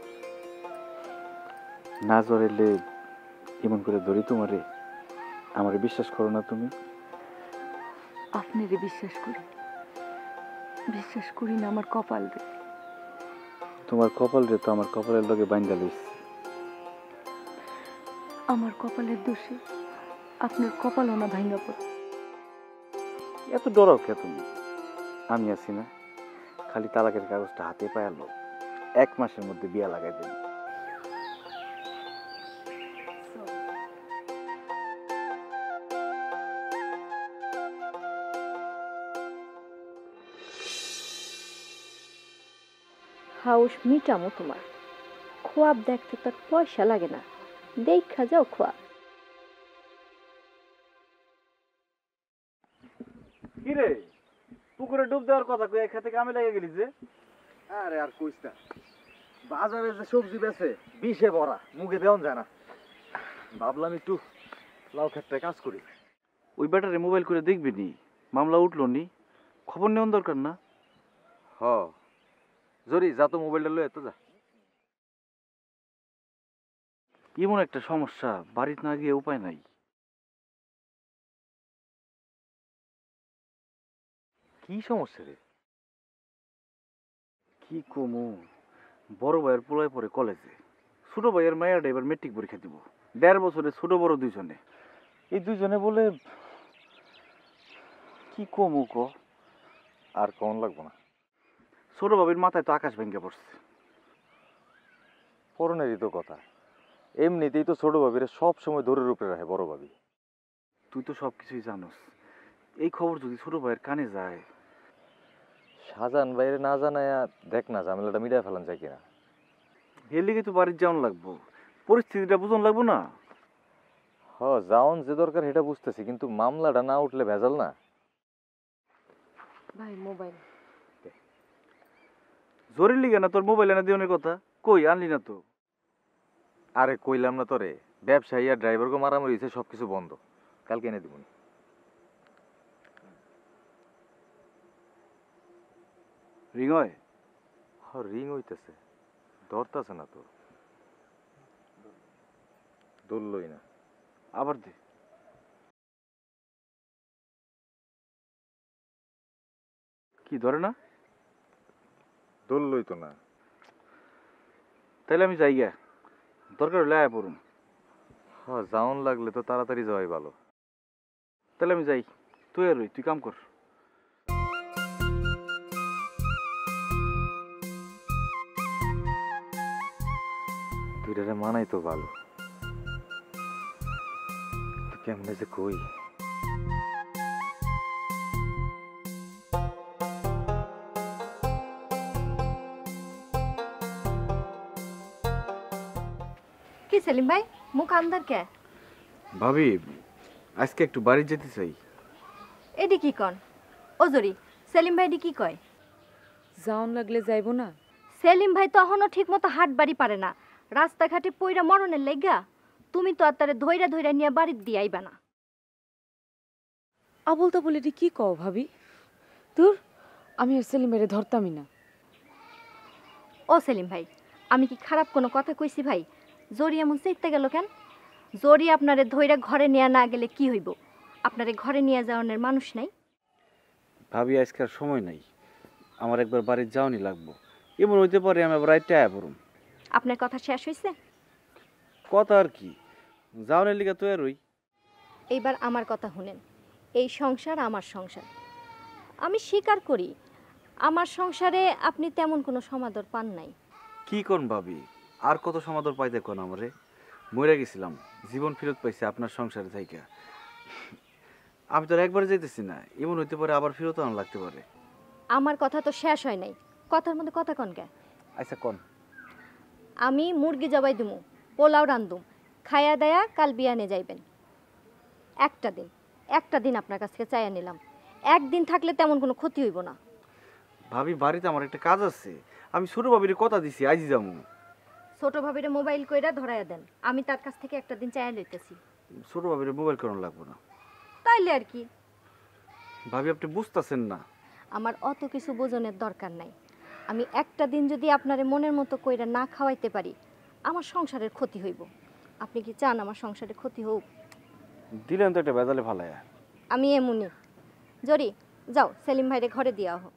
না জড়াইলে এমন করে ধরি তোমারে? আমারে বিশ্বাস করো না তুমি? আপনারে বিশ্বাস করি, বিশ্বাস করি না আমার কপাল রে। তোমার কপাল রে তো আমার কপালের লগে বাইন্দা লইছি। আমার কপালের দোষে আপনার কপালও না ভাঙা পড়ে। এত ডরাও কে তুমি? আমি আছি না, খালি তালাকের কাগজটা হাতে পায়ালো, 1 মাসের মধ্যে বিয়া লাগাই দেব। হাউস মিটামো তোমার, খোয়াব দেখতে তার পয়সা লাগে না, দেখা যাও খোয়াব। কি রে, পুকুরে ডুব দেওয়ার কথা কই খেতে কামে লেগে গেলি যে? আরে আর কইস না, বাজারে যে সবজি বেচে বিষে ভরা, মুখে দেওয়া যায় না। ভাবলাম একটু লাউ ক্ষেত্রে কাজ করি। ওই ব্যাটারে মোবাইল করে দেখবি নি, মামলা উঠলো নি, খবর নেওয়ার দরকার না? হ জরি, যা তো মোবাইলটা লয়ে তো যা। এমন একটা সমস্যা, বাড়িতে না গিয়ে উপায় নাই। কি সমস্যা রে? কি কমু, বড় ভাইয়ের পোলায় পড়ে কলেজে, ছোট ভাইয়ের মায়ের এবার মেট্রিক পরীক্ষা দিব। 1.5 বছরে ছোট বড় দুইজনে। এই দুইজনে বলে কি কমু ক? আর কমন লাগবো না। ছোট ভাবির মাথায় তো আকাশ ভেঙে পড়ছে। পরনেরই তো কথা, এমনিতেই তো ছোট ভাবিরে সব সময় ধরে উপরে রাখে বড় ভাবি। তুই তো সবকিছুই জানোস, এই খবর যদি ছোট ভাইয়ের কানে যায়। শাহজাহান বাইরে না জানায়া দেখ না ঝামেলাটা মিটায় ফেলান যায় কিনা। এর লিগে তো বাড়ির যাওয়ান লাগবো, পরিস্থিতিটা বুঝন লাগবো না? হ যাওন যে দরকার সেটা বুঝতেছি, কিন্তু মামলাটা না উঠলে ভেজাল না। ভাই মোবাইল জরুরি লিগে না তোর মোবাইল এনে দিওনের কথা, কই আনলি না তো? আরে কইলাম না তোরে, ব্যবসায়ী আর ড্রাইভারকে মারামারি হয়েছে, সবকিছু বন্ধ, কালকে এনে দিব। রিং হয়? রিং হইতেছে, ধরতেছে না তো, ধরলই না। আবার দে। কি ধরে না? ধরলই তো না। তাইলে আমি যাই গা, দরকার হলে আয়া পড়ুম। হ্যাঁ, যাওন লাগলে তো তাড়াতাড়ি যাওয়াই ভালো। তাহলে আমি যাই, তুই আর তুই কাম কর। দুইটারে মানাই তো ভালো, কেমনে যে কই। কি সেলিম ভাই, মুখ আন্দার কে? ভাবি, আজকে একটু বাড়ি যেতে চাই। এডি কি কন? ওজরি, সেলিম ভাই কি কয়? যাওন লাগলে যাইবো না? সেলিম ভাই তো এখনো ঠিক মতো হাট বাড়ি পারে না, রাস্তাঘাটে পইরা মরণের লেগা। তুমি তো আর তারে ধইরা ধইরা নিয়ে বাড়ির দিয়ে আইবা না। আবল তাবল এটি কি কও ভাবি? দূর, আমি আর সেলিম ভাইরে ধরতামই না। ও সেলিম ভাই, আমি কি খারাপ কোনো কথা কইছি ভাই? জরি এমন চেইতে গেল কেন? জরি আপনারে ধইরা ঘরে নিয়ে না গেলে কি হইব? আপনারে ঘরে নিয়ে যাওয়ার মানুষ নাই? ভাবি, আজকে আর সময় নাই, আমার একবার বাড়ির যাওয়ানি লাগবো। এমন হইতে পারে আমি আবার রাইতে আয়া পড়ুম। আপনার কথা শেষ হইছে? কথা আর কি, যাওয়ানের লিগা তো আর ওই। এইবার আমার কথা শুনেন। এই সংসার আমার সংসার, আমি স্বীকার করি আমার সংসারে আপনি তেমন কোনো সমাদর পান নাই। কি কোন ভাবি, আর কত সমাদর পাইতে কোন? আমারে মরে গেছিলাম, জীবন ফেরত পাইছি আপনার সংসারে থাইকা। আমি তো আর একবারে যাইতেছি না, এমন হইতে পারে আবার ফেরত আনা লাগতে পারে। আমার কথা তো শেষ হয় নাই, কথার মধ্যে কথা কন কে? আচ্ছা কোন। আমি মুরগি জবাই দিমু, পোলাও রান্ধুম, খায়া দায়া কাল বিয়ানে যাইবেন। একটা দিন আপনার কাছ থেকে চাইয়া নিলাম, একদিন থাকলে তেমন কোনো ক্ষতি হইব না। ভাবি, বাড়িতে আমার একটা কাজ আছে, আমি ছোট ভাবির কথা দিছি আইজি যামু। ছোট ভাবিরে মোবাইল কইরা ধরাইয়া দেন, আমি তার কাছ থেকে একটা দিন চাইয়া লইতেছি। ছোট ভাবির মোবাইল করানো লাগবো না। তাইলে আর কি? ভাবি, আপনি বুঝতেছেন না। আমার অত কিছু বোঝনের দরকার নাই। আমি একটা দিন যদি আপনারে মনের মতো কইরা না খাওয়াইতে পারি, আমার সংসারের ক্ষতি হইব। আপনি কি চান আমার সংসারে ক্ষতি হোক? দিলেন তো একটা বেজালে ফালাইয়া। আমি এমনি। জরি, যাও সেলিম ভাইরে ঘরে দিয়া হোক।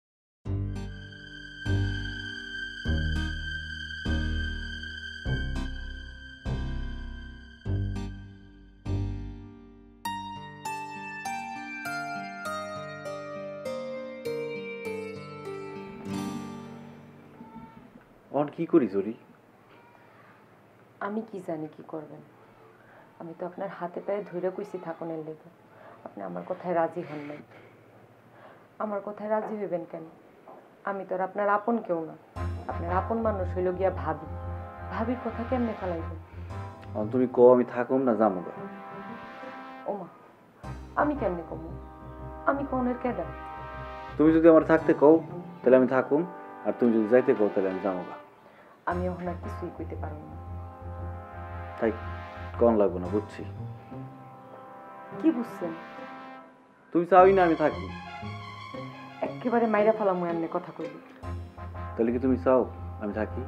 অন কি করি জরি? আমি কি জানি কি করবেন। আমি তো আপনার হাতে পায়ে ধইরা কইছি থাকনের লেগে, আপনি আমার কথায় রাজি হন নাই। আমার কথায় রাজি হইবেন কেন? আমি তো আর আপনার আপন কেউ না। আপনার আপন মানুষ হইল গিয়া ভাবি। ভাবির কথা কেমনে ফেলাইবেন? তুমি কো আমি থাকুম না যাবো? ওমা, আমি কেমনে কমু? আমি কনের কেডা? তুমি যদি আমার থাকতে কও তাহলে আমি থাকুম, আর তুমি যদি যাইতে কও তাহলে আমি যাবো। আমি এখন আর কিছুই কইতে পারব না। তাই কোন লাগবো না, বুঝছি। কি বুঝছেন? তুমি চাওই না আমি থাকি? একেবারে মাইরা ফেলাম এমনি কথা কইলি। তাহলে কি তুমি চাও আমি থাকি?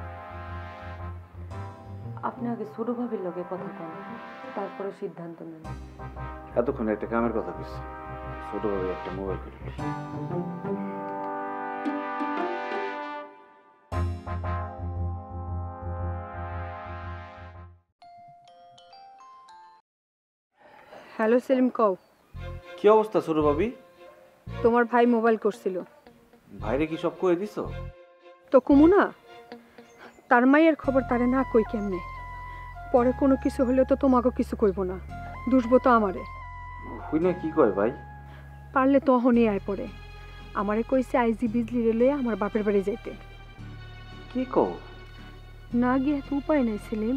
আপনি আগে ছোট ভাবির লগে কথা কন, তারপরে সিদ্ধান্ত নেন। এতক্ষণ একটা কামের কথা কইছি, ছোট ভাবে একটা মোবাইল কিনে। হ্যালো সেলিম, কও। কি অবস্থা ছোট ভাবি? তোমার ভাই মোবাইল করছিল। ভাইরে কি সব কয়ে দিছো? তো কুমু না, তার মায়ের খবর তারে না কই কেমনে? পরে কোনো কিছু হলে তো তোমাকে কিছু কইব না, দুষবো তো আমারে। হুই না কি কয় ভাই? পারলে তখনই আয় পড়ে আমারে কইছে আইজি বিজলি রেলে আমার বাপের বাড়ি যাইতে। কি কও? না গিয়ে তো উপায় নাই সেলিম,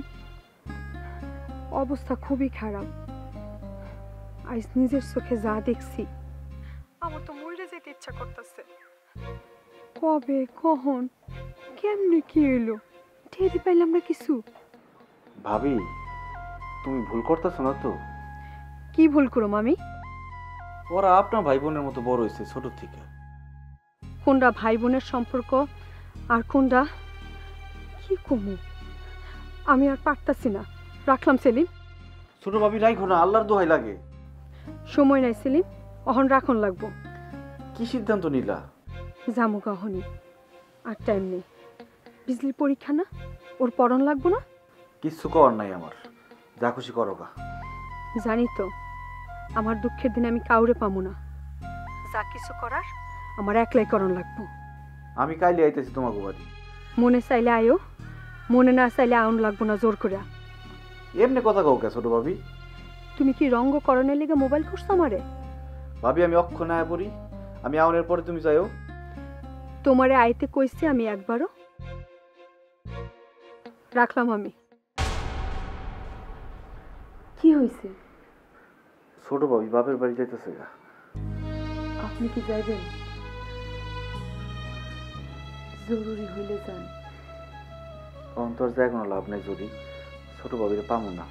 অবস্থা খুবই খারাপ। আজ নিজের চোখে যা দেখছি আমার তো মরে যেতে ইচ্ছা করতেছে। কবে, কখন, কেমনে, কি হইলো, টেরি পাইলাম না কিছু। ভাবি তুমি ভুল করতেছো না তো? কি ভুল করো আমি? ওরা আপনার ভাই বোনের মতো বড় হয়েছে ছোট থেকে। কোনটা ভাই বোনের সম্পর্ক আর কোনটা কি কমু, আমি আর পারতাছি না। রাখলাম সেলিম। ছোট ভাবি রাখো না, আল্লাহর দোহাই লাগে। সময় নাই সেলিম, অহন রাখন লাগবো। কি সিদ্ধান্ত নিলা? জামু কখনই, আর টাইম নেই। বিজলির পরীক্ষা না, ওর পড়ন লাগবো না। কিচ্ছু করার নাই আমার, যা খুশি করো গা। জানি তো আমার দুঃখের দিনে আমি কাউরে পাবো না। যা কিছু করার আমার একলাই করণ লাগবো। আমি কাইলে আইতেছি তোমাকে বাড়ি। মনে চাইলে আয়ো, মনে না চাইলে আউন লাগবো না জোর করে। এমনি কথা কও কে ছোট ভাবি? তুমি কি রঙ্গকরণের লেগে মোবাইল করছো আমারে? ভাবি আমি অক্ষণ আয়া পড়ি, আমি আউনের পরে তুমি যাইও। তোমারে আইতে কইছি আমি একবারও? রাখলাম আমি। কি হয়েছে? ছোট ভাবি বাপের বাড়ি যাইতেছে গা। আপনি কি যাইবেন? জরুরি হইলে যান। অন্তর যায় কোনো লাভ নাই, যদি ছোট ভাবিরে পাবো না।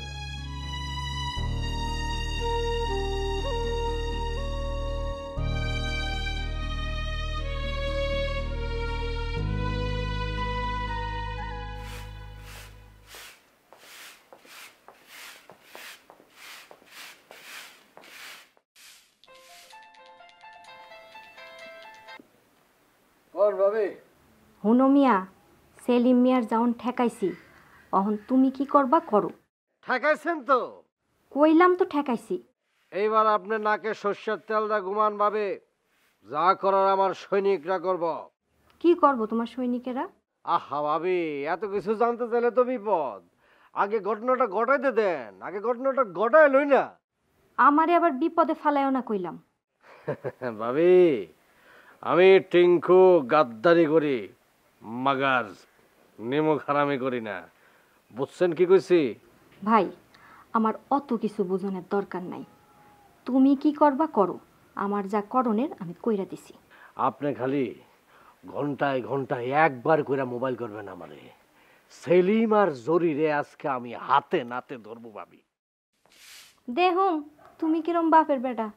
হুনো মিয়া, সেলিম মিয়ার যাওন ঠেকাইছি, অহন তুমি কি করবা করো। ঠেকাইছেন তো? কইলাম তো ঠেকাইছি। এইবার আপনি নাকে সর্ষের তেল দা ঘুমান ভাবে, যা করার আমার সৈনিকরা করব। কি করব তোমার সৈনিকেরা? আহা ভাবি, এত কিছু জানতে চাইলে তো বিপদ। আগে ঘটনাটা ঘটাইতে দেন, আগে ঘটনাটা ঘটাই লই না। আমারে আবার বিপদে ফালাইও না কইলাম। ভাবি, আমি টিঙ্কু গাদ্দারি করি, মাগার নিমক হারামি করি না। বুঝছেন কি কইছি? ভাই, আমার অত কিছু বুঝনের দরকার নাই। তুমি কি করবা করো, আমার যা করণের আমি কইরা দিছি। আপনি খালি ঘন্টায় ঘন্টায় একবার কইরা মোবাইল করবেন আমারে। সেলিম আর জরিরে আজকে আমি হাতে নাতে ধরবো ভাবি। দেহুম তুমি কিরম বাপের বেটা।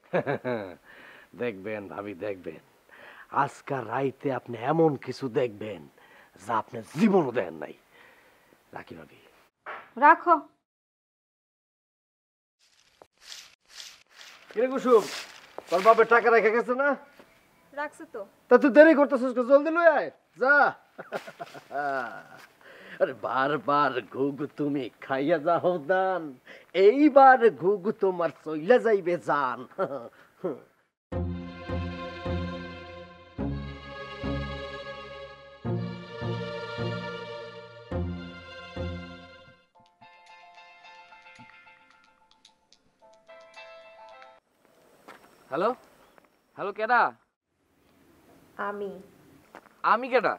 দেখবেন ভাবি, দেখবেন আজকাল রাইতে আপনি এমন কিছু দেখবেন যা আপনি জীবনও দেন নাই। রাখি ভাবি। রাখো। কিরে কুসুম, তোর বাপের টাকা রেখে গেছে না? রাখছে তো। তা তুই দেরি করতেছিস, জলদি লই আয়, যা। আরে বারবার ঘুঘু তুমি খাইয়া যাও দান, এইবার ঘুঘু তোমার চইলা যাইবে জান। হ্যালো হ্যালো, কেডা? আমি আমি কেডা?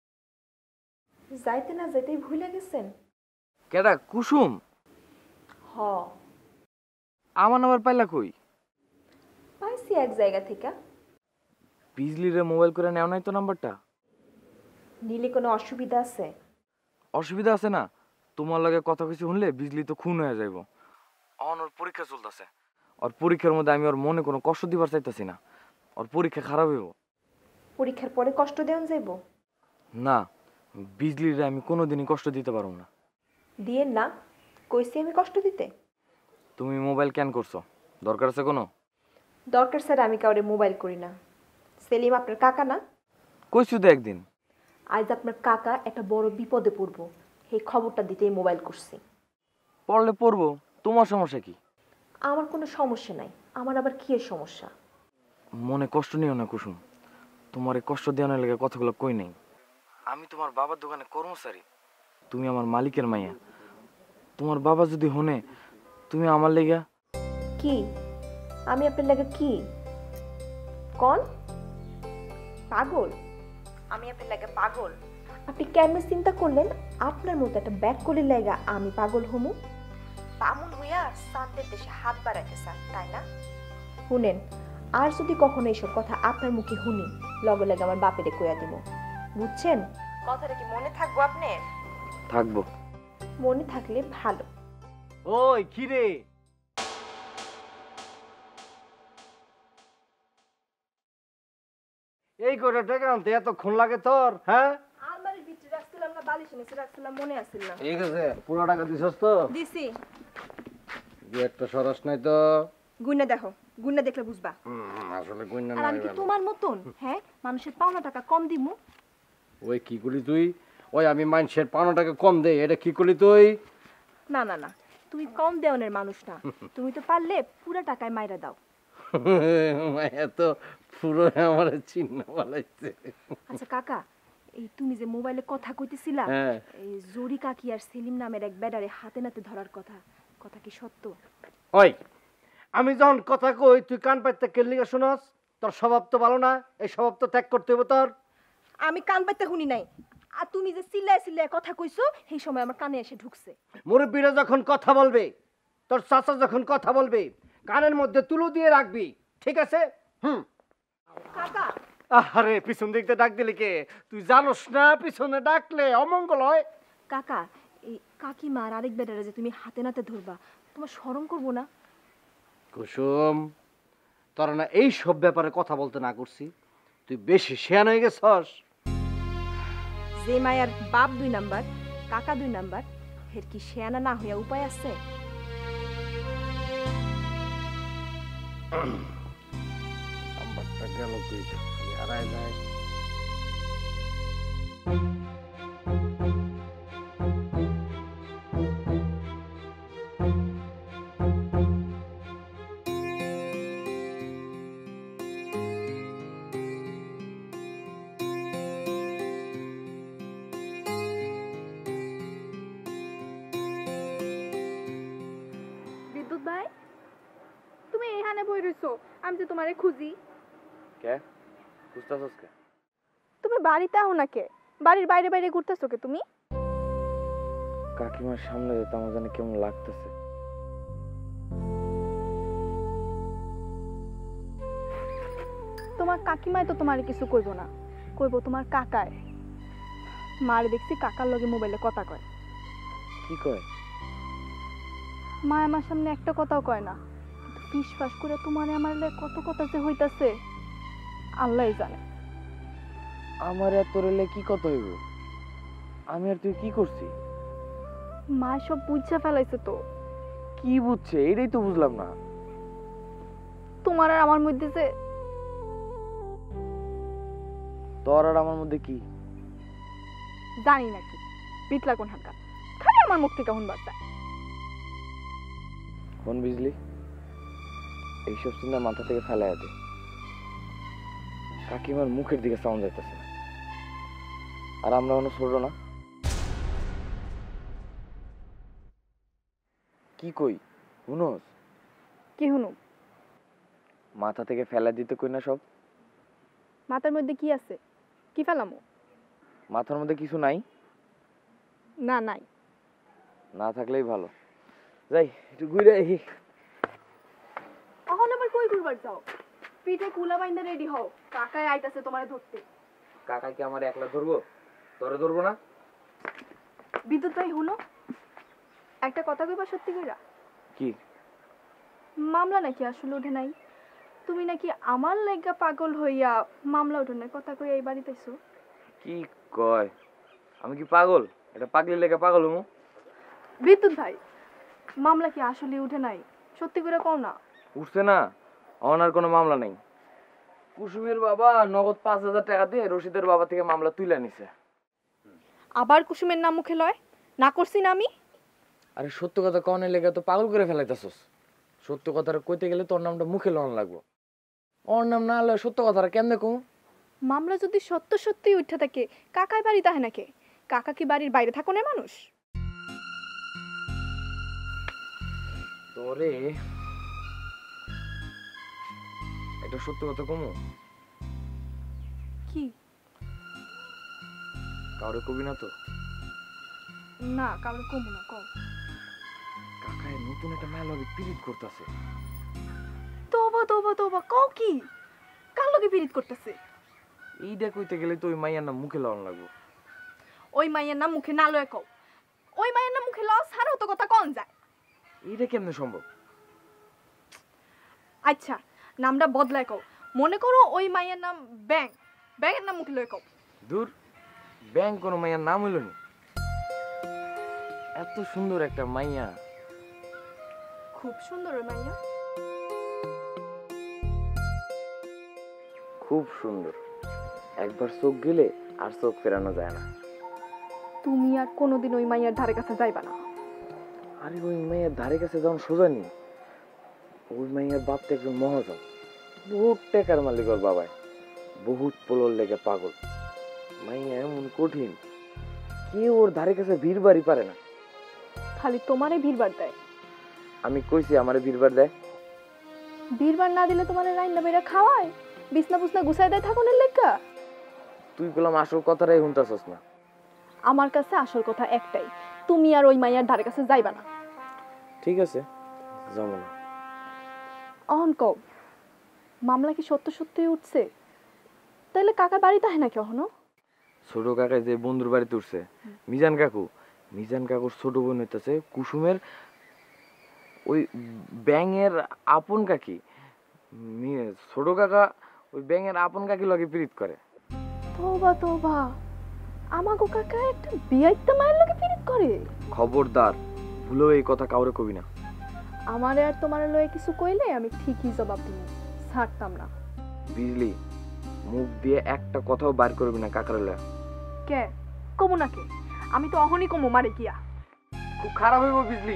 যাইতে না যেতেই ভুলে গেছেন? কেডা? কুসুম? হ, আমার নাম্বার পাইলা কই? পাইছি এক জায়গা থেকে। বিজলিরে মোবাইল করে নেও নাই তো নাম্বারটা? নিলে কোনো অসুবিধা আছে? অসুবিধা আছে না? তোমার লগে কথা কিছু শুনলে বিজলি তো খুন হয়ে যাইব। ওর পরীক্ষা চলতেছে, ওর পরীক্ষার মধ্যে আমি ওর মনে কোনো কষ্ট দিবার চাইতেছি না। ওর পরীক্ষা খারাপ হইব। পরীক্ষার পরে কষ্ট দেন যাইব? না, বিজলিরে আমি কোনোদিনই কষ্ট দিতে পারবো না। দিয়েন না, কইছি আমি কষ্ট দিতে? তুমি মোবাইল কেন করছো? দরকার আছে কোনো? দরকার স্যার, আমি কাউরে মোবাইল করি না। সেলিম আপনার কাকা না? কইছো তো একদিন। আজ আপনার কাকা একটা বড় বিপদে পড়বো, এই খবরটা দিতেই মোবাইল করছি। পড়লে পড়বো, তোমার সমস্যা কি? আমার কোনো সমস্যা নাই, আমার আবার কি এর সমস্যা? মনে কষ্ট নিও না কুসুম, তোমার এই কষ্ট দেওয়ানোর লেগে কথাগুলো কই নেই। আমি তোমার বাবার দোকানে কর্মচারী, তুমি আমার মালিকের মাইয়া। তোমার বাবা যদি হনে তুমি আমার লেগা কি? আমি আপনার লেগে কি কোন পাগল? আমি আপনার লেগে পাগল? আপনি কেমন চিন্তা করলেন আপনার মতো একটা ব্যাগ করে লেগা আমি পাগল হমু? বামুন হইয়া সান্তের দেশে হাত বাড়াইতে চান তাই না? শুনেন, আর যদি কখনো এইসব কথা আপনার মুখে শুনি লগে লগে আমার বাপেরে কইয়া দিব, বুঝছেন? কথাটা কি মনে থাকবো আপনার? থাকবো। মনে থাকলে ভালো। ওই কি রে, এই করে টাকা আনতে এতক্ষণ লাগে তোর? হ্যাঁ, আলমারির ভিতরে রাখছিলাম না, বালিশের নিচে রাখছিলাম, মনে আছিল না। ঠিক আছে, পুরো টাকা দিছস তো? দিছি। দু একটা সরস নাই তো? গুইনা দেখো, গুইনা দেখলে বুঝবা। আসলে কইনা আর আমি কি তোমার মতন হ্যাঁ মানুষের পাওনা টাকা কম দিমু? ওই কি করলি তুই? ওই আমি মানুষের 5 টাকা কম দেই, এটা কি করলি তুই? না না না, তুমি কম দেওয়ানের মানুষ না, তুমি তো পারলে পুরো টাকায় মাইরা দাও। এত পুরো আমার চিহ্ন বলাইছে। আচ্ছা কাকা, এই তুমি যে মোবাইলে কথা কইতেছিলা, হ্যাঁ। এই জরি কাকি আর সেলিম নামের এক বেডারে হাতে নাতে ধরার কথা, কথা কি সত্য? ওই আমি যখন কথা কই তুই কান পাইতে কেলিগা শুনস? তোর স্বভাব তো ভালো না, এই স্বভাব তো ত্যাগ করতে হবে তোর। আমি কান পাইতে শুনি নাই, আর তুমি যে চিল্লায় চিল্লায় কথা কইছো সেই সময় আমার কানে এসে ঢুকছে। মুরব্বীরা যখন কথা বলবে, তোর চাচা যখন কথা বলবে, কানের মধ্যে তুলো দিয়ে রাখবি, ঠিক আছে? কাকা, আরে পিছন দিক দিয়ে ডাক দিলি কে? তুই জানোস না পিছনে ডাকলে অমঙ্গল হয়? কাকা, এই কাকিমা আর আরেক বেডারে যে তুমি হাতে নাতে ধরবা, তোমার শরম করবো না? কুসুম, তোরা না এই সব ব্যাপারে কথা বলতে না করছি, তুই বেশি শেয়ান হয়ে গেছস। যে মায়ার বাপ 2 নাম্বার, কাকা 2 নাম্বার, এর কি শেয়ানা না হইয়া উপায় আছে? নাম্বারটা গেল কই? খালি হারায় যায়। বিদ্যুৎ ভাই, তুমি এখানে বই রইছো, আমি যে তোমারে খুঁজি। কে খুঁজতাছস কে? তুমি বাড়িতে আও না কে? বাড়ির বাইরে বাইরে ঘুরতেছো কে তুমি? কাকিমার সামনে যেতে আমার জানি কেমন লাগতেছে। তোমার কাকিমাই তো তোমারে কিছু কইবো না, কইবো তোমার কাকায়। মার দেখছি কাকার লগে মোবাইলে কথা কয়। কি কয়? মা আমার সামনে একটা কথাও কয় না, কিন্তু ফিসফাস করে তোমারে আমার লগে কত কথা যে হইতাছে আল্লাহই জানে। আমার এত রেলে কি কত হইব? আমি আর তুই কি করছি? মা সব বুঝা ফেলাইছে তো। কি বুঝছে এটাই তো বুঝলাম না। তোমার আর আমার মধ্যে যে, তোর আর আমার মধ্যে কি? জানি না কি পিতলা কোন হাঁকা, খালি আমার মুখ থেকে হুন বার্তা। কোন বিজলি? এইসব চিন্তা মাথা থেকে ফেলাইয়া দে। কাকিমার মুখের দিকে সাউন্ড যাইতেছে, আর আমরা অন্য ছোট না। কি কই শুনোস? কি হুনু? মাথা থেকে ফেলা দিতে কই না সব। মাথার মধ্যে কি আছে? কি ফেলামো? মাথার মধ্যে কিছু নাই? না নাই। না থাকলেই ভালো। যাই একটু ঘুরে আহি। অহন আবার কই ঘুরবার যাও? পিঠে কুলা বাইন্দা রেডি হও, কাকাই আইতাছে তোমারে ধরতে। কাকা কি আমার একলা ধরবো? তোরে ধরবো না? বিদ্যুৎ ভাই হুনো, একটা কথা কইবা সত্যি কইরা? কি মামলা নাকি আসলে ওঠে নাই? তুমি নাকি আমার লাইগা পাগল হইয়া মামলা ওঠে নাই কথা কই এই বাড়িতে আইছো? কি কয়? আমি কি পাগল? এটা পাগলি লেগে পাগল হমু? বিদ্যুৎ ভাই, মামলা কি আসলে উঠে নাই? সত্যি করে কও না। উঠছে না, অনার কোনো মামলা নেই। কুসুমের বাবা নগদ 5,000 টাকা দিয়ে রশিদের বাবা থেকে মামলা তুলে নিছে। আবার কুসুমের নাম মুখে লয়? না করছি না আমি? আরে সত্য কথা কনে লেগে তো পাগল করে ফেলাইতাছস। সত্য কথাটা কইতে গেলে তোর নামটা মুখে লন লাগবো। ওর নাম না লয় সত্য কথাটা কেমনে কও? মামলা যদি সত্য সত্যই উঠে থাকে, কাকাই বাড়ি তাহে নাকি? কাকা কি বাড়ির বাইরে থাকো না মানুষ? তোরে এটা সত্য কথা কমু? কি? কাউরে কবি না তো? না কাউরে কমু না, কও। কাকায় নতুন একটা মেলা পিরিত করতেছে। তবা তোবা তোবা তোবা, কও কি? কার লগে পিরিত করতেছে? এইটা কইতে গেলে তো ওই মাইয়ার নাম মুখে লওয়ান লাগবো। ওই মাইয়ের নাম মুখে না লয়ে কও। ওই মাইয়ের নাম মুখে লওয়া ছাড়াও তো কথা কন যায়। এইটা কেমনে সম্ভব? আচ্ছা, নামটা বদলায় কও। মনে করো ওই মাইয়ের নাম ব্যাং, ব্যাঙের নাম মুখে লয়ে কও। দূর, ব্যাং কোনো মাইয়ার নাম হইল নি? এত সুন্দর একটা মাইয়া। খুব সুন্দর ওই মাইয়া। খুব সুন্দর, একবার চোখ গেলে আর চোখ ফেরানো যায় না। তুমি আর কোনোদিন ওই মাইয়ার ধারে কাছে যাইবা না। আরে ওই মাইয়ার ধারে কাছে যখন সোজা নি, ওই মাইয়ার বাপ তো একজন মহাজন, বহুত টাকার মালিক ওর বাবায়, বহুত পোলর লেগে পাগল। মাইয়া এমন কঠিন, কেউ ওর ধারে কাছে ভিড় বাড়ি পারে না। খালি তোমারে ভিড়বার দেয়। আমি কইছি আমারে ভিড়বার দেয়? ভিড়বার না দিলে তোমারে রাইন্দা বেড়া খাওয়ায়, বিছনা বুছনা গুছাই দেয় থাকুনের লেখা। তুই বললাম আসল কথাটাই শুনতাছস না। আমার কাছে আসল কথা একটাই, তুমি আর ওই মাইয়ার ধারে কাছে যাইবা না। ঠিক আছে, যাবো না। অহন কও, মামলা কি সত্য সত্যই উঠছে? তাইলে কাকার বাড়িতে হয় না কখনো? ছোট কাকায় যে বন্ধুর বাড়িতে উঠছে, মিজান কাকু, মিজান কাকুর ছোট বোন হইতেছে কুসুমের ওই ব্যাঙের আপন কাকি। ছোট কাকা ওই ব্যাঙের আপন কাকি লগে প্রীত করে। তোবা তোবা, আমাগো কাকা একটা বিয়াইত্তা মায়ের লগে প্রীত করে? খবরদার, ভুলেও এই কথা কাউরে কবি না। আমারে আর তোমার লয়ে কিছু কইলে আমি ঠিকই জবাব দিব, ছাড়তাম না। বুঝলি, মুখ দিয়ে একটা কথাও বার করবি না কাকার লয়ে। কে কমু না কে? আমি তো অহনি কমু মারে গিয়া। খুব খারাপ হইব বুঝলি।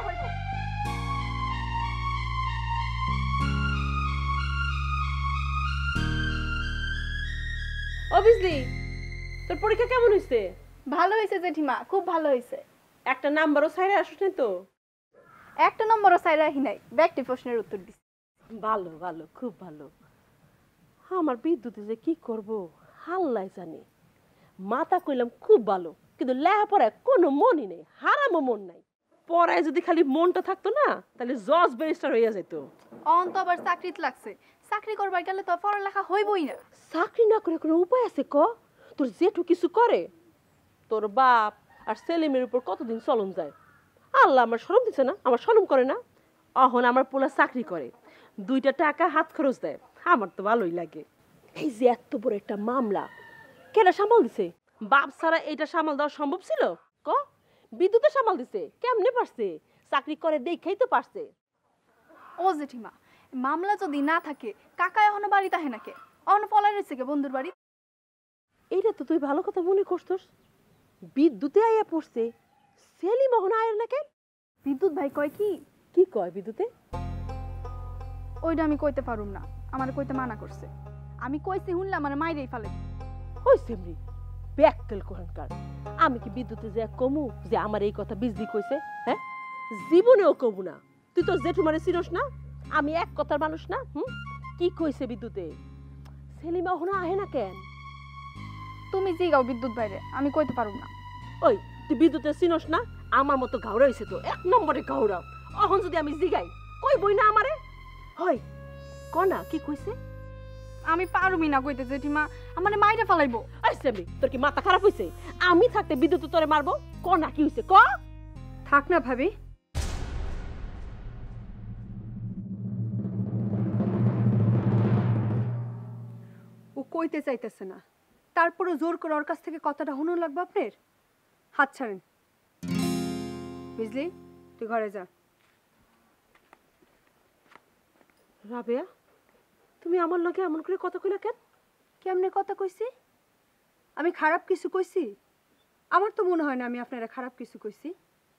অবভিয়াসলি তোর পরীক্ষা কেমন হইছে? ভালো হইছে জেঠিমা, খুব ভালো হইছে। একটা নাম্বারও ছাইরে আসছ না তো? একটা নম্বরও চাই রাখি নাই, ব্যক্তি প্রশ্নের উত্তর দিছি। ভালো ভালো, খুব ভালো। আমার বিদ্যুতে যে কি করব হাল্লাই জানি। মাথা কইলাম খুব ভালো, কিন্তু লেখাপড়ায় কোনো মনই নেই, হারামও মন নাই। পড়ায় যদি খালি মনটা থাকতো না, তাহলে জজ ব্যারিস্টার হইয়া যেত। অন তো আবার চাকরিত লাগছে, চাকরি করবার গেলে তো পড়ালেখা হইবই না। চাকরি না করে কোনো উপায় আছে ক? তোর জেঠু কিছু করে? তোর বাপ আর সেলিমের উপর কতদিন চলন যায়? আল্লাহ আমার শরম দিছে না, আমার শরম করে না? অহন আমার পোলা চাকরি করে, 2টা টাকা হাত খরচ দেয়, আমার তো ভালোই লাগে। এই যে এত বড় একটা মামলা কেনা সামাল দিছে? বাপ ছাড়া এটা সামাল দেওয়া সম্ভব ছিল ক? বিদ্যুতে সামাল দিছে, কেমনে পারছে? চাকরি করে দেখাই তো পারছে। ও জেঠিমা, মামলা যদি না থাকে কাকা এখনো বাড়িতে আহে নাকে? অন পলাই রয়েছে কে বন্ধুর বাড়ি? এইটা তো তুই ভালো কথা মনে করছস। বিদ্যুতে আইয়া পড়ছে, সেলিম এখন আয়ের না কেন? বিদ্যুৎ ভাই কয় কি? কি কয় বিদ্যুতে? ওইটা আমি কইতে পারুম না, আমার কইতে মানা করছে। আমি কইছি শুনলে আমার মাইরেই ফেলে। হইছে এমনি ব্যাককেল কোহানকার। আমি কি বিদ্যুতে যে কমু যে আমার এই কথা বিজলি কইছে? হ্যাঁ, জীবনেও কমু না। তুই তো জেঠুমারে চিনস না, আমি এক কথার মানুষ না। কি কইছে বিদ্যুতে? সেলিমা এখন আহে না কেন? তুমি জিগাও বিদ্যুৎ বাইরে, আমি কইতে পারুম না। ওই তুই বিদ্যুতে চিনস না? আমার মতো ঘাউড়া হইছে তো, 1 নম্বরে ঘাউড়া। এখন যদি আমি জিগাই কইবই না আমারে? হয় কনা কি কইছে? আমি পারুমি না কইতে জেঠিমা, আমারে মাইরা ফেলাইবো। আইছে তোর কি মাথা খারাপ হইছে? আমি থাকতে বিদ্যুৎ তোরে মারবো? কনা কি হইছে ক? থাক না ভাবি, ও কইতে চাইতেছে না, তারপরে জোর করে ওর কাছ থেকে কথাটা শুনুন লাগবে আপনার। হাত ছাড়েন বুঝলি, তুই ঘরে যা। রাবেয়া, তুমি আমার লগে এমন করে কথা কইলা কেন? কেমনে কথা কইছি? আমি খারাপ কিছু কইছি? আমার তো মনে হয় না আমি আপনারা খারাপ কিছু কইছি।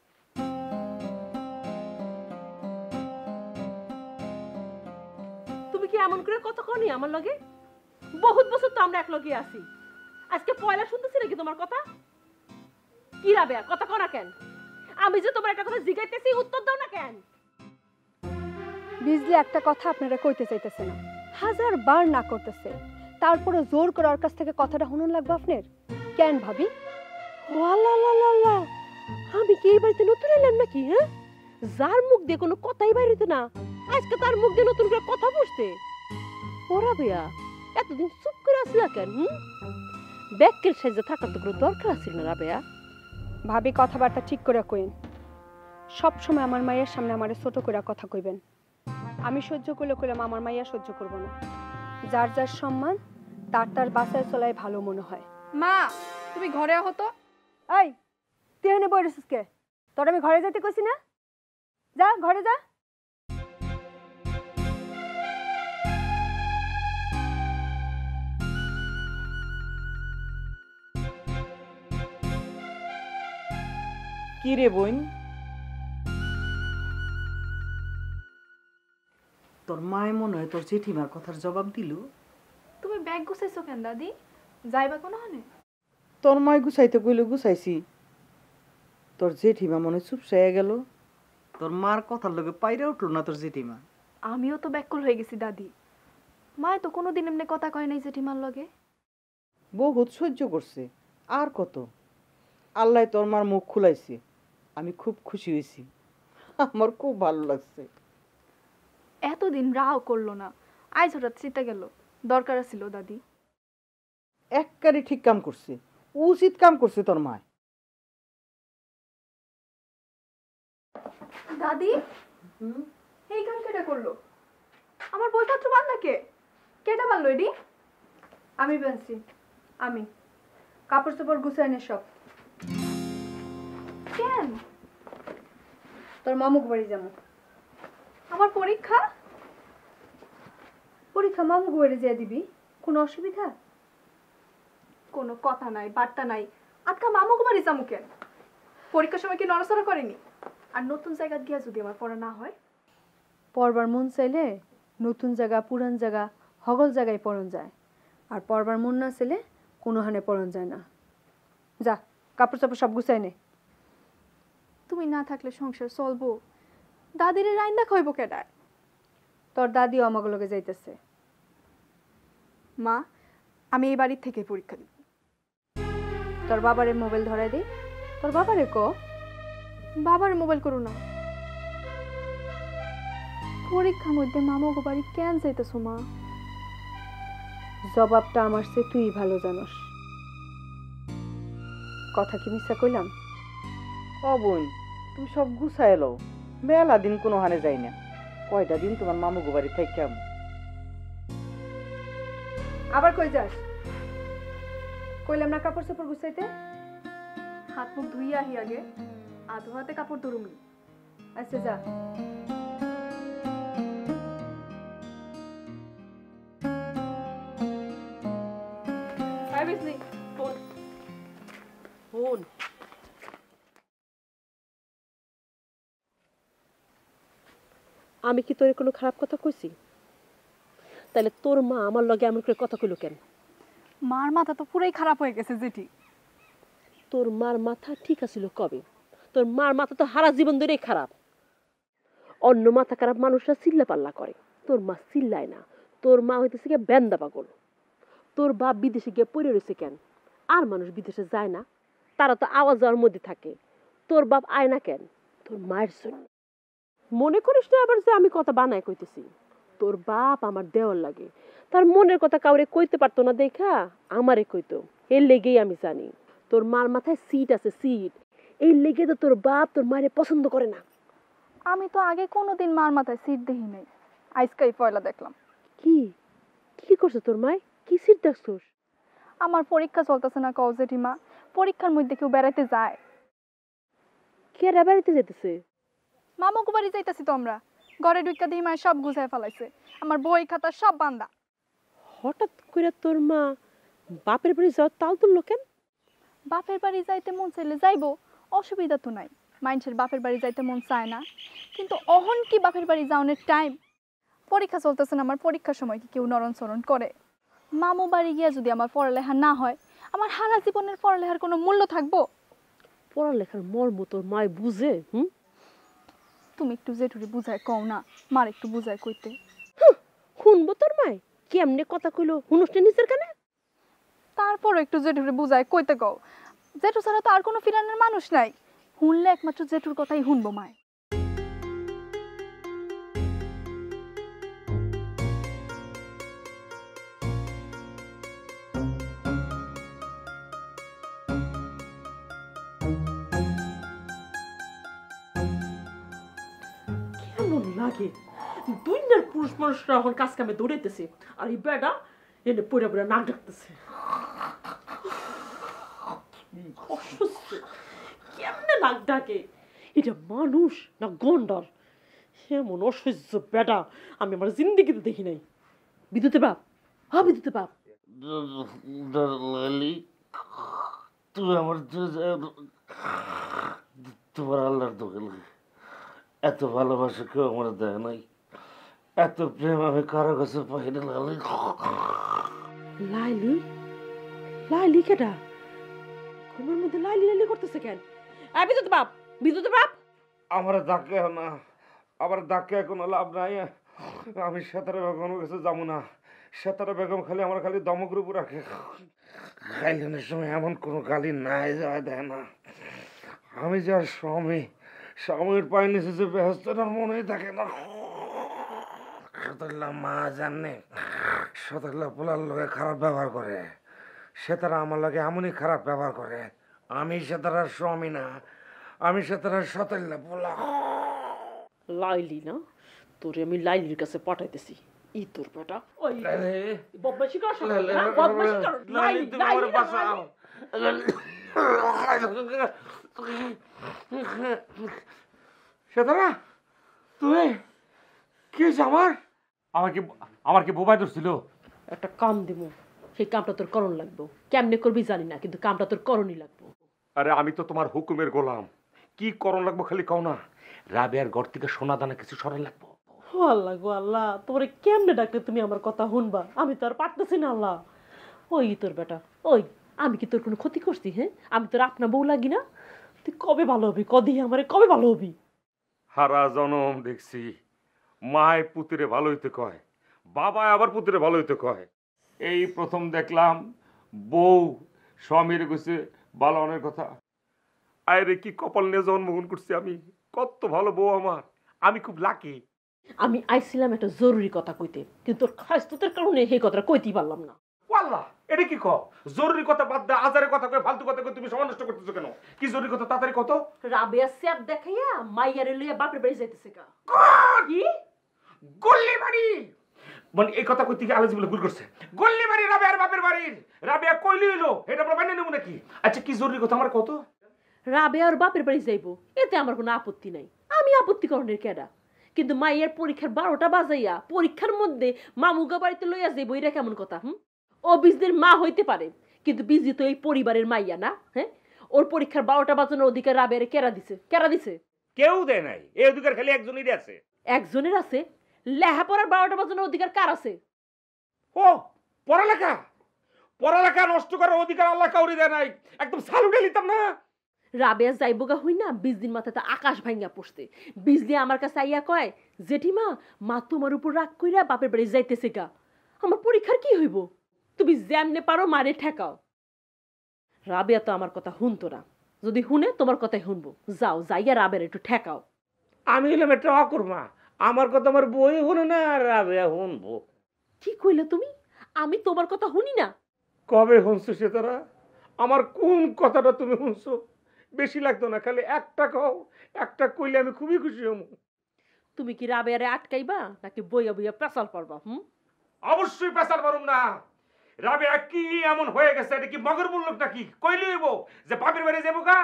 তুমি কি এমন করে কথা কওনি আমার লগে? বহুত বছর তো আমরা এক লগে আছি, আজকে পয়লা শুনতেছি নাকি তোমার কথা? কি রাবেয়া, কথা কও না কেন? আমি যে তোমার একটা কথা জিগাইতেছি, উত্তর দাও না কেন? বিজলি একটা কথা আপনারা কইতে চাইতেছে না, 1000 বার না করতেছে, তারপরে জোর করে ওর কাছ থেকে কথাটা শুনুন লাগবে আপনার। কেন ভাবি? আমি কি এই বাড়িতে নতুন এলাম নাকি? হ্যাঁ, যার মুখ দিয়ে কোনো কথাই বাইর হইতো না আজকে তার মুখ দিয়ে নতুন করে কথা বুঝতে ওরা বেয়া এতদিন চুপ করে আসলা কেন? ব্যাকের সাইজে থাকার তো কোনো দরকার আছিল না রাবেয়া। ভাবি কথাবার্তা ঠিক করে কইন। সব সময় আমার মায়ের সামনে আমারে ছোট করে কথা কইবেন। আমি সহ্য করলে কইলাম, আমার মাইয়া সহ্য করব না। যার যার সম্মান তার তার বাসায় চলাই ভালো মনে হয়। মা তুমি ঘরে আহ তো। এই তুই এনে বই রইছিস কে? তোর আমি ঘরে যেতে কইছি না? যা ঘরে যা। কি রে বোন, তোর মায় মনে হয় তোর জেঠিমার কথার জবাব দিল? তুমি ব্যাগ গুছাইছো কেন দাদি? যাইবা কোনো হানে? তোর মায় গুছাইতে কইলে গুছাইছি, তোর জেঠিমা মনে চুপসাইয়া গেল। তোর মার কথার লগে পাইরে উঠলো না তোর জেঠিমা। আমিও তো ব্যাকুল হয়ে গেছি দাদি। মায় তো কোনোদিন এমনি কথা কয় নাই জেঠিমার লগে। বহুত সহ্য করছে, আর কত। আল্লাহ তোর মার মুখ খুলাইছে, আমি খুব খুশি হয়েছি, আমার খুব ভালো লাগছে। এতদিন রাও করলো না, আজ হঠাৎ চিতা গেল। দরকার ছিল দাদি। একবারে ঠিক কাম করছে, উচিত কাম করছে তোর মায়। দাদি এই কাম কেটা করলো? আমার বইপত্র বান্ধা কে? কেটা বানলো এডি? আমি বানছি, আমি কাপড় চোপড় গুছাই নে সব। কেন? তোর মামুক বাড়ি যাবো। আমার পরীক্ষা? পরীক্ষা মামুক বাড়ি যেয়ে দিবি, কোনো অসুবিধা? কোনো কথা নাই, বার্তা নাই। আজকা মামুক বাড়ি যাবো কেন? পরীক্ষার সময় কি নড়াচড়া করেনি? আর নতুন জায়গা গিয়া যদি আমার পড়া না হয়? পড়বার মন চাইলে নতুন জায়গা, পুরান জায়গা, হগল জায়গায় পড়ন যায়। আর পড়বার মন না চাইলে কোনো হানে পড়ন যায় না। যা কাপড় চাপড় সব গুছাই নে। তুমি না থাকলে সংসার চলবো? দাদিরে রাইন্দা খাইব কেডায়? তোর দাদিও আমাকে লগে যাইতেছে। মা আমি এই বাড়ির থেকে পরীক্ষা দিব। তোর বাবারে মোবাইল ধরাই দে। তোর বাবারে ক বাবার মোবাইল করো না। পরীক্ষার মধ্যে মামাগো বাড়ি কেন যাইতেছো মা? জবাবটা আমার সে তুই ভালো জানোস। কথা কি মিথ্যা কইলাম? ও বোন, তুমি সব গুছাই লও, মেলা দিন কোনো হানে যাই না। কয়টা দিন তোমার মামু গো বাড়ি থেকে কেমন? আবার কই যাস? কইলাম না কাপড় চোপড় গুছাইতে? হাত মুখ ধুইয়া আহি আগে, আধো হাতে কাপড় ধরুমি। আচ্ছা যা। ফোন আমি কি তোর কোনো খারাপ কথা কইছি? তাহলে তোর মা আমার লগে এমন করে কথা কইলো কেন? মার মাথা তো পুরাই খারাপ হয়ে গেছে জেঠি। তোর মার মাথা ঠিক আছিল কবে? তোর মার মাথা তো সারা জীবন ধরেই খারাপ। অন্য মাথা খারাপ মানুষরা চিল্লা পাল্লা করে, তোর মা চিল্লায় না। তোর মা হইতেছে গিয়ে ব্যান্দা পাগল। তোর বাপ বিদেশে গিয়ে পড়ে রয়েছে কেন? আর মানুষ বিদেশে যায় না, তারা তো আওয়াজ যাওয়ার মধ্যে থাকে। তোর বাপ আয় না কেন? তোর মায়ের জন্য। মনে করিস না আবার যে আমি কথা বানায় কইতেছি। তোর বাপ আমার দেওয়ার লাগে, তার মনের কথা কাউরে কইতে পারতো না দেখা আমারে কইতো। এর লেগেই আমি জানি তোর মার মাথায় সিট আছে, সিট। এই লেগে তো তোর বাপ তোর মায়ের পছন্দ করে না। আমি তো আগে কোনোদিন মার মাথায় সিট দেখি নাই, আজকাই পয়লা দেখলাম। কি কি করছো তোর মায়? কি সিট দেখছোস? আমার পরীক্ষা চলতেছে না কও জেঠিমা, পরীক্ষার মধ্যে কেউ বেড়াইতে যায়? কেরা বেড়াইতে যেতেছে? মামাকো বাড়ি যাইতেছি তো আমরা। ঘরে ঢুকা দিয়ে মায়ের সব গুছায় ফেলাইছে, আমার বই খাতা সব বান্ধা। হঠাৎ করে তোর মা বাপের বাড়ি যাওয়ার তাল তুললো কেন? বাপের বাড়ি যাইতে মন চাইলে যাইবো, অসুবিধা তো নাই। মানুষের বাপের বাড়ি যাইতে মন চায় না, কিন্তু অহন কি বাপের বাড়ি যাওয়ানোর টাইম? পরীক্ষা চলতেছে না, আমার পরীক্ষার সময় কি কেউ নরণ চরণ করে? মামু বাড়ি গিয়া যদি আমার পড়ালেখা না হয়, আমার সারা জীবনের পড়ালেখার কোনো মূল্য থাকবো? পড়ালেখার মর্ম তোর মায় বুঝে? তুমি একটু জেঠুরি বুঝায় কও না, মার একটু বুঝায় কইতে। শুনবো তোর মায় কেমনে কথা কইলো, হুনুসটা নিচের কানে? তারপরও একটু জেঠুরে বুঝায় কইতে কও। জেঠু ছাড়া তো আর কোনো ফিরানের মানুষ নাই, শুনলে একমাত্র জেঠুর কথাই শুনবো মায়। লাগে দুইটার পুরুষ মানুষরা এখন কাজ কামে দৌড়াইতেছে আর এই বেটা এনে পড়ে পড়ে নাক ডাকতেছে অসুস্থ কেমনে নাক ডাকে এটা মানুষ না গন্ডার এমন অসহ্য বেটা আমি আমার জিন্দিগিতে দেখি নাই বিদ্যুতের বাপ হ্যাঁ বিদ্যুতের বাপ লালি তুই আমার তোমার আল্লাহর দোকানে এত ভালোবাসা কেউ আমার দেয় নাই, এত প্রেম আমি কারো কাছে পাই না লালি। লাইলি লাইলি কেটা ঘুমের মধ্যে লাইলি লাইলি করতেছে কেন? বিদ্যুতের বাপ আমার ডাকে না, আবার ডাকে কোনো লাভ নাই। আমি সেতারে বেগমের কাছে যাবো না। সেতারে বেগম খালি আমার খালি দমক রূপ রাখে। গাইলেনের সময় এমন কোনো গালি নাই যায় দেয় না। আমি যার স্বামী, স্বামীর পায়ে নিচে যে ব্যস্ততার মনেই থাকে না। সতর্লা মা জানে, সতর্লা পোলার লোকে খারাপ ব্যবহার করে, সেতারা আমার লাগে এমনই খারাপ ব্যবহার করে। আমি সেতারার স্বামী না, আমি সেতারার সতর্লা পোলা। লাইলি না, তোরে আমি লাইলির কাছে পাঠাইতেছি। ই তোর বেটা ওই বদমাশি কর, বদমাশি কর। লাইলি তুমি আমারে বাঁচাও। সেতারা তুই কি আমার কি বোবাই ধরছিল? একটা কাম দিব, সেই কামটা তোর করণ লাগবো। কেমনে করবি জানি না, কিন্তু কামটা তোর করণই লাগবো। আরে আমি তো তোমার হুকুমের গোলাম, কি করণ লাগবো খালি কও না। রাবেয়ার ঘর থেকে সোনা দানা কিছু সরান লাগবো। আল্লাহ গো আল্লাহ, তোরে কেমনে ডাকলে তুমি আমার কথা শুনবা? আমি তো আর পারতেছি না আল্লাহ। ওই তোর বেটা ওই, আমি কি তোর কোনো ক্ষতি করছি? হ্যাঁ, আমি তোর আপনা বউ লাগি না? তুই কবে ভালো হবি? কদি আমারে কবে ভালো হবি? হারা জনম দেখছি মায় পুতিরে ভালো হইতে কয়, বাবা আবার পুতিরে ভালো হইতে কয়। এই প্রথম দেখলাম বউ স্বামীর কইছে ভালো অনেক কথা। আরে কি কপাল নিয়ে জন্মগ্রহণ করছি আমি, কত ভালো বউ আমার, আমি খুব লাকি। আমি আইছিলাম একটা জরুরি কথা কইতে, কিন্তু তোর খাস্ততের কারণে এই কথাটা কইতেই পারলাম না। আল্লাহ, এটা কি কও? জরুরি কথা বাদ দে, আজারের কথা কই, ফালতু কথা কই, তুমি সময় নষ্ট করতেছো কেন? কি জরুরি কথা তাড়াতাড়ি কত? রাবেয়া স্যাপ দেখাইয়া মাইয়ারে লইয়া বাপের বাড়ি যাইতেছে কা। কি গল্লি বাড়ি? মানে এই কথা কইতে কি আলাজি বলে ভুল করছে? গল্লি বাড়ি রাবেয়ার বাপের বাড়ির, রাবেয়া কইলি হইলো, এটা আমরা মেনে নেব নাকি? আচ্ছা কি জরুরি কথা আমার কত? রাবেয়ার বাপের বাড়ি যাইবো, এতে আমার কোনো আপত্তি নাই। আমি আপত্তি করণের কেডা? কিন্তু মাইয়ার পরীক্ষার 12টা বাজাইয়া পরীক্ষার মধ্যে মামুগা বাড়িতে লইয়া যাইবো, এটা কেমন কথা? ও বিজদের মা হইতে পারে, কিন্তু বিজি তো এই পরিবারের মাইয়া না। হ্যাঁ, ওর পরীক্ষার 12টা বাজানোর অধিকার রাবেয়ারে কেরা দিছে? কেরা দিছে? কেউ দেয় নাই, এই অধিকার খালি একজনেরই আছে। একজনের আছে? লেখাপড়ার 12টা বাজানোর অধিকার কার আছে? ও পড়ালেখা, পড়ালেখা নষ্ট করার অধিকার আল্লাহ কাউরি দেয় নাই। একদম সালুটে নিতাম না। রাবেয়া যাইবোগা হই না 20 দিন মাথাতে আকাশ ভাঙ্গা পড়ছে। বিজলি আমার কাছে আইয়া কয়, জেঠিমা মা তোমার উপর রাগ কইরা বাপের বাড়ি যাইতেছে গা। আমার পরীক্ষার কি হইব? তুমি যেমনে পারো মারে ঠেকাও। রাবেয়া তো আমার কথা শুনতো না, যদি শুনে তোমার কথাই শুনবো। যাও যাইয়া রাবেয়ার একটু ঠেকাও। আমি হলাম একটা অকর্মা, আমার কথা আমার বই শুনে না, আর রাবেয়া শুনবো? কি কইলে তুমি? আমি তোমার কথা শুনি না? কবে শুনছো সেতারা? আমার কোন কথাটা তুমি শুনছো? বেশি লাগতো না, খালি একটা কও, একটা কইলে আমি খুবই খুশি হব। তুমি কি রাবেয়ারে আটকাইবা নাকি বইয়া বইয়া পেশাল পারবা? অবশ্যই পেশাল পারুম না। রাবেয়া কি এমন হয়ে গেছে, এটা কি মগর মুল্লুক নাকি? কইলে হইব যে বাপের বাড়ি যাবো গা।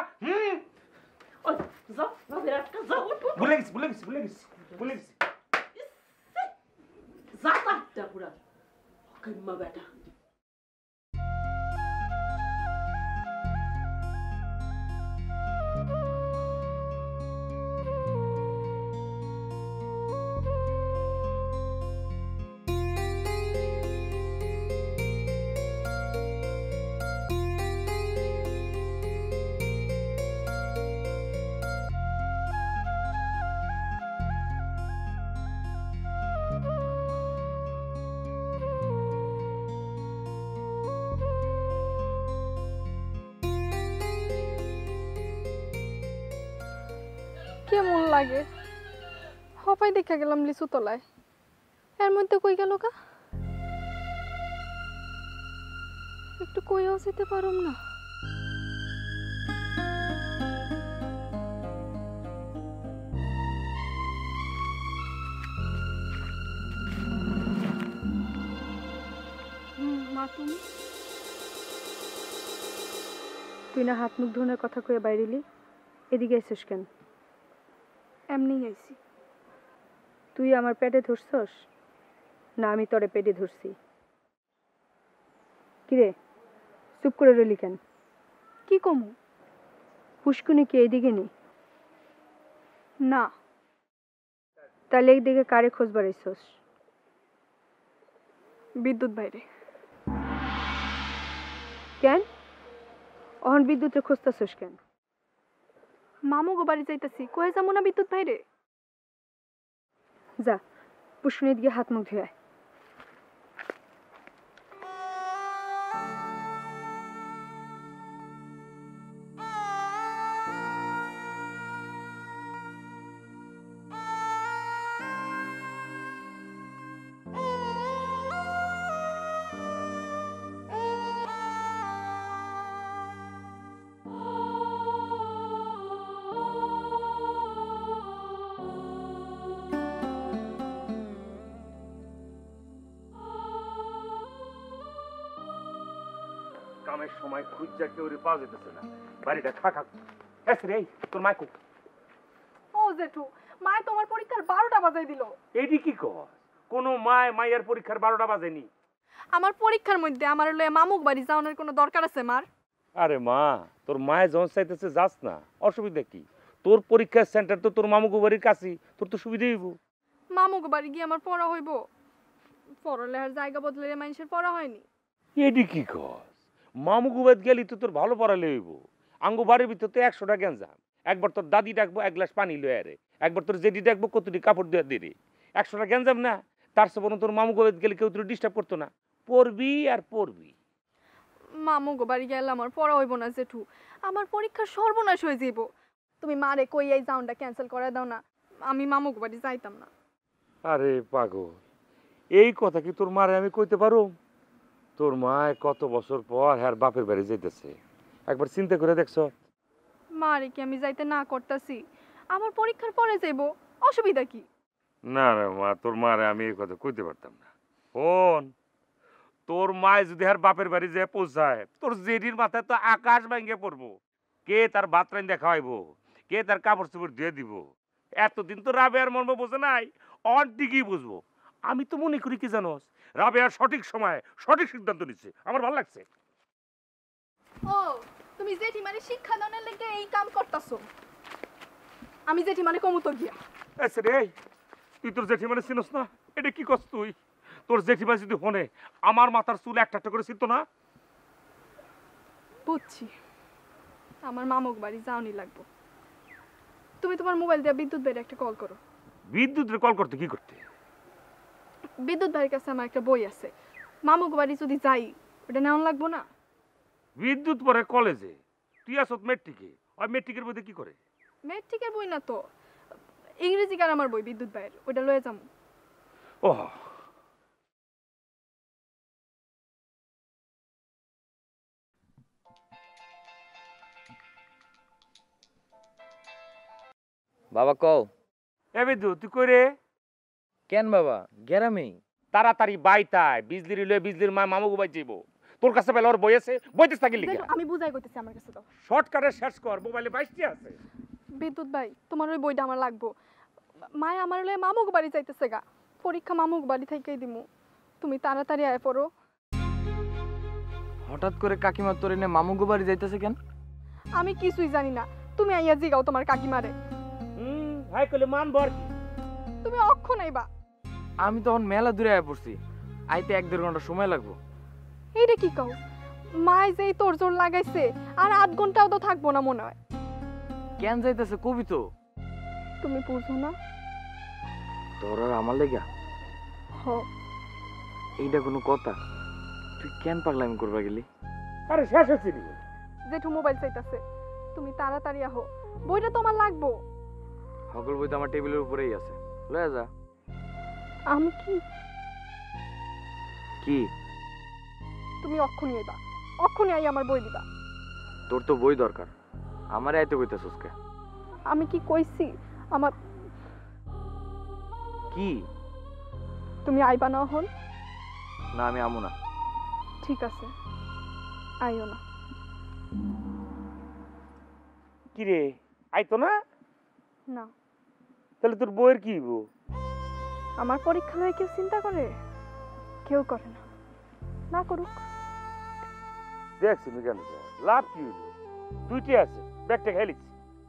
ওই যাও, রাবেয়ারে আটকা যাও। ভুলে গেছি ভুলে গেছি ভুলে গেছি ভুলে গেছি। যা কাটটা পুরা কইমা বেটা। কেমন লাগে হপাই দেখা গেলাম লিচু তলায়, এর মধ্যে কই গেল কা? একটু কইও যেতে পারুম না? মা তুমি তুই না হাত মুখ ধোনের কথা কয়ে বাইরেলি, এদিকে এসেছিস কেন? এমনি আইছি। তুই আমার পেটে ধরছস না আমি তোরে পেটে ধরছি? কিরে চুপ করে রইলি কেন? কি কমু? পুষ্কুনি কি এইদিকে নি? না। তাহলে একদিকে কারে খোঁজ বাড়াইছস? বিদ্যুৎ বাইরে। কেন অহন বিদ্যুতের খুঁজতেছস কেন? মামু গো বাড়ি যাইতাছি, কয়ে যাবো না বিদ্যুৎ বাইরে? যা পুষ্কুনির দিকে হাত মুখ ধুয়ে আয়। কামের সময় খুঁজা কেউ রে পাওয়া যেতেছে না, বাড়িটা ফাঁকা। এসে রে তোর মাইকু। ও জেঠু, মায় তোমার পরীক্ষার 12টা বাজাই দিল। এইটি কি কর? কোন মায় মায়ের পরীক্ষার 12টা বাজেনি। আমার পরীক্ষার মধ্যে আমার লয়ে মামুক বাড়ি যাওয়ার কোনো দরকার আছে মার? আরে মা, তোর মায়ে যখন চাইতেছে যাস না, অসুবিধা কি? তোর পরীক্ষার সেন্টার তো তোর মামুগো বাড়ির কাছেই, তোর তো সুবিধা হইব। মামুক বাড়ি গিয়ে আমার পড়া হইব? পড়ালেখার জায়গা বদলে মানুষের পড়া হয়নি। এটি কি কর? মামুগো বাড়ি গেলি তো তোর ভালো পড়ালে হইব। আঙ্গু বাড়ির ভিতর তো 100টা গ্যাঞ্জাম। একবার তোর দাদি ডাকবো 1 গ্লাস পানি লয়ে আরে, একবার তোর জেডি ডাকবো কতটি কাপড় দিয়ে দিরে। 100টা গ্যাঞ্জাম না? তার সে বরং তোর মামুগো বাড়ি গেলে কেউ তোর ডিস্টার্ব করতো না। পড়বি আর পড়বি। মামুক বাড়ি গেলে আমার পড়া হইব না জেঠু, আমার পরীক্ষার সর্বনাশ হয়ে যাইব। তুমি মারে কই এই জাউনটা ক্যান্সেল করে দাও না, আমি মামুক বাড়ি যাইতাম না। আরে পাগল, এই কথা কি তোর মারে আমি কইতে পারো? তোর মায় কত বছর পর হ্যার বাপের বাড়ি যাইতেছে, একবার চিন্তা করে দেখছ? মারে কি আমি যাইতে না করতেছি? আমার পরীক্ষার পরে যাইব, অসুবিধা কি? না রে মা, তোর মারে আমি এই কথা কইতে পারতাম না। শোন, তোর মায় যদি আর বাপের বাড়ি যেয়ে পৌঁছায়, তোর জেডির মাথায় তো আকাশ ভেঙে পড়বো। কে তার ভাত রাইন্দা খাওয়াইবো, কে তার কাপড় চোপড় ধুয়ে দিব? এতদিন তো রাবেয়ার মর্ম বোঝে নাই, অন ঠিকই বুঝবো। আমি তো মনে করি কি জানোস, রাবেয়ার সঠিক সময় সঠিক সিদ্ধান্ত নিচ্ছে, আমার ভালো লাগছে। ও তুমি জেঠিমারে শিক্ষা দানের লেগে এই কাম করতাছো? আমি জেঠিমারে কমুতো গিয়া। এসে রে, তুই তোর জেঠিমারে চিনস না? এটা কি করছ তুই? তোর জেঠিমা যদি হনে আমার মাথার চুল একটা একটা করে ছিঁড়ত না? বুঝছি, আমার মামুক বাড়ি যাওনি লাগবো। তুমি তোমার মোবাইল দিয়ে বিদ্যুৎ ভাইয়ের একটা কল করো। বিদ্যুতের কল করতে কি করতে? বিদ্যুৎ ভাইয়ের কাছে আমার একটা বই আছে, মামুক বাড়ি যদি যাই ওটা নেওয়া লাগবো না? বিদ্যুৎ পরে কলেজে, তুই আসত মেট্রিকে, ওই মেট্রিকের বইতে কি করে? মেট্রিকের বই না তো, ইংরেজি গ্রামার বই বিদ্যুৎ ভাইয়ের, ওটা লয়ে যাবো। ও বাবা কও। এ বিদ্যুৎ তুই কই রে? কেন বাবা? গ্যারামেই। তাড়াতাড়ি বাইতায়, বিজলির লয়ে বিজলির মা মামুগো বাই যাইব। তোর কাছে বেলা ওর বই আছে, বইতে থাকি লিখে। আমি বুঝাই কইতেছি, আমার কাছে দাও। শর্টকাটে শেষ কর, মোবাইলে 22টি আছে। বিদ্যুৎ ভাই, তোমার ওই বইটা আমার লাগবো। মায় আমার লয়ে মামুক বাড়ি যাইতেছে গা, পরীক্ষা মামুক বাড়ি থেকেই দিমু। তুমি তাড়াতাড়ি আয় পড়ো। হঠাৎ করে কাকিমা তোর এনে মামুগো বাড়ি যাইতেছে কেন? আমি কিছুই জানি না, তুমি আইয়া জিগাও তোমার কাকিমারে। হাই কইলে মানবো আর কি? তুমি অক্ষণ আইবা। আমি তখন মেলা দূরে আয়া পড়ছি, আইতে 1-1.5 ঘন্টা সময় লাগবো। এইটা কি কও? মায় যেই তোর জোর লাগাইছে, আর 8 ঘন্টাও তো থাকবো না মনে হয়। কেন যাইতেছে কবি তো? তুমি বুঝো না? তোর আর আমার লেগা? হ। এইটা কোনো কথা? তুই কেন পাগলামি করবা গেলি? আরে শেষ হচ্ছে নি। জেঠু মোবাইল চাইতাছে, তুমি তাড়াতাড়ি আহো, বইটা তো আমার লাগবো। সকল বই তো আমার টেবিলের উপরেই আছে, লয়ে যা। আমি কি? কি? তুমি অক্ষুনি আইবা, অক্ষুনি আই আমার বই দিবা। তোর তো বই দরকার, আমারে আইতে কইতাছস কে? আমি কি কইছি? আমার কি? তুমি আইবা না হন? না আমি আমু না। ঠিক আছে, আইও না। কিরে আইতো না? না, তাহলে তোর বউয়ের কি হইব? আমার পরীক্ষা লয়ে কেউ চিন্তা করে? কেউ করে না, না করুক। দেখছি কেন লাভ কি হইল? দুইটাই আছে, ব্যাগটা খাই লিখছি।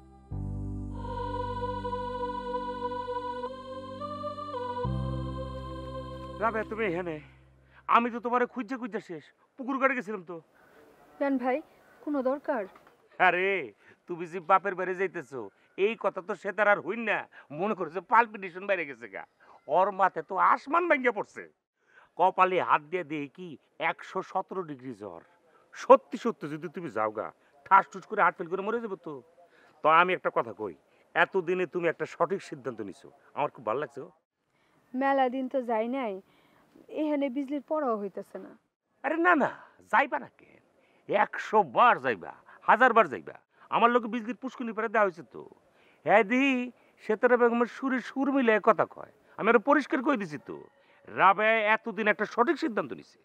রাবে তুমি এখানে? আমি তো তোমারে খুঁজে খুঁজে শেষ, পুকুর কাটে গেছিলাম তো। জান ভাই, কোনো দরকার? আরে তুমি যে বাপের বাড়ি যাইতেছো এই কথা তো সে তার আর হইন না, মনে করছে পালপিটেশন বাইরে গেছে গা। ওর মাথে তো আসমান ভাঙ্গিয়া পড়ছে। কপালে হাত দিয়ে দিয়ে কি 117 ডিগ্রি জ্বর। সত্যি সত্যি যদি তুমি যাও গা, ঠাস ঠুস করে হার্ট ফেল করে মরে যাবো তো। তো আমি একটা কথা কই, এতদিনে তুমি একটা সঠিক সিদ্ধান্ত নিছো, আমার খুব ভালো লাগছে। মেলা দিন তো যাই নাই, এখানে বিজলির পড়াও হইতেছে না। আরে না না, যাইবা না কেন? 100 বার যাইবা, 1000 বার যাইবা। আমার লোকে বিজলির পুষ্কুনি পারে দেওয়া হয়েছে তো। হ্যাঁ দি সেতারা বেগমের সুরের সুর মিলে কথা কয়, আমি আরো পরিষ্কার কই দিছি তো। রাবে এতদিন একটা সঠিক সিদ্ধান্ত নিছে।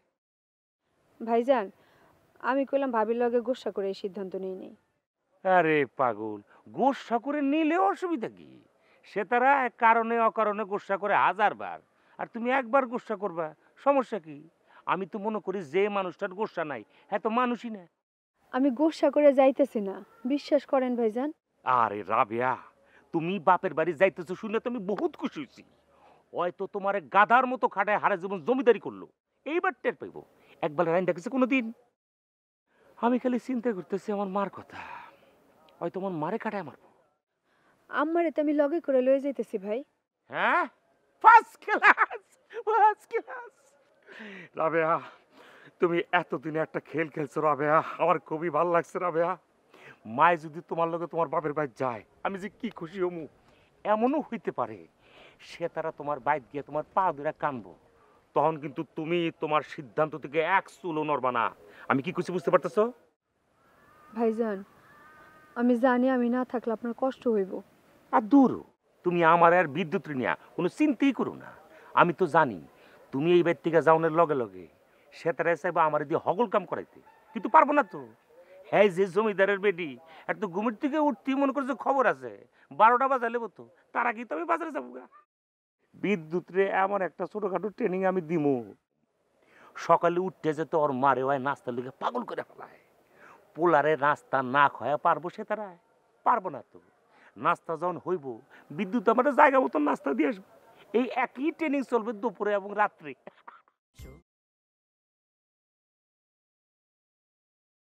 ভাইজান, আমি কইলাম ভাবির লগে গোসা করে এই সিদ্ধান্ত নিই নেই। আরে পাগল, গোসা করে নিলে অসুবিধা কি? সে তারা কারণে অকারণে গোসা করে 1000 বার, আর তুমি একবার গোসা করবা, সমস্যা কি? আমি তো মনে করি যে মানুষটার গোসা নাই হ্যাঁ তো মানুষই না। আমি গোসা করে যাইতেছি না, বিশ্বাস করেন ভাইজান। আরে রাবিয়া, তুমি বাপের বাড়ি যাইতেছো শুনে তো আমি বহুত খুশি হয়েছি। হয়তো তোমার গাধার মতো খাটায় হারা জীবন জমিদারি করলো, এইবার টের পাইব। একবার রাইন দেখেছে কোনোদিন? আমি খালি চিন্তা করতেছি আমার মার কথা, হয়তো আমার মারে খাটায় মারবো। আমারে তো আমি লগে করে লয়ে যাইতেছি ভাই। হ্যাঁ, first class, first class. Rabeya, তুমি এতদিনে একটা খেল খেলছো রাবেয়া, আমার খুবই ভালো লাগছে রাবেয়া। মায় যদি তোমার লগে তোমার বাপের বাড়ি যায়, আমি যে কি খুশি হমু। এমনও হইতে পারে সে তারা তোমার বাইক গিয়ে তোমার পা ধরে কানবো, তখন কিন্তু তুমি তোমার সিদ্ধান্ত থেকে এক চুলও নড়বা না। আমি কি খুশি বুঝতে পারতেছো? ভাইজান, আমি জানি আমি না থাকলে আপনার কষ্ট হইব। আর দূর, তুমি আমার আর বিদ্যুৎ নিয়া কোনো চিন্তাই করো না। আমি তো জানি তুমি এই বাড়ি থেকে যাওয়ার লগে লগে সে তারা চাইবো আমার দিয়ে হগল কাম করাইতে, কিন্তু পারবো না তো। হ্যাঁ, যে জমিদারের বেডি একটু ঘুমের থেকে উঠতেই মনে করছে খবর আছে 12টা বাজালে তো, তার আগেই তো আমি বাজারে যাবো গা। বিদ্যুৎ রে এমন একটা ছোটখাটো ট্রেনিং আমি দিমু, সকালে উঠতে যেতে ওর মারে হয় নাস্তার লিগে পাগল করে ফেলায়। পোলারে নাস্তা না খাওয়া পারবো সে তারা? পারবো না তো। নাস্তা যখন হইব, বিদ্যুৎ আমাদের জায়গা মতো নাস্তা দিয়ে আসবো। এই একই ট্রেনিং চলবে দুপুরে এবং রাত্রে।